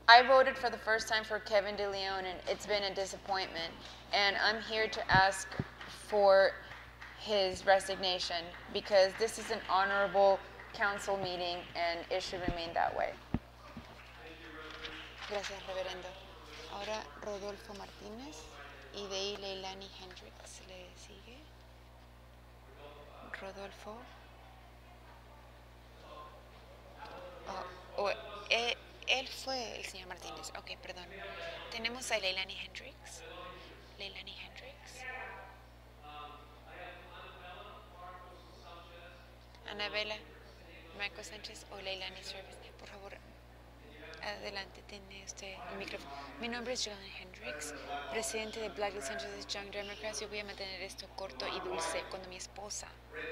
Speaker 16: I voted for the first time for Kevin De Leon, and it's been a disappointment. And I'm here to ask for his resignation because this is an honorable council meeting and it should remain that way. Gracias, reverendo. Ahora Rodolfo Martínez y de ahí Leilani Hendricks le sigue. Rodolfo. Él fue el señor Martínez. Ok, perdón. Tenemos a Leilani Hendricks. Leilani Hendricks. Anabela, Marco Sánchez o Leilani Service. Por favor, adelante, tiene usted el micrófono. Mi nombre es Leilani Hendricks, presidente de Black Los Angeles Young Democrats. Yo voy a mantener esto corto y dulce. Cuando mi esposa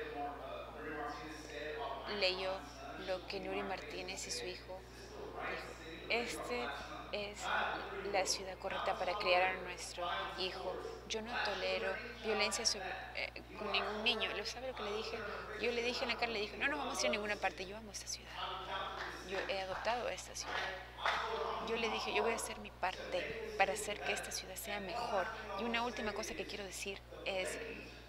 Speaker 16: leyó lo que Nuri Martínez y su hijo dijo, este es la ciudad correcta para criar a nuestro hijo. Yo no tolero violencia con ningún niño. ¿Lo sabe lo que le dije? Yo le dije en la cara, le dije, no vamos a ir a ninguna parte. Yo amo esta ciudad. Yo he adoptado esta ciudad. Yo le dije, yo voy a hacer mi parte para hacer que esta ciudad sea mejor. Y una última cosa que quiero decir es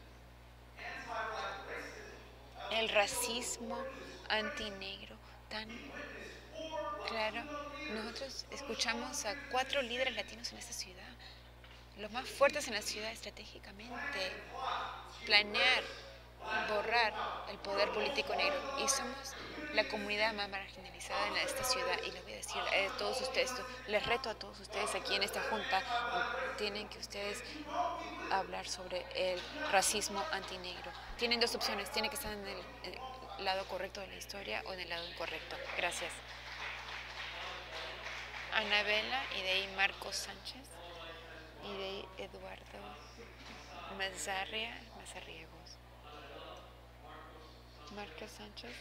Speaker 16: el racismo antinegro tan claro. Nosotros escuchamos a 4 líderes latinos en esta ciudad, los más fuertes en la ciudad estratégicamente, planear, borrar el poder político negro. Y somos la comunidad más marginalizada en esta ciudad. Y les voy a decir a todos ustedes, les reto a todos ustedes aquí en esta junta, tienen que ustedes hablar sobre el racismo antinegro. Tienen 2 opciones, tienen que estar en el lado correcto de la historia o en el lado incorrecto. Gracias. Anabela y de ahí Marcos Sánchez y de ahí Eduardo Mazarriegos. Marcos Sánchez.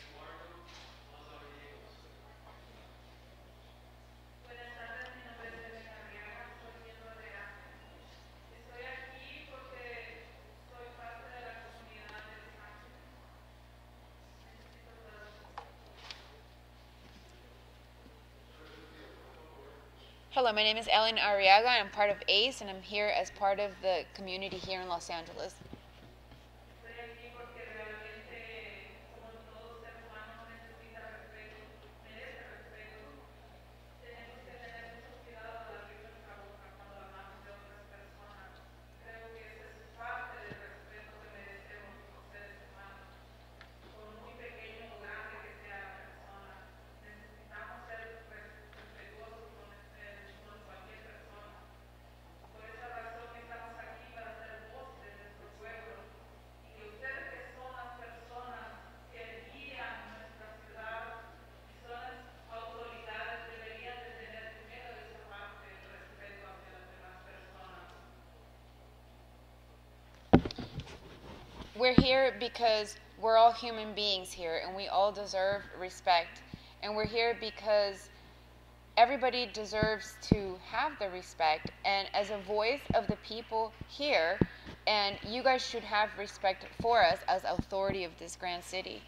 Speaker 16: Hello, my name is Ellen Arriaga. I'm part of ACE, and I'm here as part of the community here in Los Angeles. We're here because we're all human beings here and we all deserve respect. And we're here because everybody deserves to have the respect. And as a voice of the people here, and you guys should have respect for us as authority of this grand city.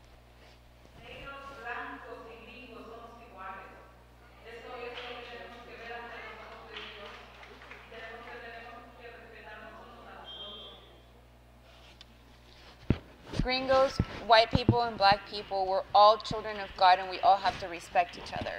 Speaker 16: Gringos, white people, and black people, we're all children of God and we all have to respect each other.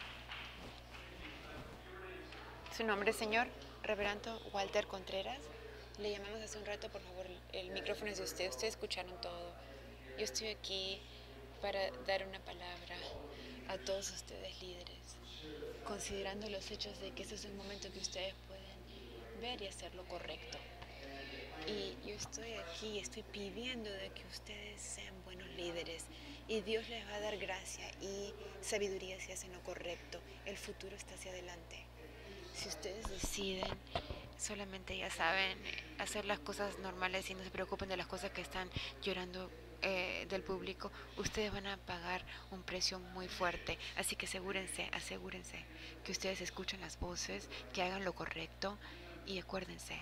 Speaker 16: ¿Su nombre, señor? Reverendo Walter Contreras. Le llamamos hace un rato, por favor, el micrófono es de usted. Ustedes escucharon todo. Yo estoy aquí para dar una palabra a todos ustedes líderes, considerando los hechos de que este es el momento que ustedes pueden ver y hacer lo correcto. Y yo estoy aquí, estoy pidiendo de que ustedes sean buenos líderes y Dios les va a dar gracia y sabiduría si hacen lo correcto. El futuro está hacia adelante. Si ustedes deciden, solamente ya saben, hacer las cosas normales y no se preocupen de las cosas que están llorando del público, ustedes van a pagar un precio muy fuerte. Así que asegúrense que ustedes escuchen las voces, que hagan lo correcto y acuérdense.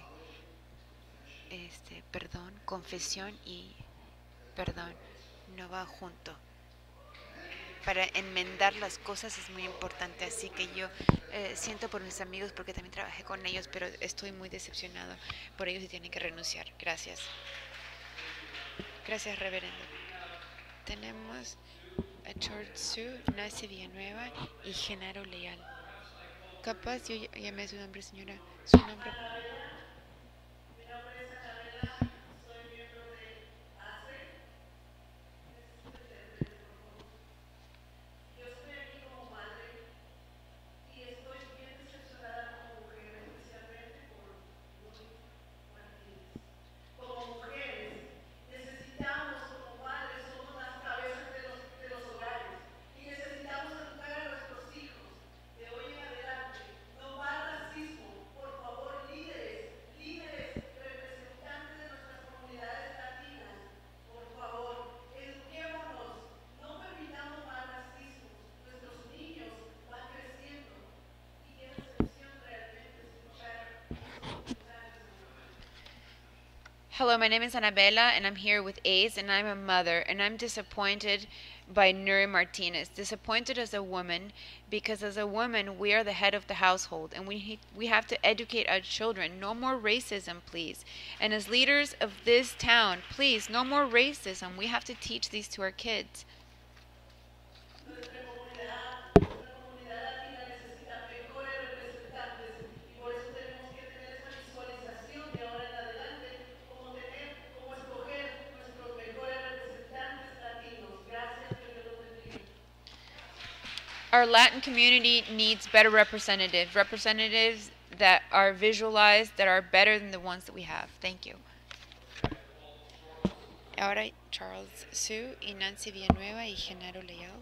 Speaker 16: Perdón, confesión y perdón no va junto. para enmendar las cosas es muy importante. Así que yo siento por mis amigos porque también trabajé con ellos, pero estoy muy decepcionado por ellos y tienen que renunciar. Gracias. Gracias, reverendo. Tenemos a George Su, Nancy Villanueva y Genaro Leal. Capaz yo llamé su nombre, señora. Su nombre. Hello, my name is Anabella, and I'm here with Ace, and I'm a mother, and I'm disappointed by Nuri Martinez. Disappointed as a woman, because as a woman, we are the head of the household, and we have to educate our children. No more racism, please. And as leaders of this town, please, no more racism. We have to teach these to our kids. Our Latin community needs better representatives that are visualized, that are better than the ones that we have. Thank you. Ahora Charles Su y Nancy Villanueva y Genaro Leal.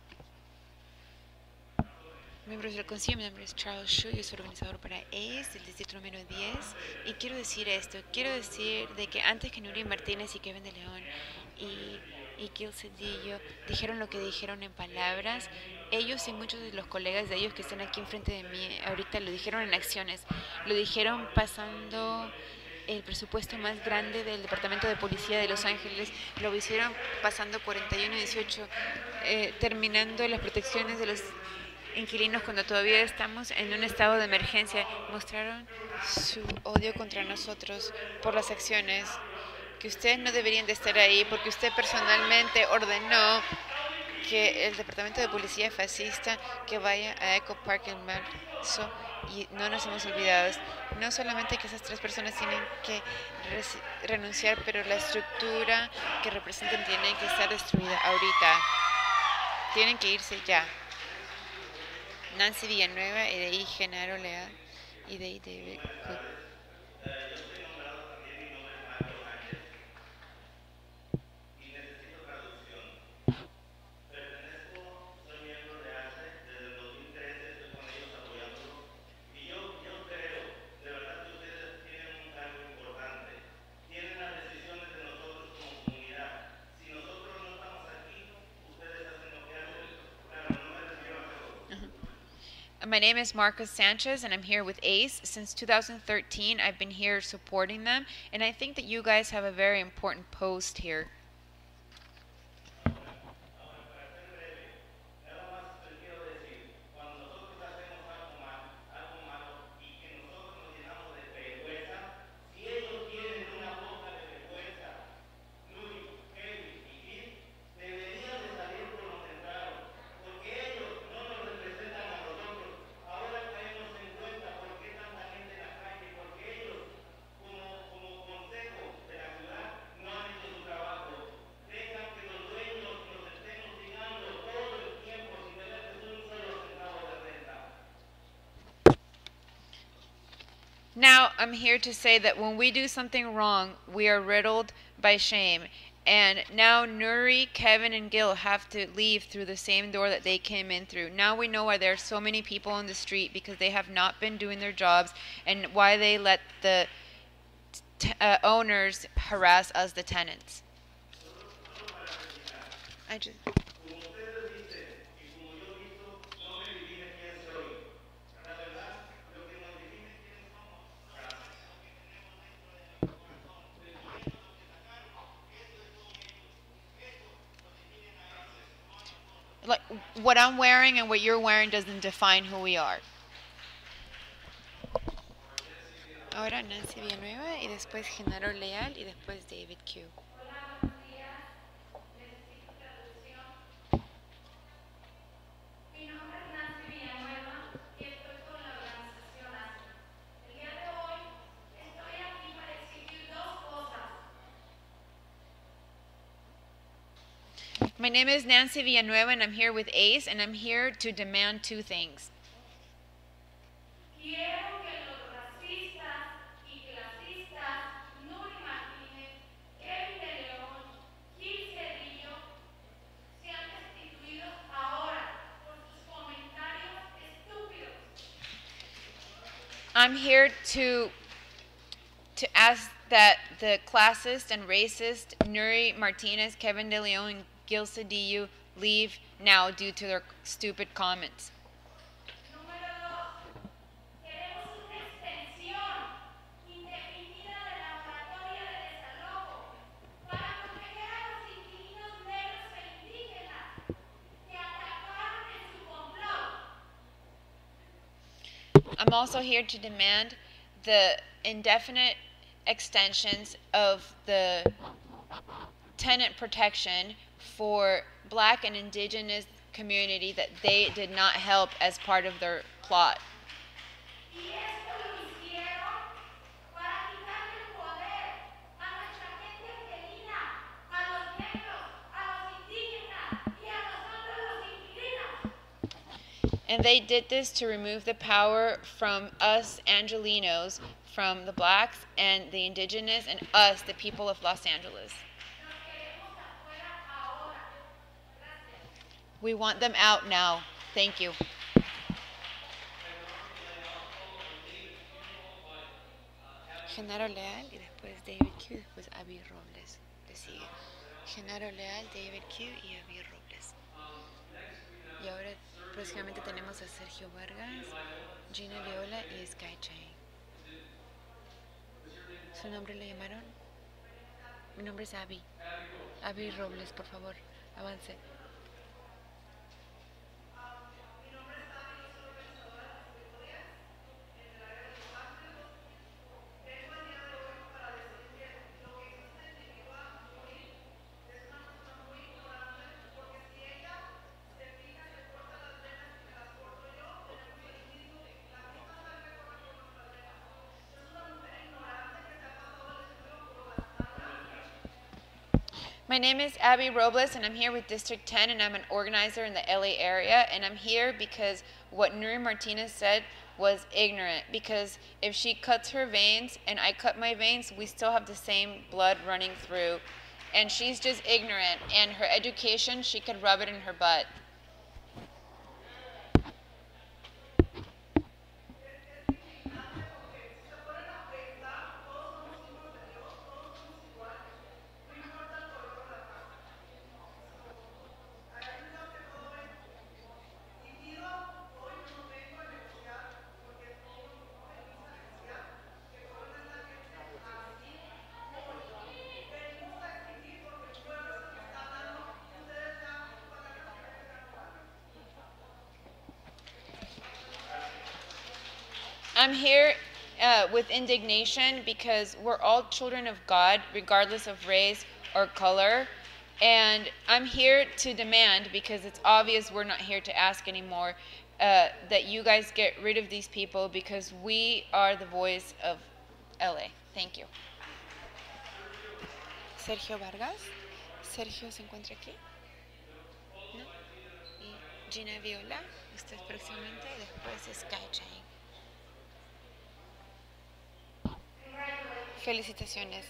Speaker 16: Miembros del Consejo, mi nombre es Charles Su, yo soy organizador para ACE, del distrito número 10, y quiero decir esto, quiero decir de que antes que Nuri Martínez y Kevin de León y Gil Cedillo dijeron lo que dijeron en palabras, ellos y muchos de los colegas de ellos que están aquí enfrente de mí ahorita lo dijeron en acciones, lo dijeron pasando el presupuesto más grande del Departamento de Policía de Los Ángeles, lo hicieron pasando 41-18, terminando las protecciones de los inquilinos cuando todavía estamos en un estado de emergencia. Mostraron su odio contra nosotros por las acciones, que ustedes no deberían de estar ahí porque usted personalmente ordenó que el Departamento de Policía fascista que vaya a Echo Park en marzo, y no nos hemos olvidado. No solamente que esas 3 personas tienen que renunciar, pero la estructura que representan tiene que estar destruida ahorita. Tienen que irse ya. Nancy Villanueva y de ahí Genaro Leal y de ahí David Cook. My name is Marcus Sanchez, and I'm here with ACE. Since 2013, I've been here supporting them, and I think that you guys have a very important post here. Now, I'm here to say that when we do something wrong, we are riddled by shame. And now Nuri, Kevin, and Gil have to leave through the same door that they came in through. Now we know why there are so many people on the street, because they have not been doing their jobs, and why they let the owners harass us, the tenants. like what I'm wearing and what you're wearing doesn't define who we are. Ahora Nancy Villanueva y después Genaro Leal y después David Q. My name is Nancy Villanueva and I'm here with ACE and I'm here to demand two things. I'm here to ask that the classist and racist Nuri Martinez, Kevin De Leon, and Gil Cedillo leave now due to their stupid comments. I'm also here to demand the indefinite extensions of the tenant protection for Black and Indigenous community that they did not help as part of their plot. And they did this to remove the power from us Angelinos, from the Blacks and the Indigenous, and us, the people of Los Angeles. We want them out now. Thank you. Genaro Leal y después David Q, después Abby Robles. Le sigue. Genaro Leal, David Q y Abby Robles. Y ahora próximamente tenemos a Sergio Vargas, Gina Viola y Sky Chain. ¿Su nombre le llamaron? Mi nombre es Abby. Abby Robles, por favor, avance. My name is Abby Robles and I'm here with District 10 and I'm an organizer in the LA area, and I'm here because what Nuri Martinez said was ignorant, because if she cuts her veins and I cut my veins, we still have the same blood running through, and she's just ignorant, and her education, she could rub it in her butt. I'm here with indignation because we're all children of God, regardless of race or color. And I'm here to demand, because it's obvious we're not here to ask anymore, that you guys get rid of these people, because we are the voice of LA. Thank you. Sergio Vargas. Sergio se encuentra aquí. ¿No? Y Gina Viola, usted próximamente, y después Sky Chain. Felicitaciones.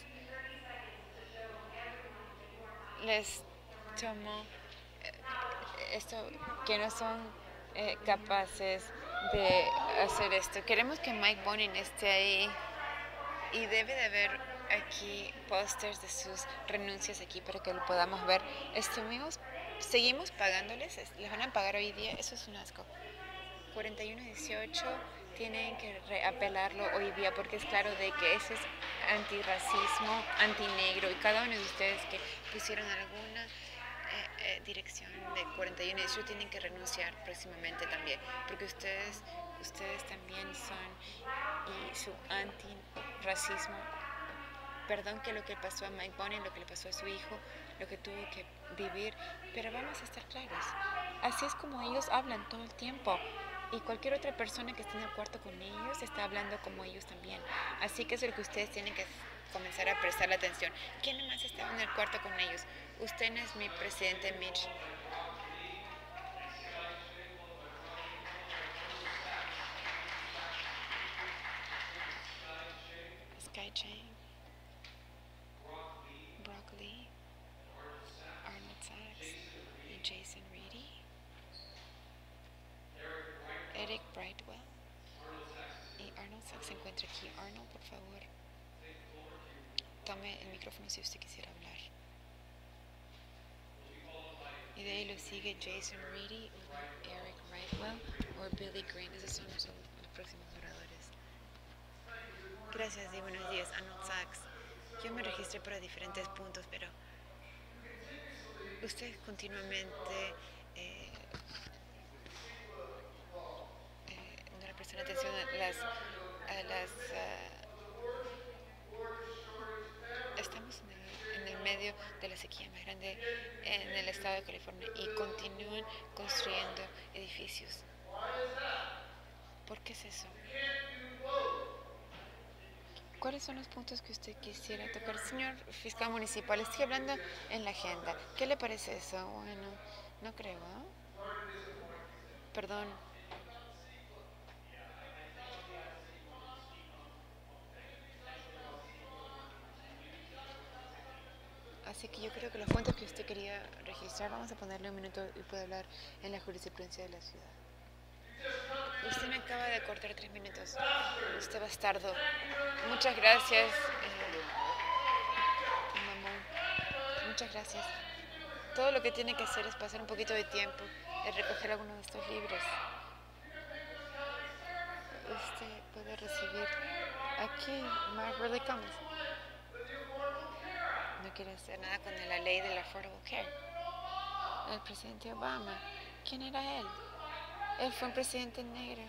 Speaker 16: Les tomo esto, que no son capaces de hacer esto. Queremos que Mike Bonin esté ahí, y debe de haber aquí pósters de sus renuncias aquí para que lo podamos ver. Seguimos pagándoles, les van a pagar hoy día, eso es un asco. 41-18 tienen que reapelarlo hoy día, porque es claro de que eso es antirracismo, antinegro, y cada uno de ustedes que pusieron alguna dirección de 41 Distrito tienen que renunciar próximamente también, porque ustedes también son, y su antirracismo. Perdón que lo que pasó a Mike Bonin, lo que le pasó a su hijo, lo que tuvo que vivir, pero vamos a estar claros. Así es como ellos hablan todo el tiempo. Y cualquier otra persona que esté en el cuarto con ellos está hablando como ellos también. Así que es lo que ustedes tienen que comenzar a prestarle atención. ¿Quién más estaba en el cuarto con ellos? Usted no es mi presidente Mitch. Sky Chang, Brock Lee, Arnold Sachs y Jason Reedy. Eric Brightwell y Arnold Sachs se encuentra aquí. Arnold, por favor, tome el micrófono si usted quisiera hablar. Y de ahí lo sigue Jason Reedy, Eric Brightwell o Billy Green. Esos son los próximos oradores. Gracias y buenos días, Arnold Sachs. Yo me registré para diferentes puntos, pero usted continuamente no le presta atención estamos en el medio de la sequía más grande en el estado de California y continúan construyendo edificios. ¿Por qué es eso? ¿Cuáles son los puntos que usted quisiera tocar? Señor fiscal municipal, estoy hablando en la agenda. ¿Qué le parece eso? Bueno, no creo, ¿eh? Perdón. Así que yo creo que los puntos que usted quería registrar, vamos a ponerle un minuto y puede hablar en la jurisprudencia de la ciudad. Usted me acaba de cortar 3 minutos. Usted bastardo. Muchas gracias, mamón. Muchas gracias. Todo lo que tiene que hacer es pasar un poquito de tiempo y recoger algunos de estos libros. Usted puede recibir aquí, Mark Ridley Cummings. No quiere hacer nada con la ley del Affordable Care. El presidente Obama, ¿quién era él? Él fue un presidente negro.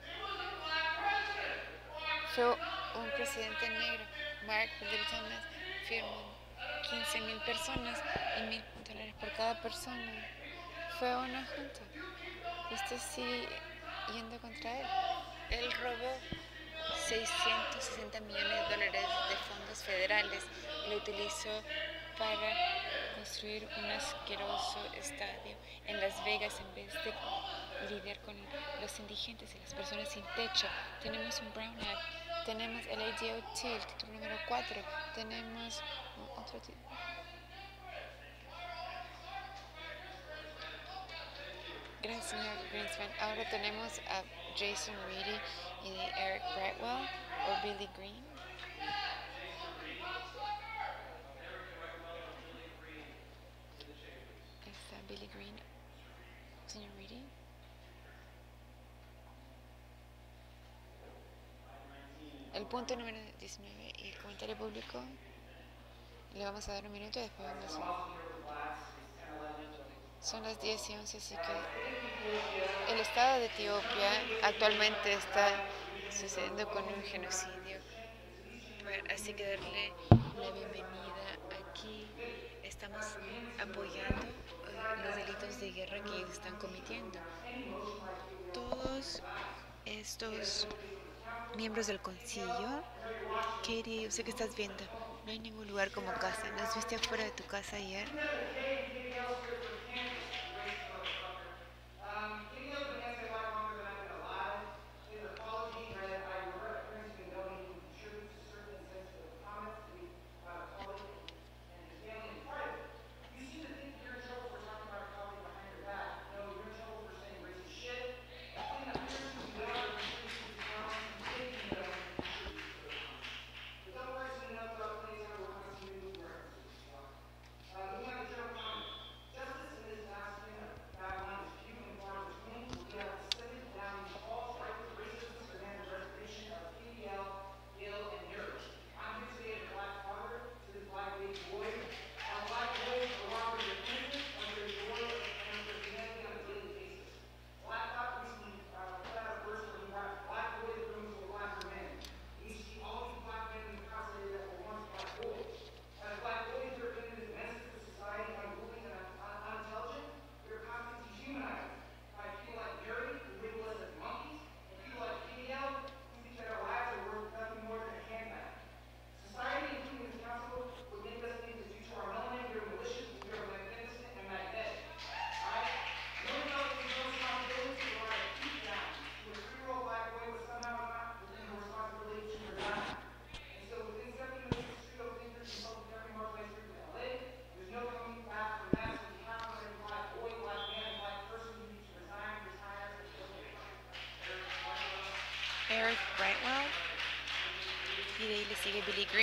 Speaker 16: Fue un presidente negro. Mark Ridley Thomas firmó 15,000 personas y $1,000 por cada persona. Fue una junta. Usted sigue yendo contra él. Él robó $660 millones de fondos federales. Lo utilizó para construir un asqueroso estadio en Las Vegas en vez de lidiar con los indigentes y las personas sin techo. Tenemos un Brown Act, tenemos el ADOT, el título número 4, tenemos otro título. Gracias, señor Greenspan. Ahora tenemos a Jason Reedy y Eric Brightwell o Billy Green. Está Billy Green, señor Reedy. El punto número 19 y el comentario público. Le vamos a dar un minuto y después vamos a... Son las 10:11, así que el estado de Etiopía actualmente está sucediendo con un genocidio. Así que darle la bienvenida aquí. Estamos apoyando los delitos de guerra que ellos están cometiendo. Todos estos miembros del concilio, Katie, yo sé que estás viendo, no hay ningún lugar como casa. ¿Nos viste afuera de tu casa ayer?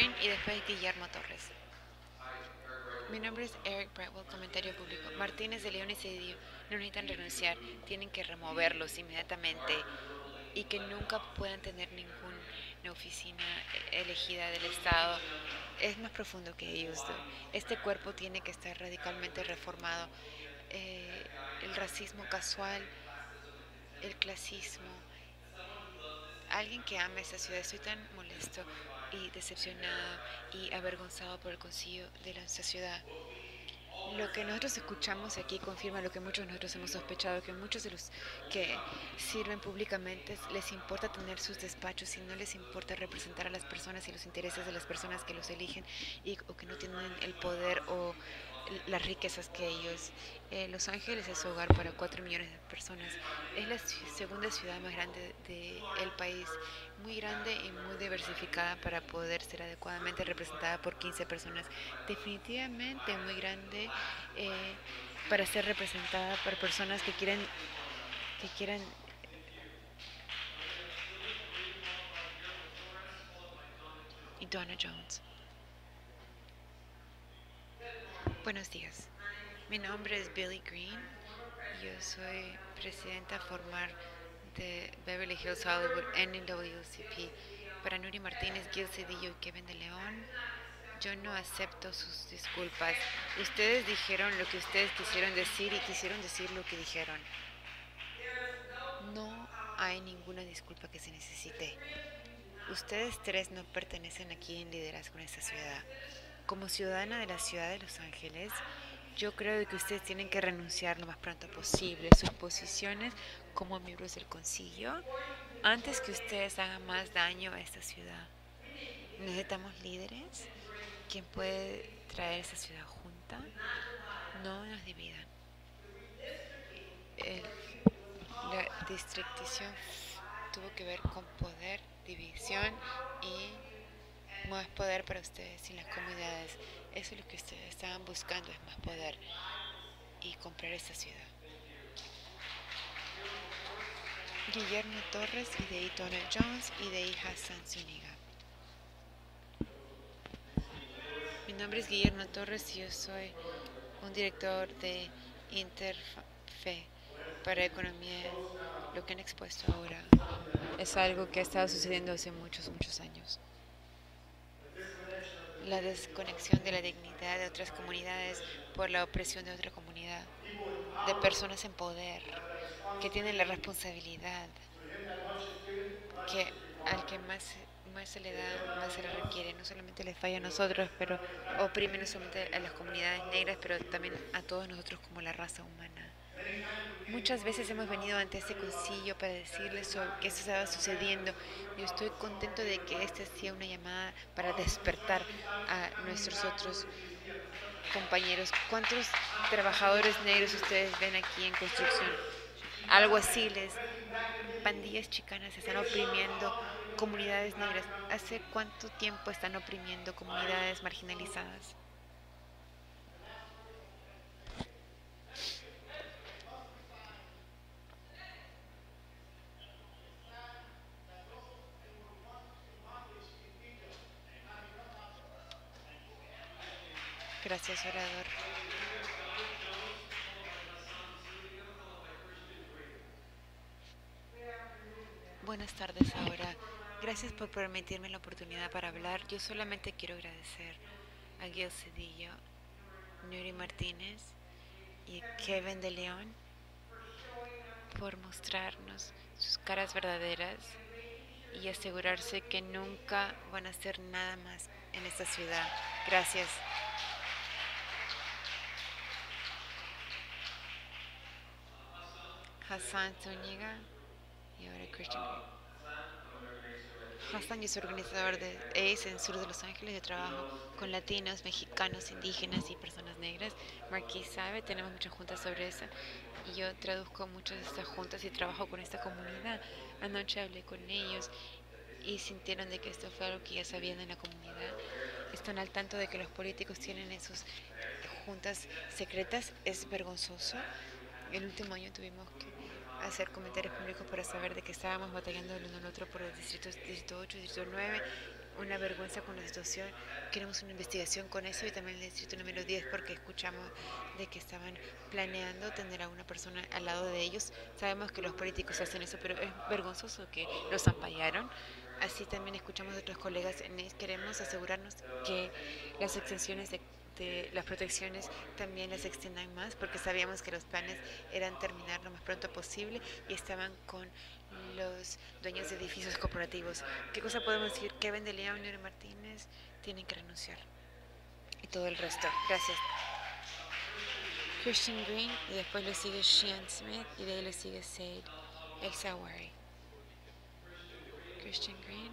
Speaker 16: Green y después Guillermo Torres. Mi nombre es Eric Brightwell, comentario público. Martínez de León y Cedillo no necesitan renunciar, tienen que removerlos inmediatamente y que nunca puedan tener ninguna oficina elegida del Estado. Es más profundo que ellos. Este cuerpo tiene que estar radicalmente reformado. El racismo casual, el clasismo. Alguien que ama esta ciudad, estoy tan molesto y decepcionado y avergonzado por el concilio de esta ciudad. Lo que nosotros escuchamos aquí confirma lo que muchos de nosotros hemos sospechado, que muchos de los que sirven públicamente les importa tener sus despachos y no les importa representar a las personas y los intereses de las personas que los eligen o que no tienen el poder o las riquezas que ellos. Los Ángeles es hogar para 4 millones de personas. Es la segunda ciudad más grande del país, muy grande y muy diversificada para poder ser adecuadamente representada por 15 personas. Definitivamente muy grande para ser representada por personas que quieran y Donna Jones. Buenos días. Mi nombre es Billy Green. Yo soy presidenta formal de Beverly Hills Hollywood NAACP. Para Nuri Martínez, Gil Cedillo y Kevin de León, yo no acepto sus disculpas. Ustedes dijeron lo que ustedes quisieron decir y quisieron decir lo que dijeron. No hay ninguna disculpa que se necesite. Ustedes tres no pertenecen aquí en liderazgo en esta ciudad. Como ciudadana de la ciudad de Los Ángeles, yo creo que ustedes tienen que renunciar lo más pronto posible a sus posiciones como miembros del concilio antes que ustedes hagan más daño a esta ciudad. Necesitamos líderes. ¿Quién puede traer esta ciudad junta? No nos dividan. La districtización tuvo que ver con poder, división y más poder para ustedes y las comunidades. Eso es lo que ustedes estaban buscando, es más poder y comprar esta ciudad. Guillermo Torres y de ahí Donald Jones y de ahí Hassan Zuniga. Mi nombre es Guillermo Torres y yo soy un director de Interfe para Economía. Lo que han expuesto ahora es algo que ha estado sucediendo hace muchos años. La desconexión de la dignidad de otras comunidades por la opresión de otra comunidad, de personas en poder que tienen la responsabilidad, que al que más se le da, más se le requiere. No solamente les falla a nosotros, pero oprime no solamente a las comunidades negras, pero también a todos nosotros como la raza humana. Muchas veces hemos venido ante este concilio para decirles que esto estaba sucediendo. Yo estoy contento de que esta sea una llamada para despertar a nuestros otros compañeros. ¿Cuántos trabajadores negros ustedes ven aquí en construcción? Alguaciles, pandillas chicanas están oprimiendo comunidades negras. ¿Hace cuánto tiempo están oprimiendo comunidades marginalizadas? Gracias, orador. Buenas tardes ahora. Gracias por permitirme la oportunidad para hablar. Yo solamente quiero agradecer a Gil Cedillo, Nuri Martínez y Kevin de León por mostrarnos sus caras verdaderas y asegurarse que nunca van a hacer nada más en esta ciudad. Gracias. Hassan Zuniga y ahora Christian Green. Hassan es organizador de ACE en el sur de Los Ángeles. Yo trabajo con latinos, mexicanos, indígenas y personas negras. Marquis sabe, tenemos muchas juntas sobre eso y yo traduzco muchas de estas juntas y trabajo con esta comunidad. Anoche hablé con ellos y sintieron de que esto fue algo que ya sabían en la comunidad. Están al tanto de que los políticos tienen en sus juntas secretas. Es vergonzoso. El último año tuvimos que hacer comentarios públicos para saber de que estábamos batallando el uno al otro por los distritos 8, distrito 9 una vergüenza con la situación. Queremos una investigación con eso y también el distrito número 10 porque escuchamos de que estaban planeando tener a una persona al lado de ellos. Sabemos que los políticos hacen eso, pero es vergonzoso que los ampallaron. Así también escuchamos de otros colegas. Queremos asegurarnos que las extensiones de las protecciones también las extiendan más porque sabíamos que los planes eran terminar lo más pronto posible y estaban con los dueños de edificios corporativos. ¿Qué cosa podemos decir? Kevin de León y Martínez tienen que renunciar y todo el resto. Gracias. Christian Green y después le sigue Sheehan Smith y de ahí le sigue Said El Sawari. Christian Green.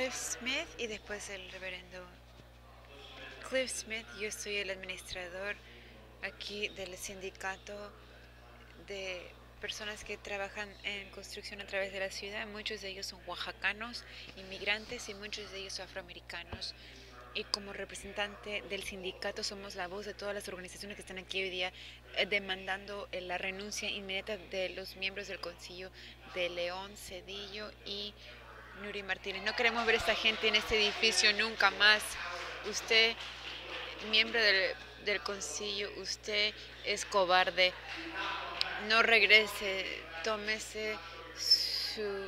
Speaker 16: Cliff Smith y después el reverendo Cliff Smith. Yo soy el administrador aquí del sindicato de personas que trabajan en construcción a través de la ciudad. Muchos de ellos son oaxacanos, inmigrantes, y muchos de ellos afroamericanos. Y como representante del sindicato somos la voz de todas las organizaciones que están aquí hoy día demandando la renuncia inmediata de los miembros del Concilio de León, Cedillo y Nuri Martínez. No queremos ver a esta gente en este edificio nunca más. Usted, miembro del Concilio, usted es cobarde. No regrese, tómese su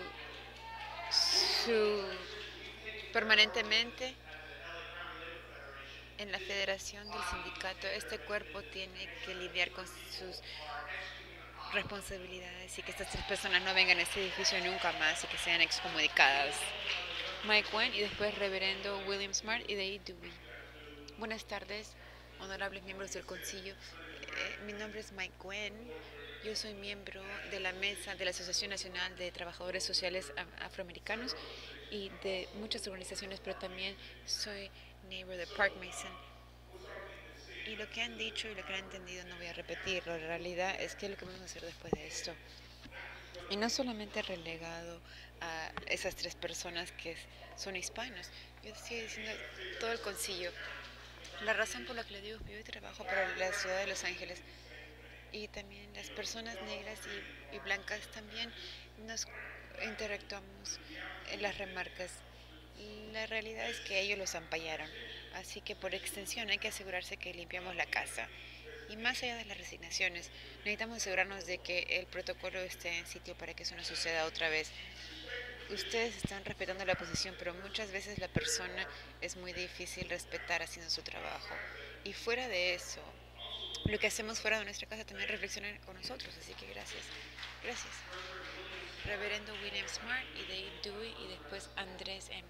Speaker 16: permanentemente en la federación del sindicato. Este cuerpo tiene que lidiar con sus responsabilidades y que estas 3 personas no vengan a este edificio nunca más y que sean excomunicadas. Mike Wen y después reverendo William Smart y de ahí Dewey. Buenas tardes, honorables miembros del concilio. Mi nombre es Mike Wen. Yo soy miembro de la mesa de la Asociación Nacional de Trabajadores Sociales Afroamericanos y de muchas organizaciones, pero también soy neighbor de Park Mason. Y lo que han dicho y lo que han entendido no voy a repetirlo. La realidad es que es lo que vamos a hacer después de esto. Y no solamente relegado a esas 3 personas que son hispanos. Yo estoy diciendo todo el concilio. La razón por la que le digo que yo trabajo para la ciudad de Los Ángeles y también las personas negras y blancas también nos interactuamos en las remarcas. La realidad es que ellos los ampallaron, así que por extensión hay que asegurarse que limpiamos la casa. Y más allá de las resignaciones, necesitamos asegurarnos de que el protocolo esté en sitio para que eso no suceda otra vez. Ustedes están respetando la posición, pero muchas veces la persona es muy difícil respetar haciendo su trabajo. Y fuera de eso, lo que hacemos fuera de nuestra casa también reflexiona con nosotros, así que gracias. Gracias. Reverendo William Smart y Dave Dewey y después Andrés M.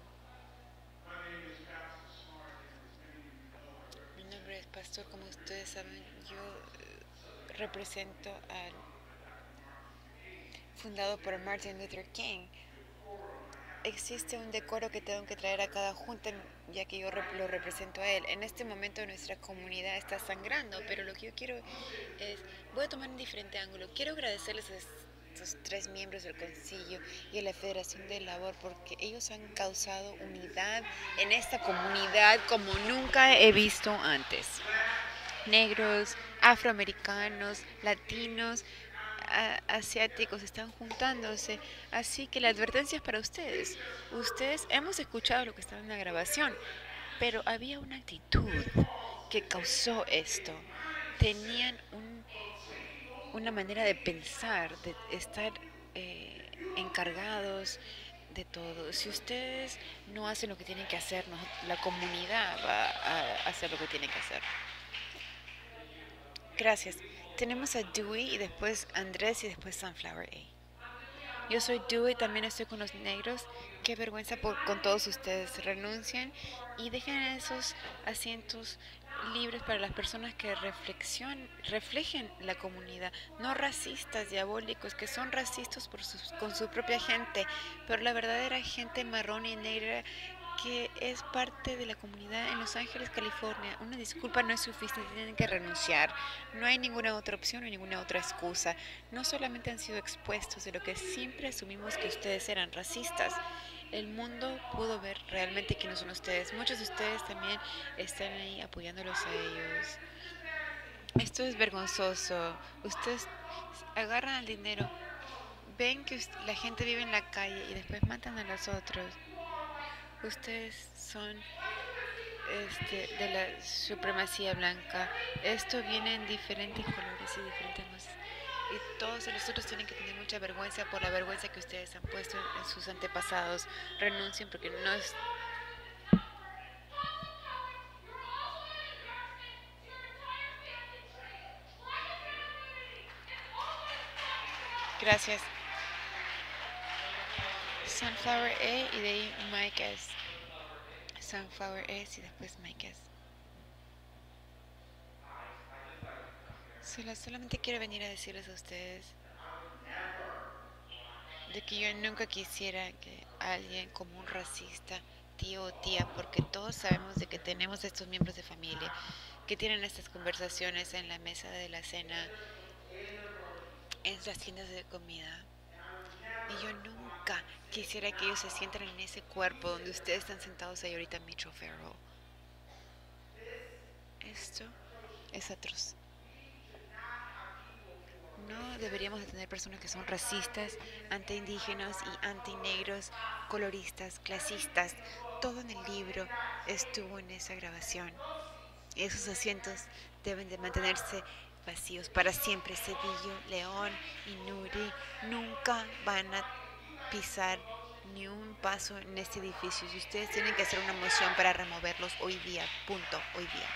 Speaker 16: Mi nombre es Pastor, como ustedes saben, yo represento al fundado por Martin Luther King. Existe un decoro que tengo que traer a cada junta, ya que yo lo represento a él. En este momento nuestra comunidad está sangrando, pero lo que yo quiero es, voy a tomar un diferente ángulo. Quiero agradecerles a estos 3 miembros del concilio y a la Federación de Labor, porque ellos han causado unidad en esta comunidad como nunca he visto antes. Negros, afroamericanos, latinos, asiáticos están juntándose, así que la advertencia es para ustedes. Ustedes hemos escuchado lo que estaba en la grabación, pero había una actitud que causó esto. Tenían una manera de pensar, de estar encargados de todo. Si ustedes no hacen lo que tienen que hacer, la comunidad va a hacer lo que tiene que hacer. Gracias. Tenemos a Dewey y después Andrés y después Sunflower A. Yo soy Dewey, también estoy con los negros. Qué vergüenza con todos ustedes. Renuncien y dejen esos asientos libres para las personas que reflejen la comunidad. No racistas, diabólicos, que son racistas con su propia gente, pero la verdadera gente marrón y negra que es parte de la comunidad en Los Ángeles, California. Una disculpa no es suficiente, tienen que renunciar. No hay ninguna otra opción o ninguna otra excusa. No solamente han sido expuestos de lo que siempre asumimos que ustedes eran racistas. El mundo pudo ver realmente que no son ustedes. Muchos de ustedes también están ahí apoyándolos a ellos. Esto es vergonzoso. Ustedes agarran el dinero, ven que la gente vive en la calle y después matan a los otros. Ustedes son de la supremacía blanca. Esto viene en diferentes colores y diferentes cosas. Y todos nosotros tienen que tener mucha vergüenza por la vergüenza que ustedes han puesto en sus antepasados. Renuncien porque no es... Gracias. Sunflower A y de ahí Mike S. Sunflower S y después Mike S. Solamente quiero venir a decirles a ustedes de que yo nunca quisiera que alguien como un racista tío o tía, porque todos sabemos de que tenemos estos miembros de familia que tienen estas conversaciones en la mesa de la cena, en las tiendas de comida. Y yo nunca quisiera que ellos se sientan en ese cuerpo donde ustedes están sentados ahí ahorita, Mitch O'Farrell. Esto es atroz. No deberíamos de tener personas que son racistas, anti-indígenas y anti-negros, coloristas, clasistas. Todo en el libro estuvo en esa grabación. Esos asientos deben de mantenerse vacíos para siempre. Cedillo, León y Nuri nunca van a pisar ni un paso en este edificio. Y ustedes tienen que hacer una moción para removerlos hoy día. Punto. Hoy día.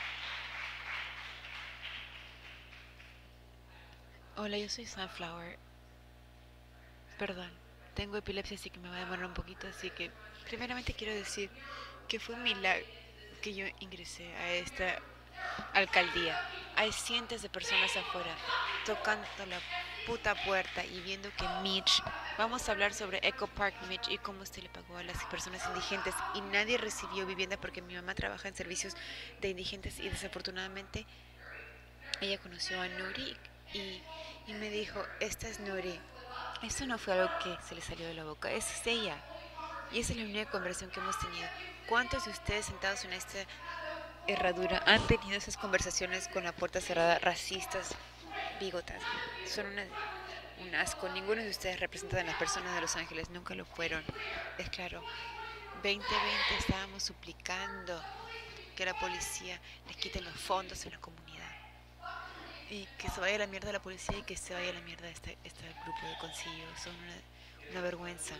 Speaker 16: Hola, yo soy Sunflower. Perdón, tengo epilepsia, así que me va a demorar un poquito. Así que, primeramente quiero decir que fue un milagro que yo ingresé a esta alcaldía. Hay cientos de personas afuera tocando la puta puerta y viendo que Mitch, vamos a hablar sobre Echo Park, Mitch, y cómo usted le pagó a las personas indigentes y nadie recibió vivienda porque mi mamá trabaja en servicios de indigentes y desafortunadamente ella conoció a Nuri y me dijo, esta es Nuri. Eso no fue algo que se le salió de la boca, esa es ella. Y esa es la única conversación que hemos tenido. ¿Cuántos de ustedes sentados en esta herradura han tenido esas conversaciones con la puerta cerrada, racistas, bigotas? Son un asco. Ninguno de ustedes representan a las personas de Los Ángeles, nunca lo fueron. Es claro, 2020 estábamos suplicando que la policía les quite los fondos en la comunidad. Y que se vaya a la mierda la policía y que se vaya a la mierda este grupo de concilio. Son una vergüenza.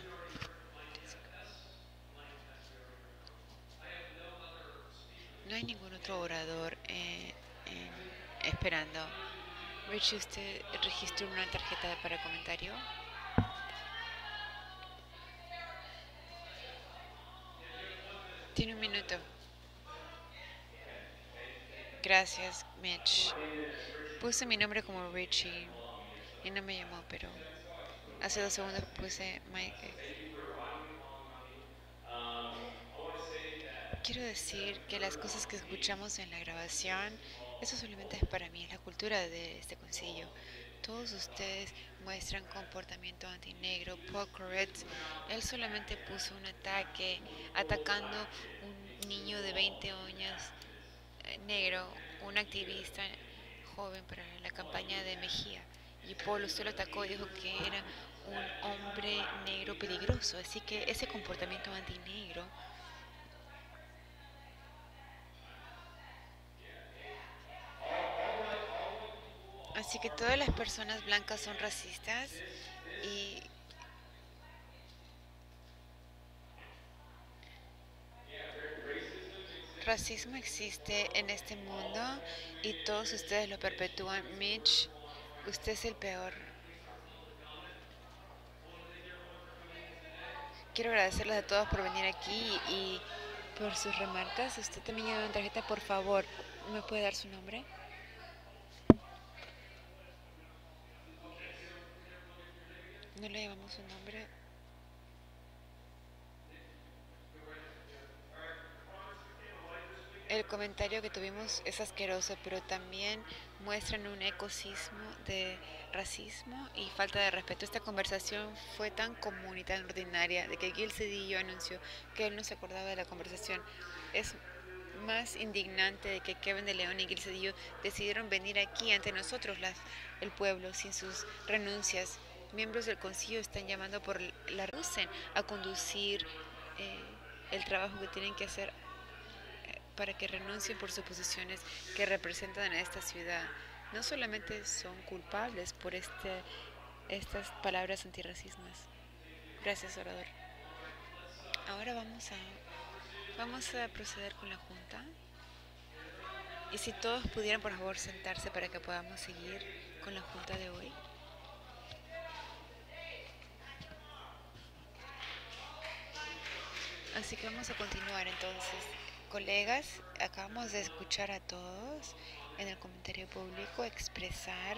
Speaker 16: No hay ningún otro orador esperando. Richie, ¿usted registró una tarjeta para comentario? Tiene un minuto. Gracias, Mitch. Puse mi nombre como Richie y no me llamó, pero hace 2 segundos puse Mike. Quiero decir que las cosas que escuchamos en la grabación, eso solamente es para mí, es la cultura de este concilio. Todos ustedes muestran comportamiento antinegro. Paul Corrett, él solamente puso un ataque atacando un niño de 20 años negro, un activista joven para la campaña de Mejía. Y Paul usted lo atacó y dijo que era un hombre negro peligroso. Así que ese comportamiento antinegro así que todas las personas blancas son racistas y racismo existe en este mundo y todos ustedes lo perpetúan. Mitch, usted es el peor. Quiero agradecerles a todos por venir aquí y por sus remarcas. Usted también lleva una tarjeta, por favor. ¿Me puede dar su nombre? No le llevamos su nombre. El comentario que tuvimos es asqueroso, pero también muestran un ecosismo de racismo y falta de respeto. Esta conversación fue tan común y tan ordinaria de que Gil Cedillo anunció que él no se acordaba de la conversación. Es más indignante de que Kevin de León y Gil Cedillo decidieron venir aquí ante nosotros, el pueblo, sin sus renuncias. Miembros del concilio están llamando por la Rusen a conducir el trabajo que tienen que hacer para que renuncien por sus posiciones que representan a esta ciudad. No solamente son culpables por estas palabras antirracistas. Gracias, orador. Ahora vamos a proceder con la junta. Y si todos pudieran, por favor, sentarse para que podamos seguir con la junta de hoy. Así que vamos a continuar entonces. Colegas, acabamos de escuchar a todos en el comentario público expresar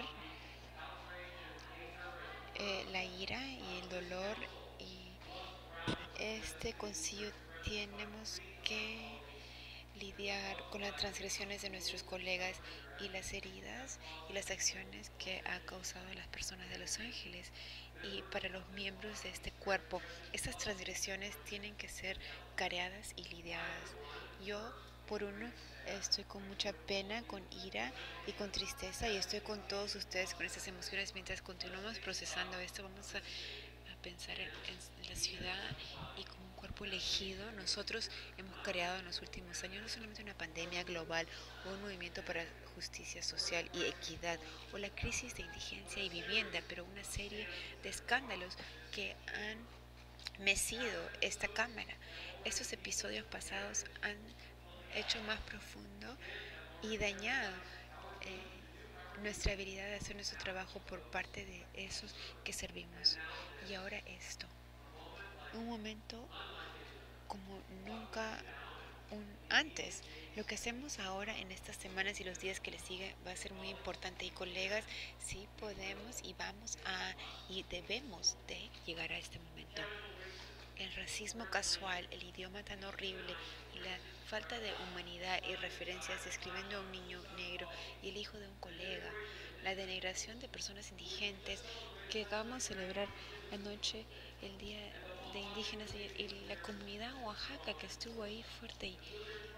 Speaker 16: la ira y el dolor, y este concilio tenemos que lidiar con las transgresiones de nuestros colegas y las heridas y las acciones que ha causado las personas de Los Ángeles. Y para los miembros de este cuerpo, estas transgresiones tienen que ser careadas y lidiadas. Yo, por uno, estoy con mucha pena, con ira y con tristeza, y estoy con todos ustedes con estas emociones. Mientras continuamos procesando esto, vamos a pensar en la ciudad y como un cuerpo elegido. Nosotros hemos creado en los últimos años no solamente una pandemia global o un movimiento para justicia social y equidad o la crisis de indigencia y vivienda, pero una serie de escándalos que han mecido esta Cámara. Estos episodios pasados han hecho más profundo y dañado nuestra habilidad de hacer nuestro trabajo por parte de esos que servimos. Y ahora esto, un momento como nunca antes. Lo que hacemos ahora en estas semanas y los días que le siguen va a ser muy importante. Y colegas, sí podemos y vamos a y debemos de llegar a este momento. El racismo casual, el idioma tan horrible y la falta de humanidad y referencias describiendo a un niño negro y el hijo de un colega, la denigración de personas indigentes que acabamos de celebrar anoche, el Día de Indígenas y la comunidad Oaxaca que estuvo ahí fuerte y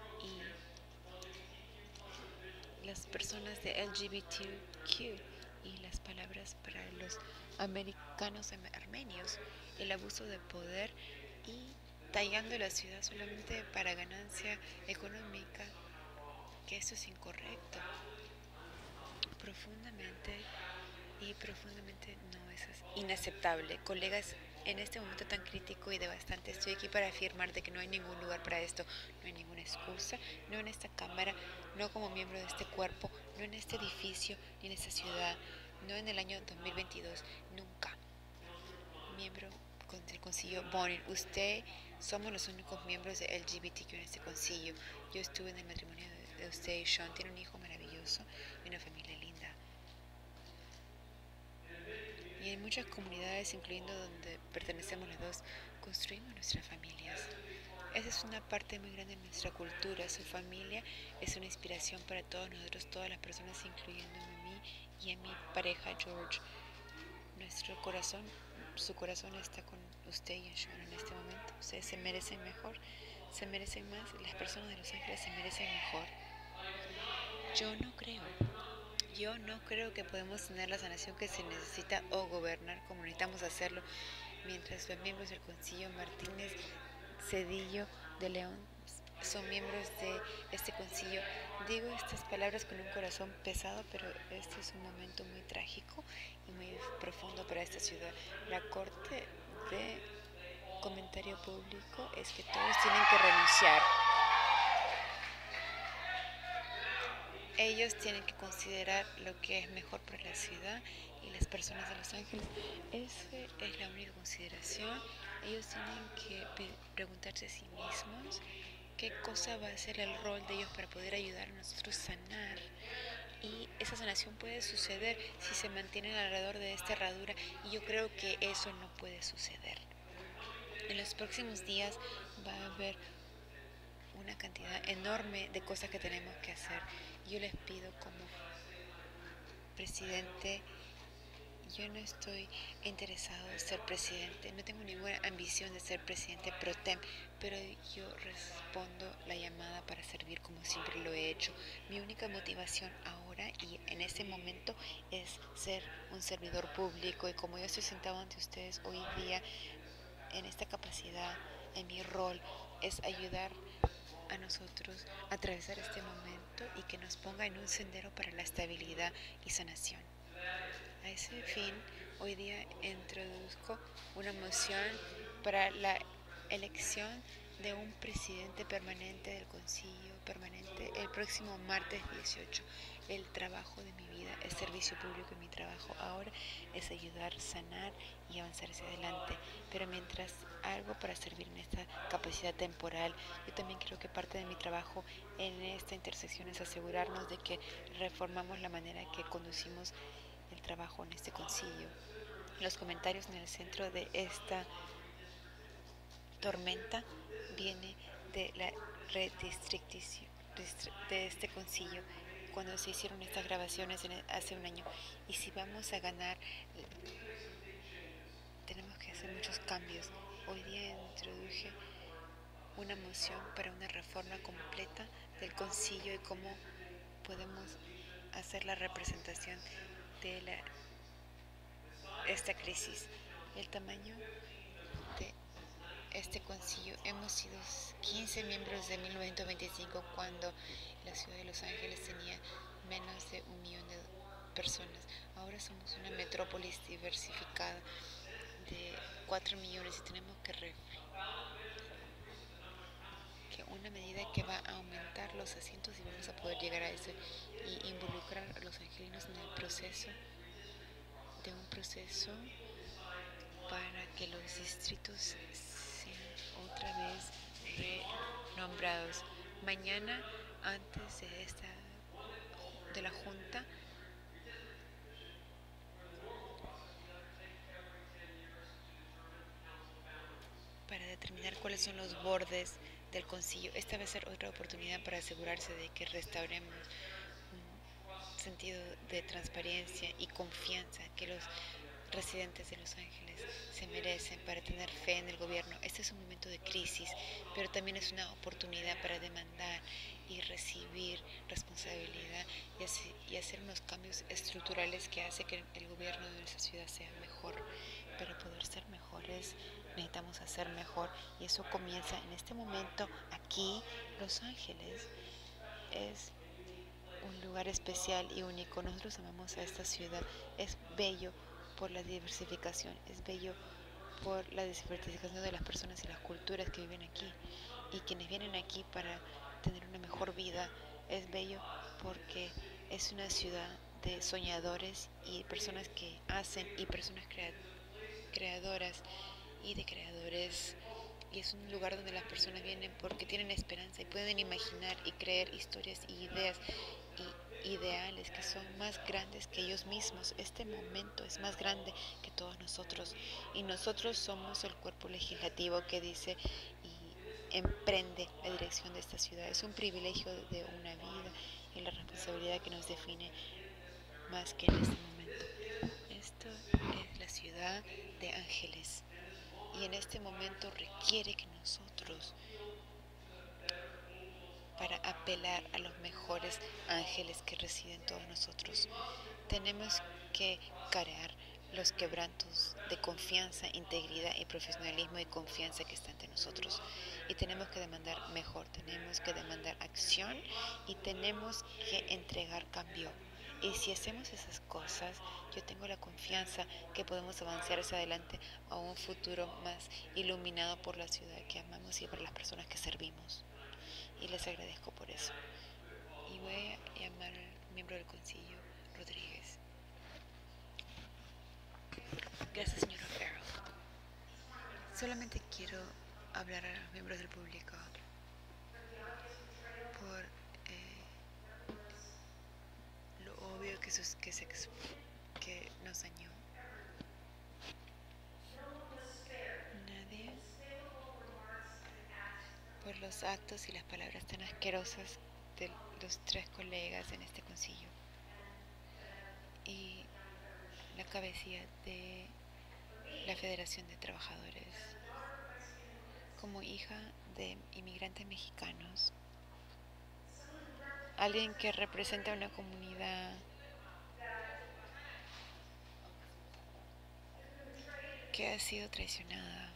Speaker 16: las personas de LGBTQ y las palabras para los americanos armenios, el abuso de poder y tallando la ciudad solamente para ganancia económica, que eso es incorrecto. Profundamente no es inaceptable. Colegas, en este momento tan crítico y devastante estoy aquí para afirmar de que no hay ningún lugar para esto, no hay ninguna excusa, no en esta cámara, no como miembro de este cuerpo, no en este edificio, ni en esta ciudad, no en el año 2022, nunca. Miembro del Concilio Bonin, somos los únicos miembros de LGBTQ en este concilio. Yo estuve en el matrimonio de usted y Sean, tiene un hijo maravilloso y una familia linda. Y en muchas comunidades, incluyendo donde pertenecemos los dos, construimos nuestras familias. Esa es una parte muy grande de nuestra cultura. Su familia es una inspiración para todos nosotros, todas las personas, incluyéndome a mí y a mi pareja George. Su corazón está con usted y Sean en este momento. Ustedes se merecen mejor, se merecen más. Las personas de Los Ángeles se merecen mejor. Yo no creo que podemos tener la sanación que se necesita o gobernar como necesitamos hacerlo mientras los miembros del Concilio Martínez Cedillo de León son miembros de este concilio. Digo estas palabras con un corazón pesado, pero este es un momento muy trágico y muy profundo para esta ciudad. La Corte de Comentario Público es que todos tienen que renunciar. Ellos tienen que considerar lo que es mejor para la ciudad y las personas de Los Ángeles. Esa es la única consideración. Ellos tienen que preguntarse a sí mismos qué cosa va a ser el rol de ellos para poder ayudar a nosotros a sanar. Y esa sanación puede suceder si se mantienen alrededor de esta herradura, y yo creo que eso no puede suceder. En los próximos días va a haber una cantidad enorme de cosas que tenemos que hacer. Yo les pido como presidente, yo no estoy interesado en ser presidente, no tengo ninguna ambición de ser presidente pro tem, pero yo respondo la llamada para servir como siempre lo he hecho. Mi única motivación ahora y en este momento es ser un servidor público, y como yo estoy sentado ante ustedes hoy día en esta capacidad, en mi rol es ayudar a nosotros a atravesar este momento y que nos ponga en un sendero para la estabilidad y sanación. A ese fin, hoy día introduzco una moción para la elección de un presidente permanente del Concilio Permanente el próximo martes 18. El trabajo de mi vida es servicio público, y mi trabajo ahora es ayudar, sanar y avanzar hacia adelante. Pero mientras algo para servir en esta capacidad temporal, yo también creo que parte de mi trabajo en esta intersección es asegurarnos de que reformamos la manera que conducimos el trabajo en este concilio. Los comentarios en el centro de esta tormenta viene de la redistrictización de este concilio, cuando se hicieron estas grabaciones hace un año. Y si vamos a ganar, tenemos que hacer muchos cambios. Hoy día introduje una moción para una reforma completa del concilio y cómo podemos hacer la representación de esta crisis. El tamaño de este concilio, hemos sido 15 miembros de 1925, cuando la ciudad de Los Ángeles tenía menos de 1 millón de personas. Ahora somos una metrópolis diversificada de 4 millones y tenemos que una medida que va a aumentar los asientos y vamos a poder llegar a eso y involucrar a los angelinos en el proceso para que los distritos sean otra vez renombrados. Mañana, antes de la junta, para determinar cuáles son los bordes del concilio. Esta va a ser otra oportunidad para asegurarse de que restauremos un sentido de transparencia y confianza que los residentes de Los Ángeles se merecen para tener fe en el gobierno. Este es un momento de crisis, pero también es una oportunidad para demandar y recibir responsabilidad y hacer unos cambios estructurales que hace que el gobierno de nuestra ciudad sea mejor. Para poder ser mejores necesitamos hacer mejor, y eso comienza en este momento aquí. Los Ángeles es un lugar especial y único. Nosotros amamos a esta ciudad. Es bello por la diversificación, es bello por la diversificación de las personas y las culturas que viven aquí y quienes vienen aquí para tener una mejor vida. Es bello porque es una ciudad de soñadores y personas que hacen y personas creadoras y de creadores, y es un lugar donde las personas vienen porque tienen esperanza y pueden imaginar y creer historias y ideas y ideales que son más grandes que ellos mismos. Este momento es más grande que todos nosotros, y nosotros somos el cuerpo legislativo que dice y emprende la dirección de esta ciudad. Es un privilegio de una vida y la responsabilidad que nos define más que en este momento. Esto es la ciudad de Ángeles, y en este momento requiere que nosotros, para apelar a los mejores ángeles que residen todos nosotros, tenemos que cargar los quebrantos de confianza, integridad y profesionalismo y confianza que están ante nosotros, y tenemos que demandar mejor, tenemos que demandar acción y tenemos que entregar cambio. Y si hacemos esas cosas, yo tengo la confianza que podemos avanzar hacia adelante a un futuro más iluminado por la ciudad que amamos y por las personas que servimos. Y les agradezco por eso. Y voy a llamar al miembro del concilio, Rodríguez. Gracias, señor O'Farrell. Solamente quiero hablar a los miembros del público por lo obvio que nos dañó. Nadie, por los actos y las palabras tan asquerosas de los 3 colegas en este concilio y la cabecilla de la Federación de Trabajadores. Como hija de inmigrantes mexicanos, alguien que representa una comunidad que ha sido traicionada,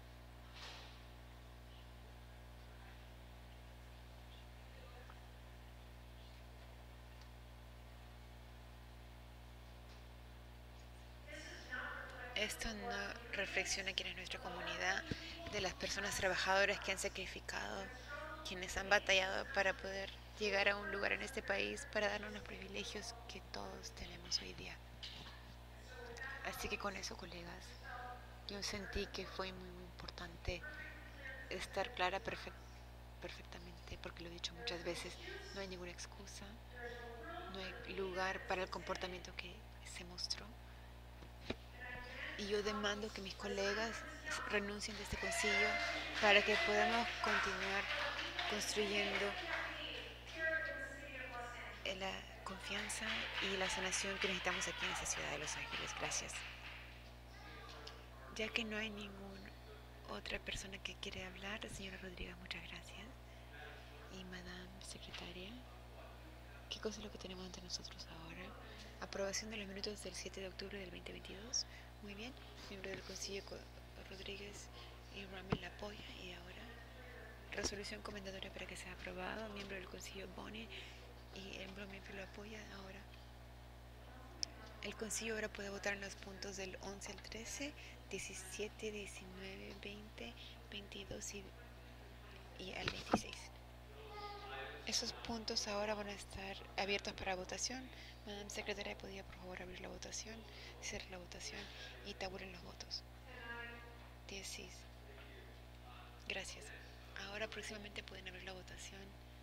Speaker 16: esto no reflexiona quién es nuestra comunidad, de las personas trabajadoras que han sacrificado, quienes han batallado para poder llegar a un lugar en este país, para darnos los privilegios que todos tenemos hoy día. Así que con eso, colegas, yo sentí que fue muy importante estar clara perfectamente, porque lo he dicho muchas veces, no hay ninguna excusa, no hay lugar para el comportamiento que se mostró. Y yo demando que mis colegas renuncien de este concilio para que podamos continuar construyendo la confianza y la sanación que necesitamos aquí en esta ciudad de Los Ángeles. Gracias. Ya que no hay ninguna otra persona que quiere hablar, señora Rodríguez, muchas gracias. Y Madame Secretaria, ¿qué cosa es lo que tenemos ante nosotros ahora? Aprobación de los minutos del 7 de octubre del 2022. Muy bien. Miembro del Concilio Rodríguez y Ramel la apoya. Y ahora, resolución comendadora para que sea aprobado. Miembro del Concilio Boni y el Bromifio lo apoya. Ahora, el Concilio ahora puede votar en los puntos del 11 al 13, 17, 19, 20, 22 y al 26. Esos puntos ahora van a estar abiertos para votación. Madame Secretaria, ¿podría por favor abrir la votación, cerrar la votación y tabulen los votos? 16. Gracias. Ahora próximamente pueden abrir la votación.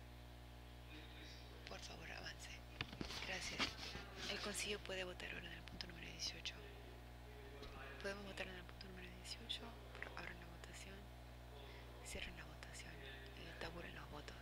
Speaker 16: Por favor, avance. Gracias. El Concilio puede votar ahora en el punto número 18. Podemos votar en el punto número 18. Abran la votación, cierren la votación y tabulen los votos.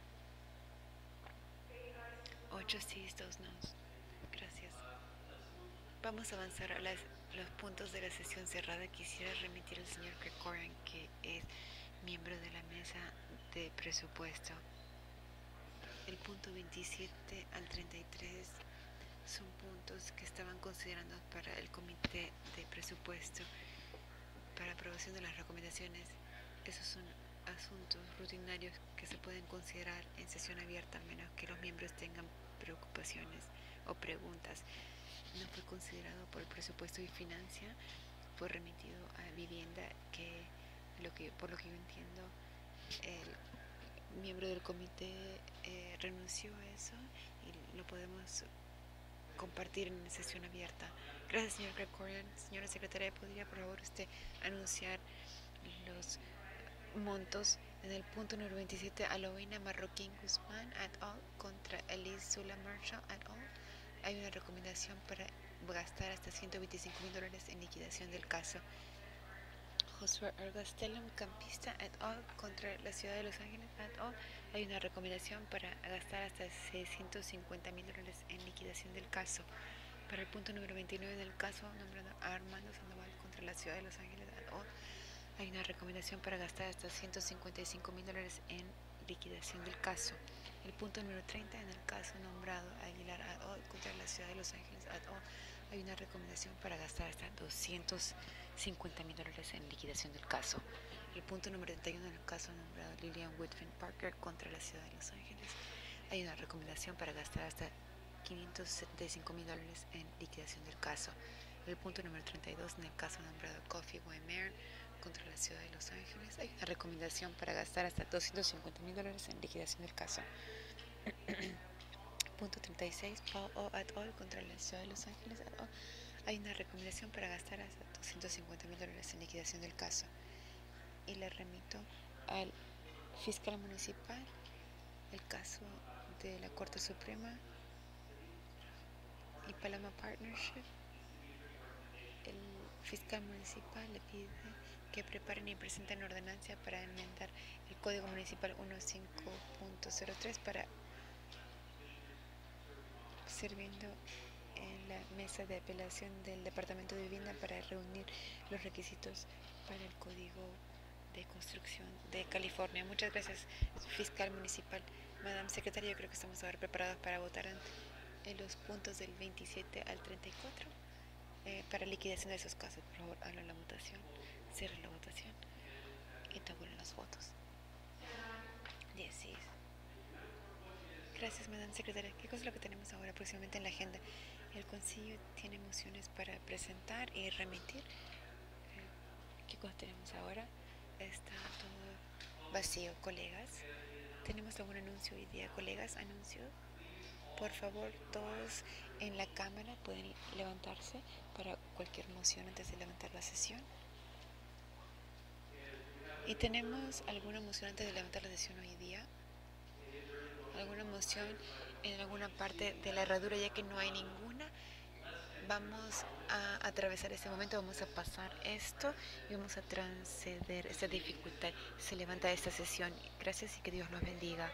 Speaker 16: 8 sí, 2 no. Gracias. Vamos a avanzar a los puntos de la sesión cerrada. Quisiera remitir al señor Krikorian, que es miembro de la mesa de presupuesto. El punto 27 al 33 son puntos que estaban considerando para el comité de presupuesto para aprobación de las recomendaciones. Esos son asuntos rutinarios que se pueden considerar en sesión abierta a menos que los miembros tengan preocupaciones o preguntas. No fue considerado por el presupuesto y financia, fue remitido a vivienda, que por lo que yo entiendo el miembro del comité renunció a eso y lo podemos compartir en sesión abierta. Gracias, señor Krikorian. Señora Secretaria, ¿podría por favor usted anunciar los montos en el punto número 27? Aloina Marroquín Guzmán et al. Contra Elise Zula Marshall et al. Hay una recomendación para gastar hasta $125,000 en liquidación del caso. Josué Ergastelum Campista et al. Contra la ciudad de Los Ángeles et al. Hay una recomendación para gastar hasta $650,000 en liquidación del caso. Para el punto número 29 del caso nombrado a Armando Sandoval contra la ciudad de Los Ángeles et al. Hay una recomendación para gastar hasta $155,000 en liquidación del caso. El punto número 30 en el caso nombrado Aguilar et al. Contra la ciudad de Los Ángeles et al. Hay una recomendación para gastar hasta $250,000 en liquidación del caso. El punto número 31 en el caso nombrado Lillian Whitfield Parker contra la ciudad de Los Ángeles. Hay una recomendación para gastar hasta $575,000 en liquidación del caso. El punto número 32 en el caso nombrado Coffee Weimer contra la ciudad de Los Ángeles. Hay una recomendación para gastar hasta $250,000 en liquidación del caso. Punto 36, Paul O. et al. Contra la ciudad de Los Ángeles et al. Hay una recomendación para gastar hasta $250,000 en liquidación del caso. Y le remito al fiscal municipal el caso de la Corte Suprema y Paloma Partnership. El fiscal municipal le pide que preparen y presenten ordenancia para enmendar el Código Municipal 15.03 para sirviendo en la mesa de apelación del Departamento de Vivienda para reunir los requisitos para el Código de Construcción de California. Muchas gracias, fiscal municipal. Madame Secretaria, yo creo que estamos ahora preparados para votar en los puntos del 27 al 34 para liquidación de esos casos. Por favor, habla la votación, cierre la votación y tabulen los votos. 16. Gracias, Madame Secretaria. ¿Qué cosa es lo que tenemos ahora próximamente en la agenda? El Concilio tiene mociones para presentar y remitir. ¿Qué cosa tenemos ahora? Está todo vacío, colegas. ¿Tenemos algún anuncio hoy día, colegas? ¿Anuncio? Por favor, todos en la Cámara pueden levantarse para cualquier moción antes de levantar la sesión. ¿Y tenemos alguna moción antes de levantar la sesión hoy día? ¿Alguna moción en alguna parte de la herradura? Ya que no hay ninguna, vamos a atravesar este momento, vamos a pasar esto y vamos a transceder esta dificultad. Se levanta esta sesión. Gracias y que Dios los bendiga.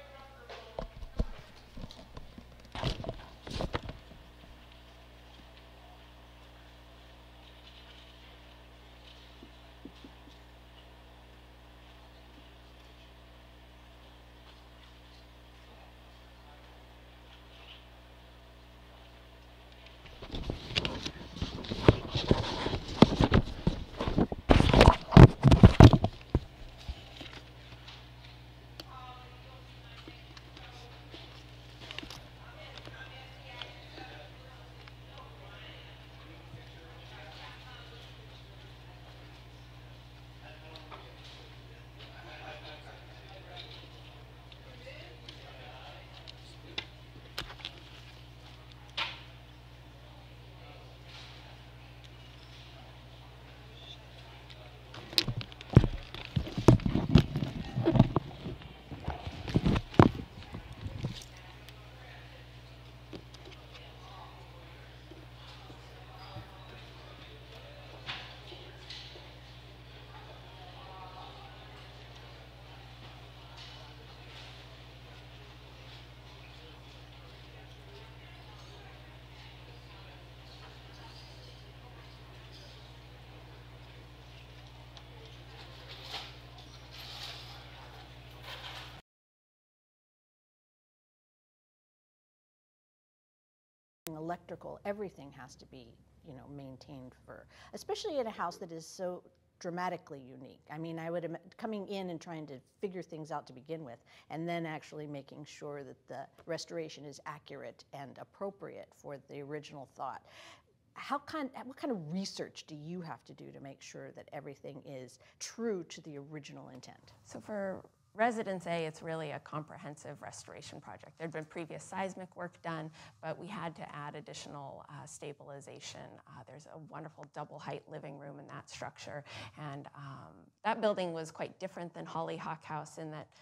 Speaker 9: Electrical, everything has to be, maintained for, especially in a house that is so dramatically unique. I mean, coming in and trying to figure things out to begin with, and then actually making sure that the restoration is accurate and appropriate for the original thought. What kind of research do you have to do to make sure that everything is true to the original intent?
Speaker 18: So for Residence A, it's really a comprehensive restoration project. There had been previous seismic work done, but we had to add additional stabilization. There's a wonderful double-height living room in that structure, and that building was quite different than Hollyhock House in that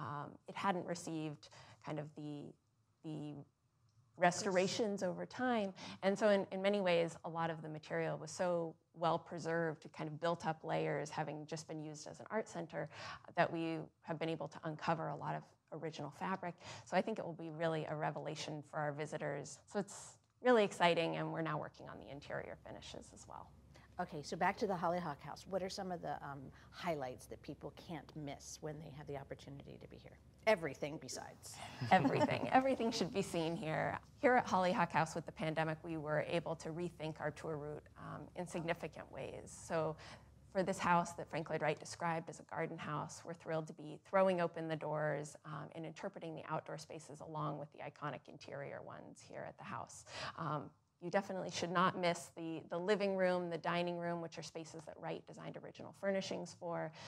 Speaker 18: it hadn't received kind of the restorations over time, and so in many ways, a lot of the material was so well preserved, kind of built up layers, having just been used as an art center, that we have been able to uncover a lot of original fabric. So I think it will be really a revelation for our visitors. So it's really exciting, and we're now working on the interior finishes as well.
Speaker 9: Okay, so back to the Hollyhock House. What are some of the highlights that people can't miss when they have the opportunity to be here? Everything besides.
Speaker 18: Everything should be seen here. Here at Hollyhock House with the pandemic, we were able to rethink our tour route in significant ways. So for this house that Frank Lloyd Wright described as a garden house, we're thrilled to be throwing open the doors and interpreting the outdoor spaces along with the iconic interior ones here at the house. You definitely should not miss the living room, the dining room, which are spaces that Wright designed original furnishings for.